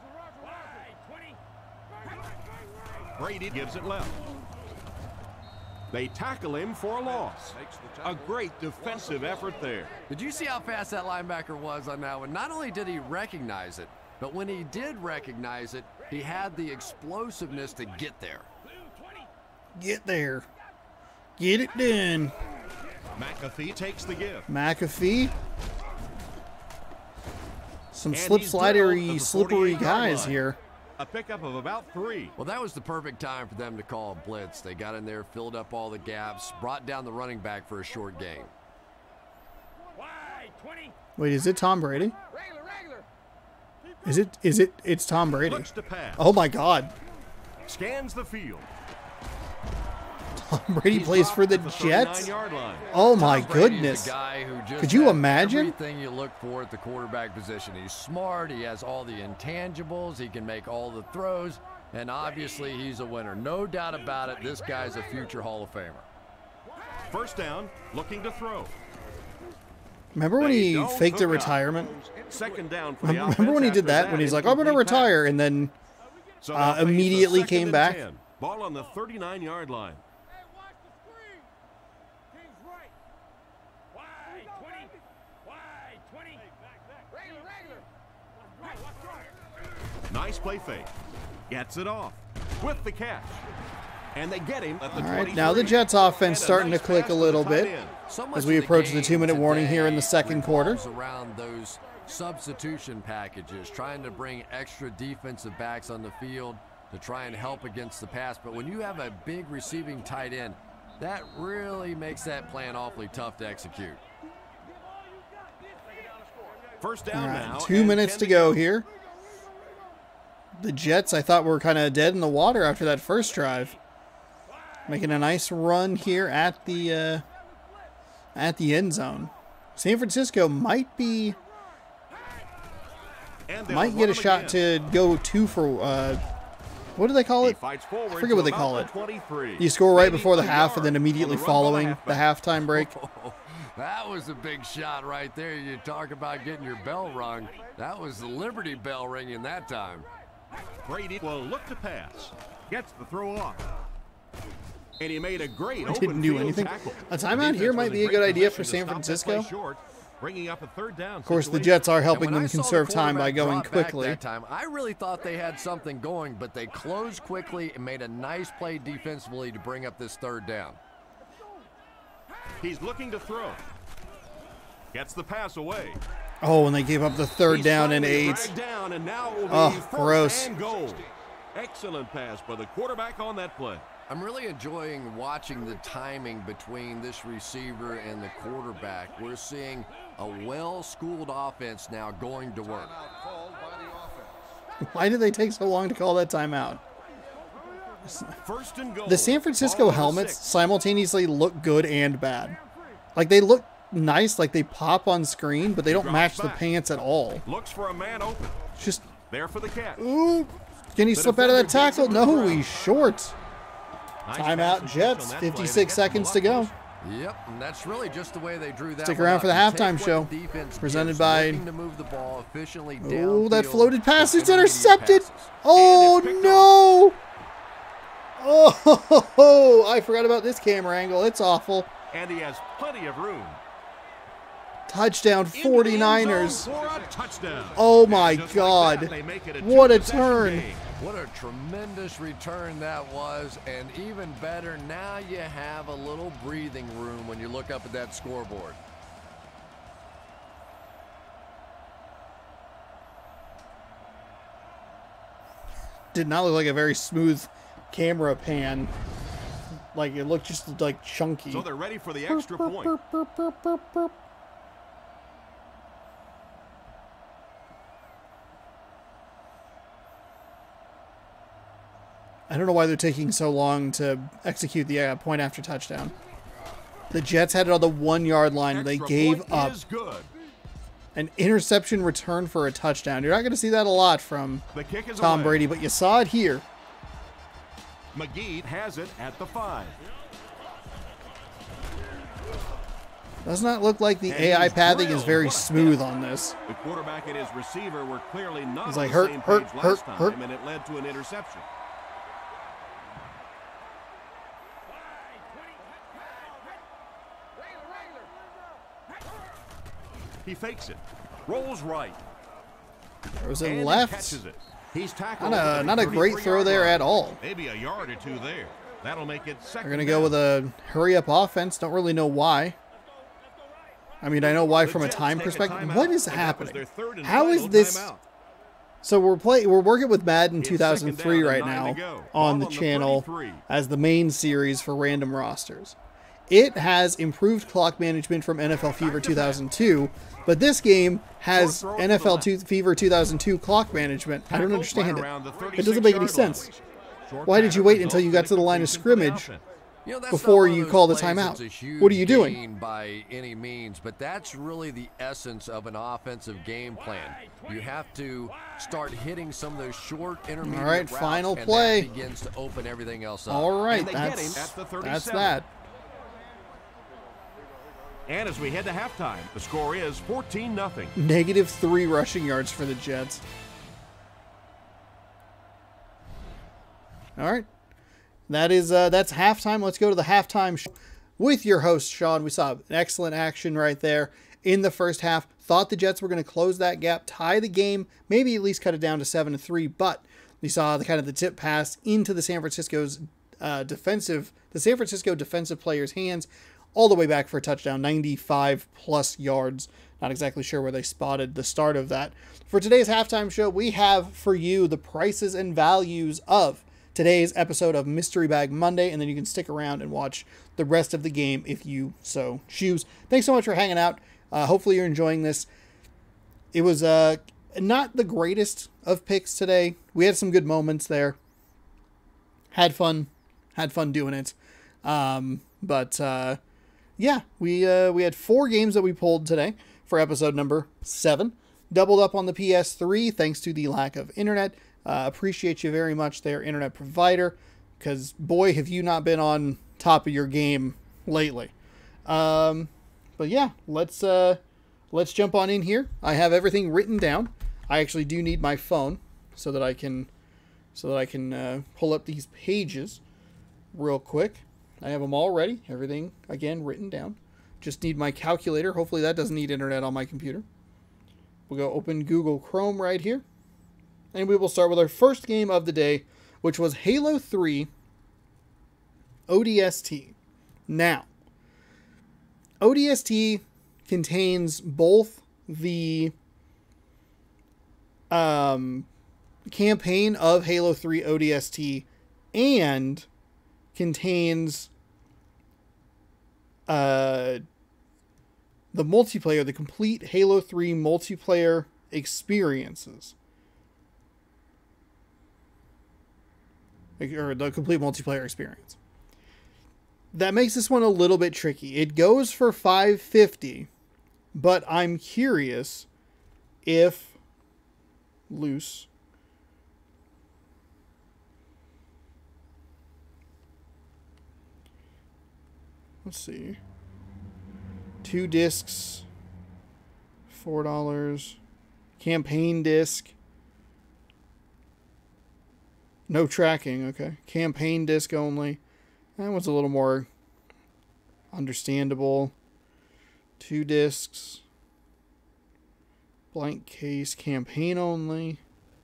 Brady gives it left. They tackle him for a loss. A great defensive effort there. Did you see how fast that linebacker was on that one? Not only did he recognize it, but when he did recognize it, he had the explosiveness to get there. Get there. Get it done. McAfee takes the give. McAfee. Some slip slidery, slippery guys line. here. A pickup of about three. Well, that was the perfect time for them to call a blitz. They got in there, filled up all the gaps, brought down the running back for a short gain. Wait, is it Tom Brady? Is it? Is it? It's Tom Brady. Looks to pass. Oh my God. Scans the field. Tom Brady He's plays for the, the Jets. line. Oh my Tom Brady's goodness. the guy who just Could you has imagine? Everything you look for at the quarterback position. He's smart. He has all the intangibles. He can make all the throws. And obviously, he's a winner. No doubt about it. This guy's a future Hall of Famer. First down, looking to throw. Remember when They he don't faked a hook up. retirement? Second down for the Remember offense when he did after that? When he's like, I'm going to incomplete retire, pass. and then So uh, they'll face a immediately second came and back? ten. Ball on the thirty-nine yard line. Nice play fake. Gets it off with the catch. And they get him at the All right, now the Jets offense starting to click a little bit as we approach the two-minute warning here in the second quarter. Around those substitution packages, trying to bring extra defensive backs on the field to try and help against the pass. But when you have a big receiving tight end, that really makes that plan awfully tough to execute. First All down right, now. two minutes to go here. The Jets, I thought, were kind of dead in the water after that first drive. Making a nice run here at the uh, at the end zone. San Francisco might be might get a shot to go two for uh, what do they call it? I forget what they call it. You score right before the half and then immediately following the halftime break. That was a big shot right there. You talk about getting your bell rung. That was the Liberty Bell ringing that time. Brady will look to pass. Gets the throw off. And he made a great Didn't do anything. A timeout here might be a good idea for San Francisco. Short, bringing up a third down Of course, the situation. Jets are helping And when them I saw the conserve time by quarterback going drop back quickly. That time, I really thought they had something going, but they closed quickly and made a nice play defensively to bring up this third down. He's looking to throw. Gets the pass away. Oh, and they gave up the third He's down and finally eight. dragged Down, and now will be Oh, first gross. and goal. Excellent pass by the quarterback on that play. I'm really enjoying watching the timing between this receiver and the quarterback. We're seeing a well-schooled offense now going to work. Why did they take so long to call that timeout? First and goal. The San Francisco helmets simultaneously look good and bad. Like, they look nice, like they pop on screen, but they don't match the pants at all. Looks for a man open. Just there for the catch. Ooh, can he slip out of that tackle? No, he's short. Nice Timeout Jets, fifty-six seconds to go. Yep, and that's really just the way they drew that. Stick around for the halftime show. Presented by. Oh, that floated pass is intercepted. Oh no! Oh, I forgot about this camera angle. It's awful. And he has plenty of room. Touchdown forty-niners. Touchdown. Oh my God. What a turn. What a tremendous return that was. And even better, now you have a little breathing room when you look up at that scoreboard. Did not look like a very smooth camera pan. Like, it looked just like chunky. So they're ready for the extra point. I don't know why they're taking so long to execute the uh, point after touchdown. The Jets had it on the one yard line. They gave up. An interception return for a touchdown. You're not going to see that a lot from Tom Brady, but you saw it here. McGee has it at the five. Does not look like the A I pathing is very smooth on this. The quarterback and his receiver were clearly not He's on like, the hurt, same hurt, page hurt, last time, hurt. and it led to an interception. He fakes it, rolls right. Throws it and left. He catches it. He's tackled Not a, not a great throw there line. at all. Maybe a yard or two there. That'll make it second. They're going to go with a hurry-up offense. Don't really know why. I mean, I know why from a time perspective. What is happening? How is this? So we're play we're working with Madden two thousand three right now on the channel as the main series for random rosters. It has improved clock management from N F L Fever two thousand two, but this game has N F L Fever two thousand two clock management. I don't understand it. It doesn't make any sense. Why did you wait until you got to the line of scrimmage You know, that's before not one you of call the those plays that's timeout? a huge What are you doing? gain by any means, but that's really the essence of an offensive game plan. You have to start hitting some of those short intermediate All right, routes, final and play. that begins to open everything else up. All right, And they get that's, him at the that's thirty-seven. that. And as we head to halftime, the score is fourteen nothing. Negative three rushing yards for the Jets. All right. That is, uh, that's halftime. Let's go to the halftime show with your host, Sean. We saw excellent action right there in the first half. Thought the Jets were going to close that gap, tie the game, maybe at least cut it down to seven to three, but we saw the kind of the tip pass into the San Francisco's uh, defensive, the San Francisco defensive player's hands, all the way back for a touchdown, ninety-five plus yards. Not exactly sure where they spotted the start of that. For today's halftime show, we have for you the prices and values of today's episode of Mystery Bag Monday, and then you can stick around and watch the rest of the game if you so choose. Thanks so much for hanging out. Uh, hopefully you're enjoying this. It was uh, not the greatest of picks today. We had some good moments there. Had fun. Had fun doing it. Um, but uh, yeah, we uh, we had four games that we pulled today for episode number seven. Doubled up on the P S three thanks to the lack of internet. Uh, appreciate you very much there, internet provider, because boy, have you not been on top of your game lately. Um, but yeah, let's uh, let's jump on in here. I have everything written down. I actually do need my phone so that I can so that I can uh, pull up these pages real quick. I have them all ready. Everything again written down. Just need my calculator. Hopefully that doesn't need internet on my computer. We'll go open Google Chrome right here. And we will start with our first game of the day, which was Halo three O D S T. Now, O D S T contains both the um, campaign of Halo three O D S T and contains uh, the multiplayer, the complete Halo three multiplayer experiences. Or the complete multiplayer experience. That makes this one a little bit tricky. It goes for five fifty, but I'm curious if loose let's see, two discs, four dollars, campaign disc, no tracking, okay, campaign disc only. That one's a little more understandable. Two discs, blank case, campaign only.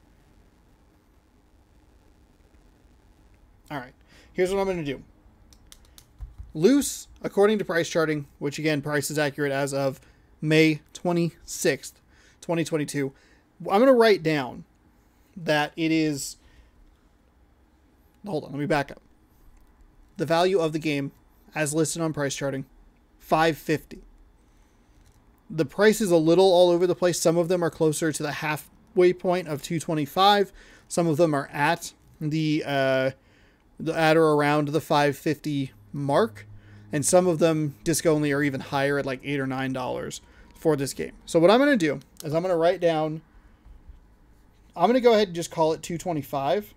Alright, here's what I'm going to do. Loose, according to Pricecharting, which again, price is accurate as of May twenty-sixth, twenty twenty-two. I'm going to write down that it is... Hold on, let me back up. The value of the game, as listed on Pricecharting, five fifty. The price is a little all over the place. Some of them are closer to the halfway point of two twenty-five. Some of them are at the uh, the at or around the five fifty mark, and some of them disc only are even higher at like eight or nine dollars for this game. So what I'm going to do is I'm going to write down. I'm going to go ahead and just call it two twenty-five.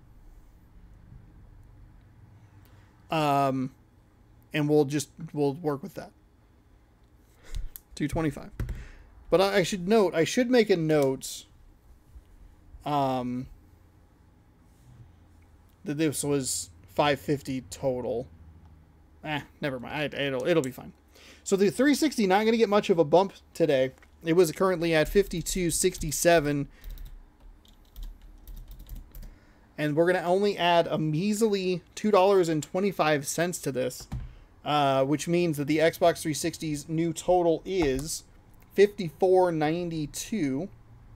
Um, and we'll just, we'll work with that. two twenty-five. But I, I should note, I should make a note, um, that this was five fifty total. Eh, never mind. I, it'll, it'll be fine. So the three sixty not going to get much of a bump today. It was currently at fifty-two sixty-seven. And we're going to only add a measly two dollars and twenty-five cents to this, uh, which means that the Xbox three sixty's new total is fifty-four ninety-two.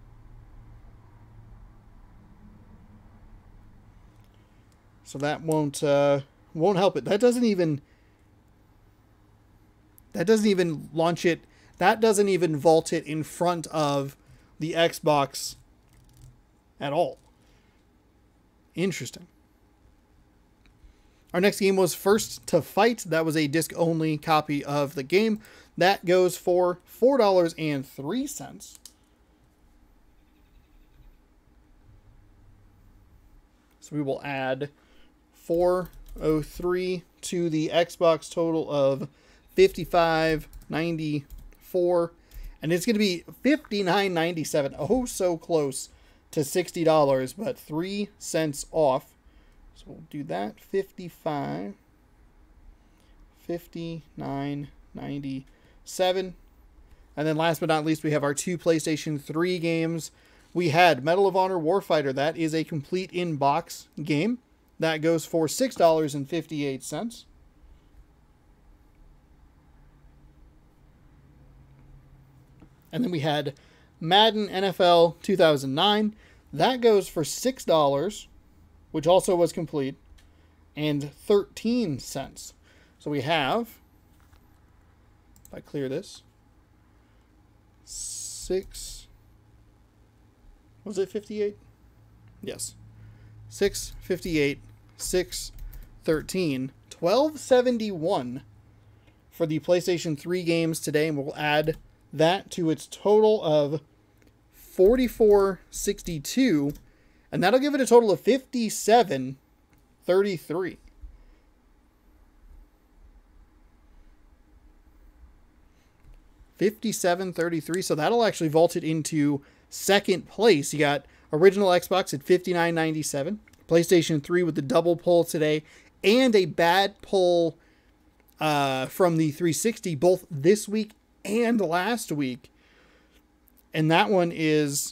So that won't uh, won't help it. That doesn't even that doesn't even launch it. That doesn't even vault it in front of the Xbox at all. Interesting. Our next game was First to Fight. That was a disc-only copy of the game. That goes for four dollars and three cents. So we will add four oh three to the Xbox total of fifty-five ninety-four. And it's going to be fifty-nine ninety-seven. Oh, so close to sixty dollars, but three cents off. So we'll do that. fifty-five, fifty-nine ninety-seven. And then last but not least, we have our two PlayStation three games. We had Medal of Honor Warfighter. That is a complete in-box game. That goes for six dollars and fifty-eight cents. And then we had Madden N F L two thousand nine. That goes for six dollars, which also was complete, and thirteen cents. So we have, if I clear this, six, was it fifty-eight? Yes. six fifty-eight, six thirteen, twelve seventy-one for the PlayStation three games today, and we'll add that to its total of forty-four sixty-two, and that'll give it a total of fifty-seven thirty-three. fifty-seven thirty-three, so that'll actually vault it into second place. You got original Xbox at fifty-nine ninety-seven, PlayStation three with the double pull today, and a bad pull uh, from the three sixty both this week and last week. And that one is,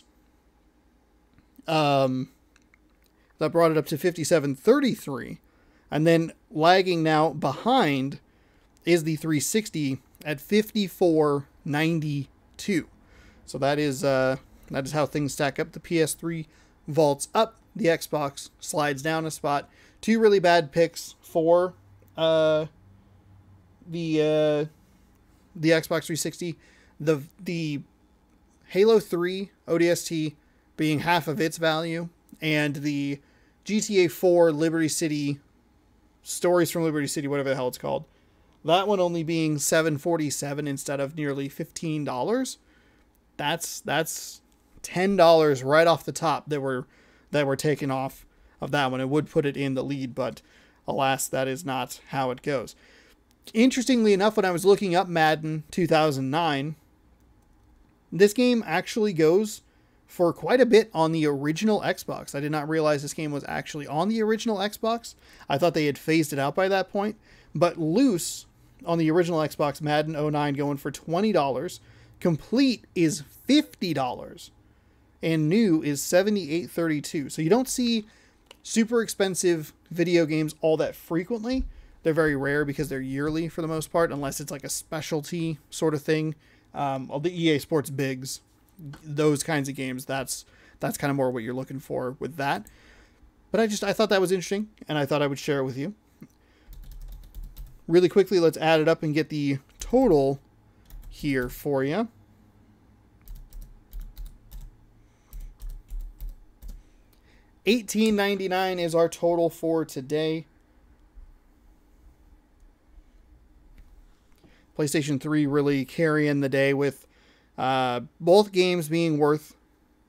um, that brought it up to fifty-seven thirty-three. And then lagging now behind is the three sixty at fifty-four ninety-two. So that is, uh, that is how things stack up. The P S three vaults up, the Xbox slides down a spot. Two really bad picks for uh, the uh, the Xbox three sixty, the the Halo three O D S T being half of its value, and the G T A four Liberty City, Stories from Liberty City, whatever the hell it's called, that one only being seven forty-seven instead of nearly fifteen dollars. That's that's ten dollars right off the top that were that were taken off of that one. It would put it in the lead, but alas, that is not how it goes. Interestingly enough, when I was looking up Madden two thousand nine, this game actually goes for quite a bit on the original Xbox. I did not realize this game was actually on the original Xbox. I thought they had phased it out by that point. But loose on the original Xbox, Madden oh nine going for twenty dollars. Complete is fifty dollars. And new is seventy-eight thirty-two. So you don't see super expensive video games all that frequently. They're very rare because they're yearly for the most part, unless it's like a specialty sort of thing. Um, all the E A Sports Bigs, those kinds of games, that's that's kind of more what you're looking for with that. But I just I thought that was interesting, and I thought I would share it with you. Really quickly, let's add it up and get the total here for you. eighteen ninety-nine is our total for today. PlayStation three really carrying the day with uh, both games being worth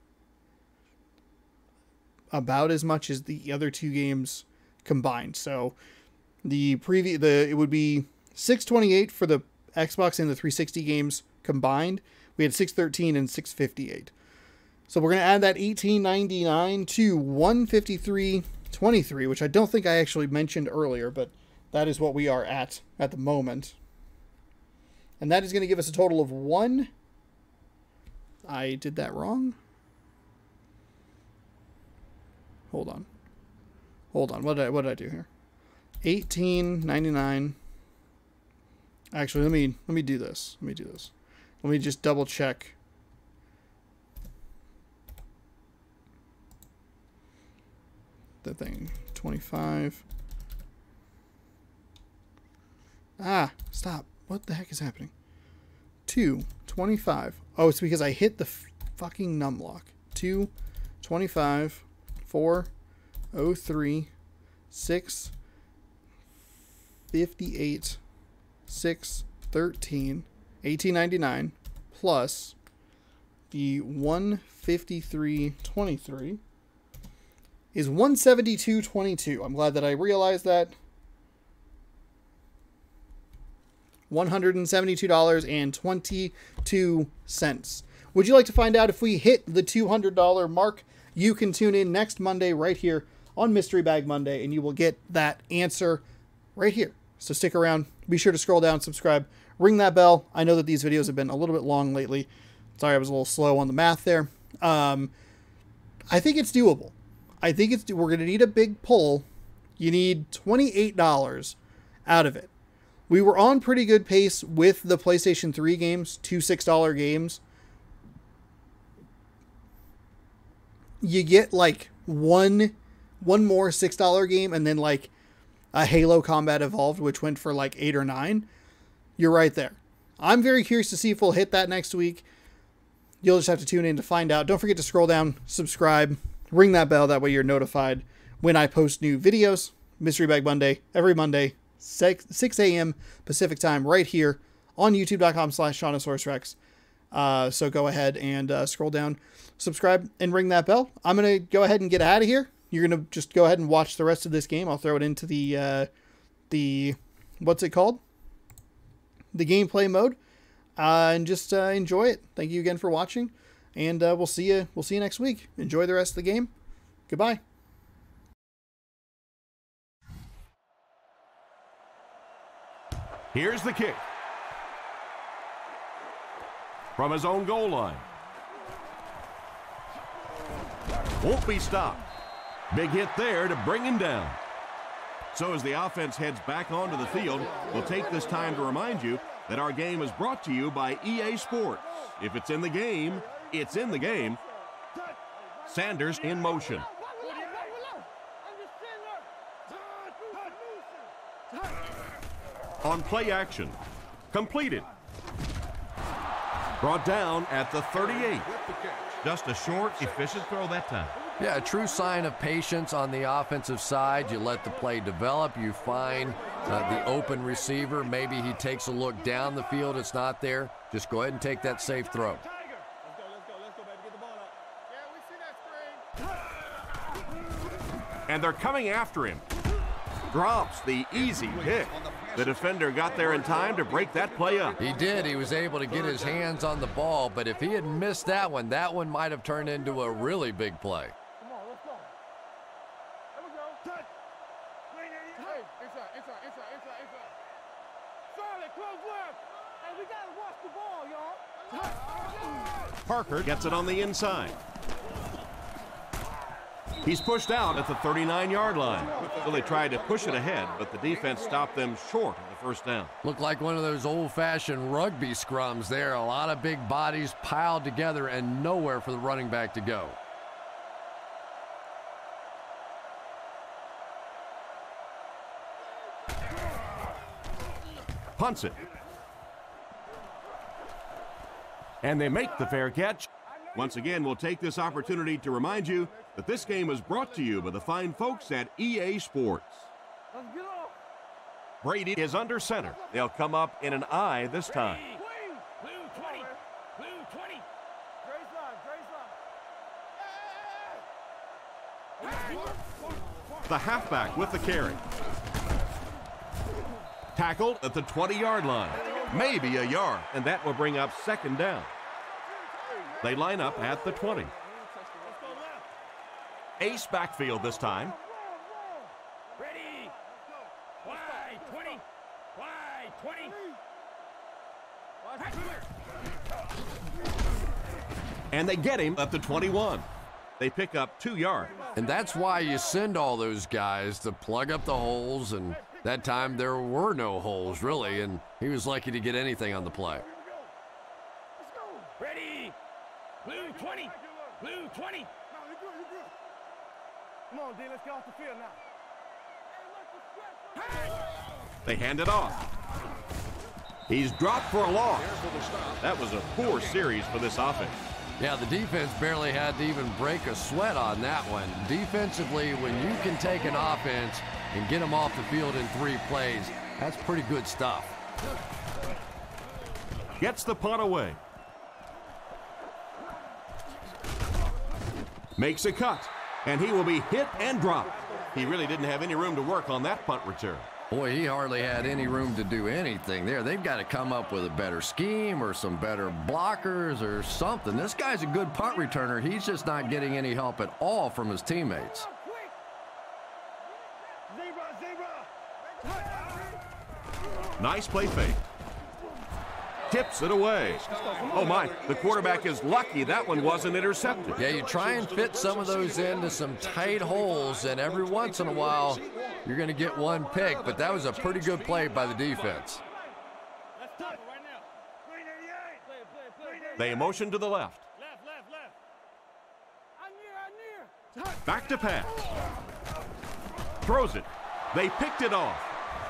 about as much as the other two games combined. So the previous the it would be six twenty-eight for the Xbox and the three sixty games combined. We had six thirteen and six fifty-eight. So we're going to add that eighteen ninety-nine to one fifty-three twenty-three, which I don't think I actually mentioned earlier, but that is what we are at at the moment. And that is going to give us a total of one. I did that wrong. Hold on. Hold on. What did I, what did I do here? eighteen ninety-nine. Actually, let me let me do this. Let me do this. Let me just double check. The thing. twenty-five. Ah, stop. What the heck is happening? two, twenty-five. Oh, it's because I hit the f fucking numlock. two, twenty-five, four, oh three, six, fifty-eight, six, thirteen, eighteen ninety-nine, plus the one fifty-three twenty-three is one seventy-two twenty-two. I'm glad that I realized that. one hundred seventy-two dollars and twenty-two cents. Would you like to find out if we hit the two hundred dollar mark? You can tune in next Monday right here on Mystery Bag Monday, and you will get that answer right here. So stick around. Be sure to scroll down, subscribe, ring that bell. I know that these videos have been a little bit long lately. Sorry, I was a little slow on the math there. Um, I think it's doable. I think it's we're going to need a big pull. You need twenty-eight dollars out of it. We were on pretty good pace with the PlayStation three games, two six dollar games. You get like one one more six dollar game and then like a Halo Combat Evolved, which went for like eight or nine. You're right there. I'm very curious to see if we'll hit that next week. You'll just have to tune in to find out. Don't forget to scroll down, subscribe, ring that bell. That way you're notified when I post new videos. Mystery Bag Monday, every Monday, six a m Pacific time, right here on youtube.com slash Shaunosaurus Rex. Uh, so go ahead and uh, scroll down, subscribe, and ring that bell. I'm going to go ahead and get out of here. You're going to just go ahead and watch the rest of this game. I'll throw it into the, uh, the what's it called? The gameplay mode. Uh, and just uh, enjoy it. Thank you again for watching. And uh, we'll see you. We'll see you next week. Enjoy the rest of the game. Goodbye. Here's the kick. From his own goal line. Won't be stopped. Big hit there to bring him down. So as the offense heads back onto the field, we'll take this time to remind you that our game is brought to you by E A Sports. If it's in the game, it's in the game. Sanders in motion. Touch! on play action. Completed. Brought down at the thirty-eight. Just a short, efficient throw that time. Yeah, a true sign of patience on the offensive side. You let the play develop. You find uh, the open receiver. Maybe he takes a look down the field. It's not there. Just go ahead and take that safe throw. And they're coming after him. Drops the easy pick. The defender got there in time to break that play up. He did. He was able to get his hands on the ball, but if he had missed that one, that one might have turned into a really big play. Come on, let's go. There we go. Touch. Hey, inside, inside, inside, inside, inside. Charlotte, close left. Hey, we gotta watch the ball, y'all. Parker gets it on the inside. He's pushed out at the thirty-nine yard line. So they tried to push it ahead, but the defense stopped them short of the first down. Looked like one of those old-fashioned rugby scrums there. A lot of big bodies piled together and nowhere for the running back to go. Punts it. And they make the fair catch. Once again, we'll take this opportunity to remind you that this game is brought to you by the fine folks at E A Sports. Brady is under center. They'll come up in an I this time. Blue twenty. Blue twenty. Grace line, Grace line. The halfback with the carry. Tackled at the twenty yard line. Maybe a yard, and that will bring up second down. They line up at the twenty. Ace backfield this time. Ready. Wide twenty. Wide twenty. And they get him at the twenty-one. They pick up two yards. And that's why you send all those guys to plug up the holes, and that time there were no holes, really, and he was lucky to get anything on the play. Ready. Blue twenty. Blue twenty. Come on, D, let's get off the field now. They hand it off. He's dropped for a loss. That was a poor series for this offense. Yeah, the defense barely had to even break a sweat on that one. Defensively, when you can take an offense and get them off the field in three plays, that's pretty good stuff. Gets the punt away. Makes a cut, and he will be hit and dropped. He really didn't have any room to work on that punt return. Boy, he hardly had any room to do anything there. They've got to come up with a better scheme or some better blockers or something. This guy's a good punt returner. He's just not getting any help at all from his teammates. Nice play fake. Tips it away. Oh my, the quarterback is lucky that one wasn't intercepted. Yeah, you try and fit some of those into some tight holes, and every once in a while you're going to get one pick, but that was a pretty good play by the defense. They motion to the left. Back to pass. Throws it. They picked it off.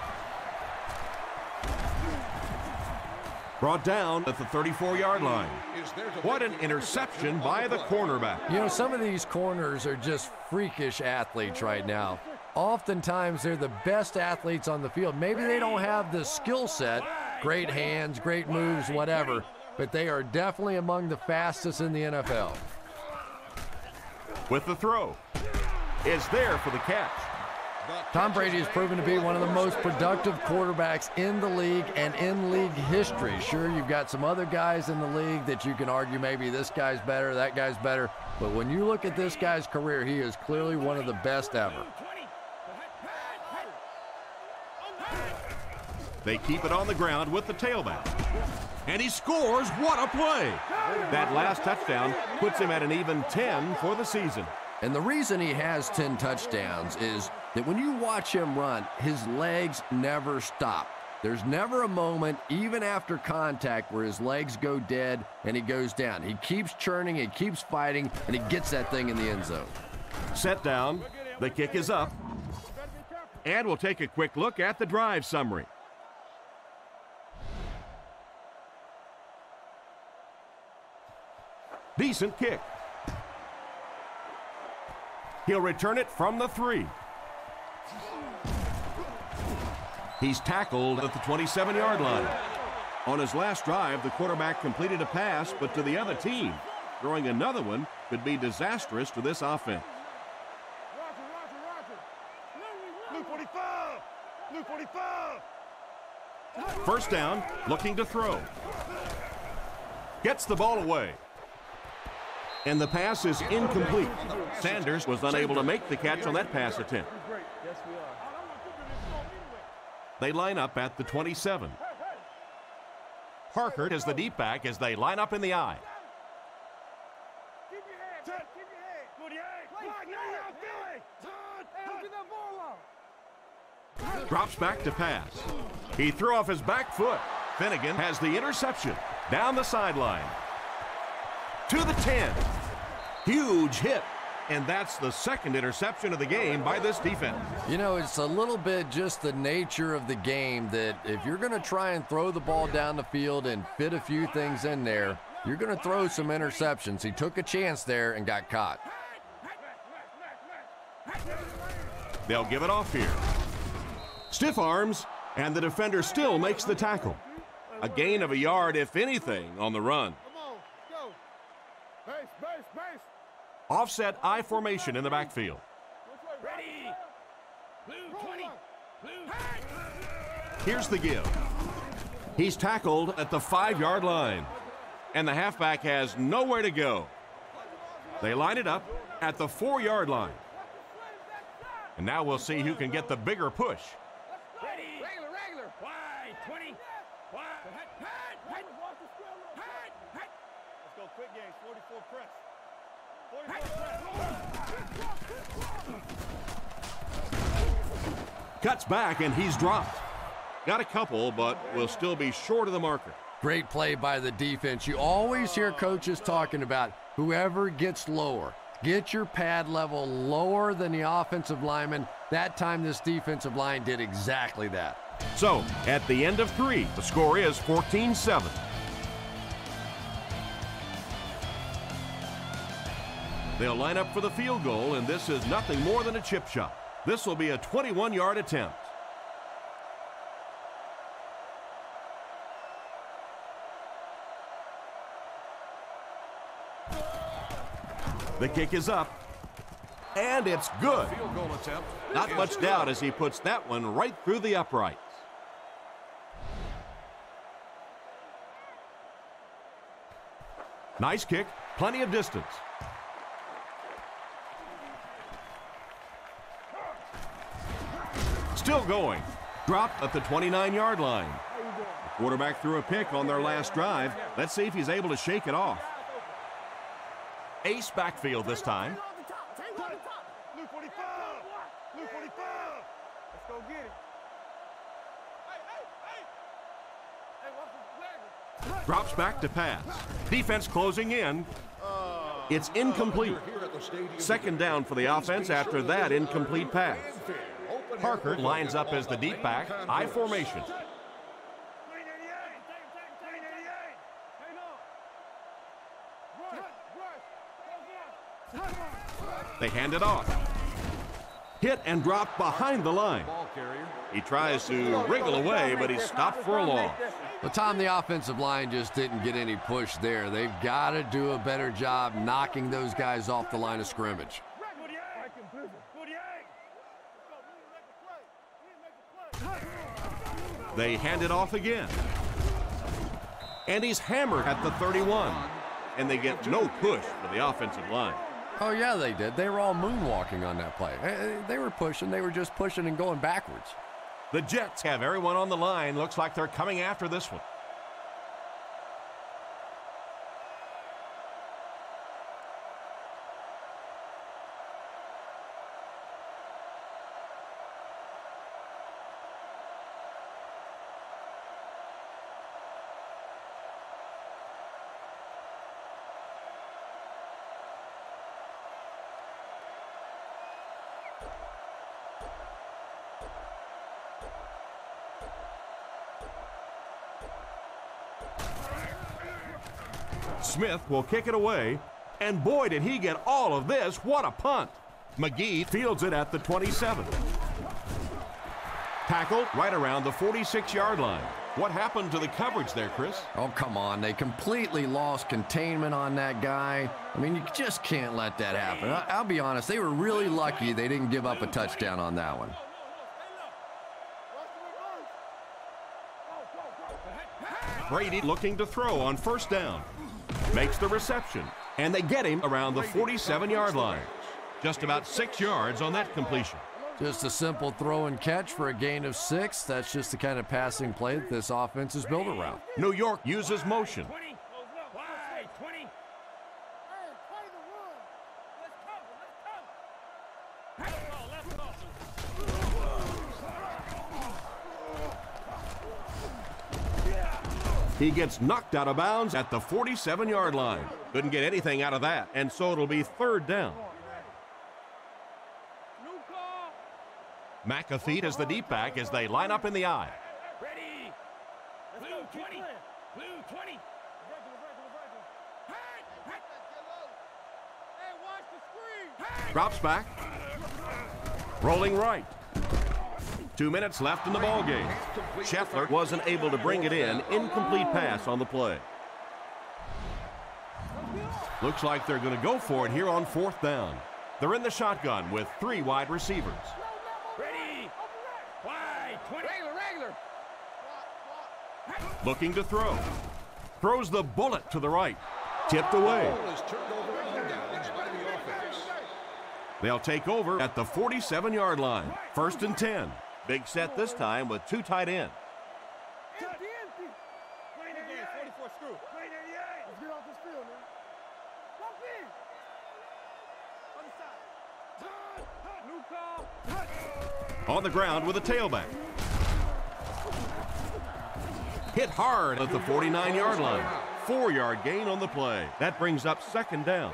Brought down at the thirty-four yard line. What an interception by the cornerback. You know, some of these corners are just freakish athletes right now. Oftentimes, they're the best athletes on the field. Maybe they don't have the skill set, great hands, great moves, whatever, but they are definitely among the fastest in the N F L. With the throw. Is there for the catch. Tom Brady has proven to be one of the most productive quarterbacks in the league and in league history. Sure, you've got some other guys in the league that you can argue maybe this guy's better, that guy's better. But when you look at this guy's career, he is clearly one of the best ever. They keep it on the ground with the tailback. And he scores. What a play. That last touchdown puts him at an even ten for the season. And the reason he has ten touchdowns is that when you watch him run, his legs never stop. There's never a moment, even after contact, where his legs go dead and he goes down. He keeps churning, he keeps fighting, and he gets that thing in the end zone. Set down. The kick is up. And we'll take a quick look at the drive summary. Decent kick. He'll return it from the three. He's tackled at the twenty-seven-yard line. On his last drive, the quarterback completed a pass, but to the other team. Throwing another one could be disastrous to this offense. Blue forty-five! Blue forty-five! First down, looking to throw. Gets the ball away. And the pass is incomplete. Sanders was unable to make the catch on that pass attempt. They line up at the twenty-seven. Harkert is the deep back as they line up in the I. Drops back to pass. He threw off his back foot. Finnegan has the interception. Down the sideline. To the ten. Huge hit. And that's the second interception of the game by this defense. You know, it's a little bit just the nature of the game that if you're going to try and throw the ball down the field and fit a few things in there, you're going to throw some interceptions. He took a chance there and got caught. They'll give it off here. Stiff arms, and the defender still makes the tackle. A gain of a yard, if anything, on the run. Base, base, base! Offset I formation in the backfield. Ready. Blue twenty. Blue. Here's the give. He's tackled at the five-yard line, and the halfback has nowhere to go. They line it up at the four-yard line. And now we'll see who can get the bigger push. Ready. Regular, regular. Wide. twenty. Wide. Head, head, head. Head, head. Let's go quick games, forty-four press. Cuts back, and he's dropped. Got a couple, but will still be short of the marker. Great play by the defense. You always hear coaches talking about whoever gets lower. Get your pad level lower than the offensive lineman. That time this defensive line did exactly that. So, at the end of three, the score is fourteen seven. They'll line up for the field goal, and this is nothing more than a chip shot. This will be a twenty-one-yard attempt. The kick is up, and it's good. Field goal attempt. Not much doubt as he puts that one right through the uprights. Nice kick, plenty of distance. Still going. Dropped at the twenty-nine-yard line. The quarterback threw a pick on their last drive. Let's see if he's able to shake it off. Ace backfield this time. Blue forty-five! Blue forty-five! Let's go get it. Drops back to pass. Defense closing in. It's incomplete. Second down for the offense after that incomplete pass. Parker lines up as the deep back, I formation. They hand it off. Hit and dropped behind the line. He tries to wriggle away, but he's stopped for a loss. Well, Tom, the offensive line just didn't get any push there. They've got to do a better job knocking those guys off the line of scrimmage. They hand it off again. And he's hammered at the thirty-one. And they get no push for the offensive line. Oh, yeah, they did. They were all moonwalking on that play. They were pushing. They were just pushing and going backwards. The Jets have everyone on the line. Looks like they're coming after this one. Smith will kick it away, and boy, did he get all of this. What a punt. McGee fields it at the twenty-seven. Tackled right around the forty-six yard line. What happened to the coverage there, Chris? Oh, come on. They completely lost containment on that guy. I mean, you just can't let that happen. I'll be honest, they were really lucky they didn't give up a touchdown on that one. Brady looking to throw on first down. Makes the reception, and they get him around the forty-seven yard line. Just about six yards on that completion. Just a simple throw and catch for a gain of six. That's just the kind of passing play that this offense is built around. New York uses motion. He gets knocked out of bounds at the forty-seven yard line. Couldn't get anything out of that, and so it'll be third down. McAfee is the deep back as they line up in the I. Ready. Blue twenty. Blue twenty. Hey, watch the screen. Drops back. Rolling right. Two minutes left in the ball game. Scheffler wasn't able to bring it in. Incomplete pass on the play. Looks like they're going to go for it here on fourth down. They're in the shotgun with three wide receivers. Ready. Wide. twenty. Regular, regular. Looking to throw. Throws the bullet to the right. Tipped away. They'll take over at the forty-seven yard line. First and ten. Big set this time with two tight ends. Empty, empty. forty-four screw. Let's get off this field, man. Walk in. Other side. New call. On the ground with a tailback. Hit hard at the forty-nine yard line. Four yard gain on the play. That brings up second down.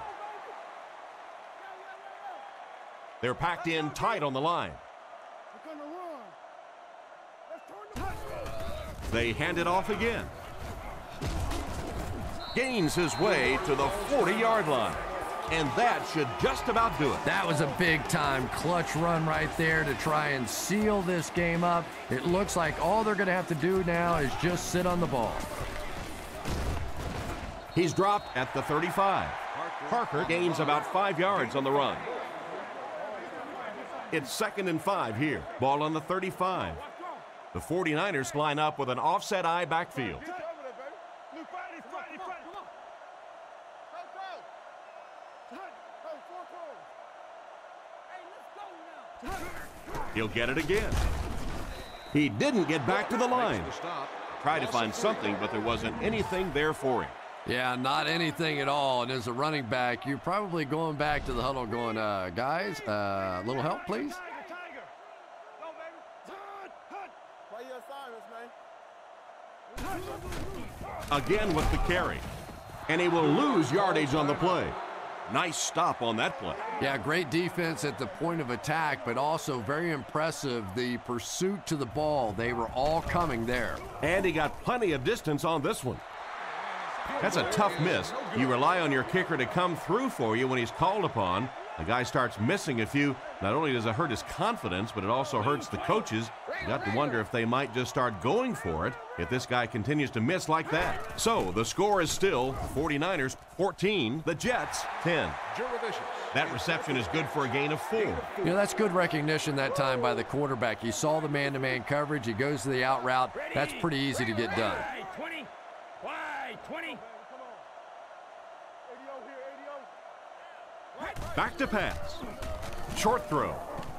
They're packed in tight on the line. They hand it off again. Gains his way to the forty yard line. And that should just about do it. That was a big-time clutch run right there to try and seal this game up. It looks like all they're going to have to do now is just sit on the ball. He's dropped at the thirty-five. Parker gains about five yards on the run. It's second and five here. Ball on the thirty-five. The forty-niners line up with an offset eye backfield. He'll get it again. He didn't get back to the line. Tried to find something, but there wasn't anything there for him. Yeah, not anything at all. And as a running back, you're probably going back to the huddle going, uh, guys, a uh, little help, please. Again with the carry. And he will lose yardage on the play. Nice stop on that play. Yeah, great defense at the point of attack, but also very impressive the pursuit to the ball. They were all coming there. And he got plenty of distance on this one. That's a tough miss. You rely on your kicker to come through for you when he's called upon. The guy starts missing a few. Not only does it hurt his confidence, but it also hurts the coaches. You got to wonder if they might just start going for it if this guy continues to miss like that. So the score is still forty-niners fourteen, the Jets ten. That reception is good for a gain of four. You know, that's good recognition that time by the quarterback. He saw the man-to-man coverage. He goes to the out route. That's pretty easy to get done. twenty. Wide. twenty. Back to pass. Short throw.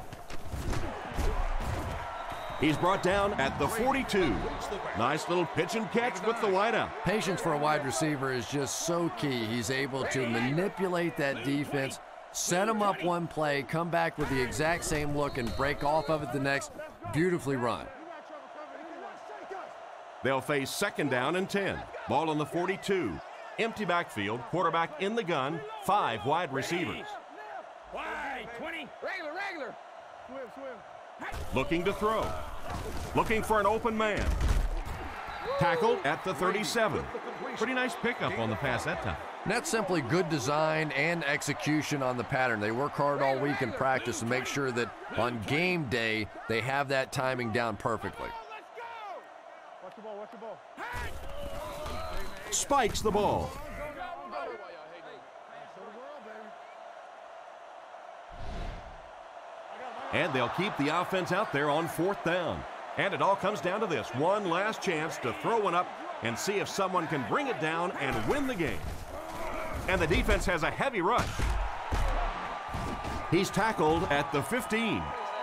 He's brought down at the forty-two. Nice little pitch and catch with the wideout. Patience for a wide receiver is just so key. He's able to manipulate that defense, set him up one play, come back with the exact same look, and break off of it the next. Beautifully run. They'll face second down and ten. Ball on the forty-two. Empty backfield, quarterback in the gun, five wide receivers. Wide. twenty. Regular, regular. Swim, swim. Looking to throw. Looking for an open man. Tackled at the thirty-seven. Pretty nice pickup on the pass that time. And that's simply good design and execution on the pattern. They work hard all week in practice to make sure that on game day they have that timing down perfectly. Watch the ball, watch the ball. Spikes the ball. And they'll keep the offense out there on fourth down. And it all comes down to this. One last chance to throw one up and see if someone can bring it down and win the game. And the defense has a heavy rush. He's tackled at the fifteen.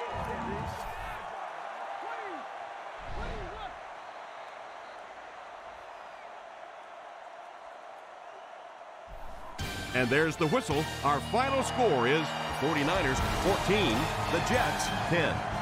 And there's the whistle. Our final score is forty-niners fourteen, the Jets ten.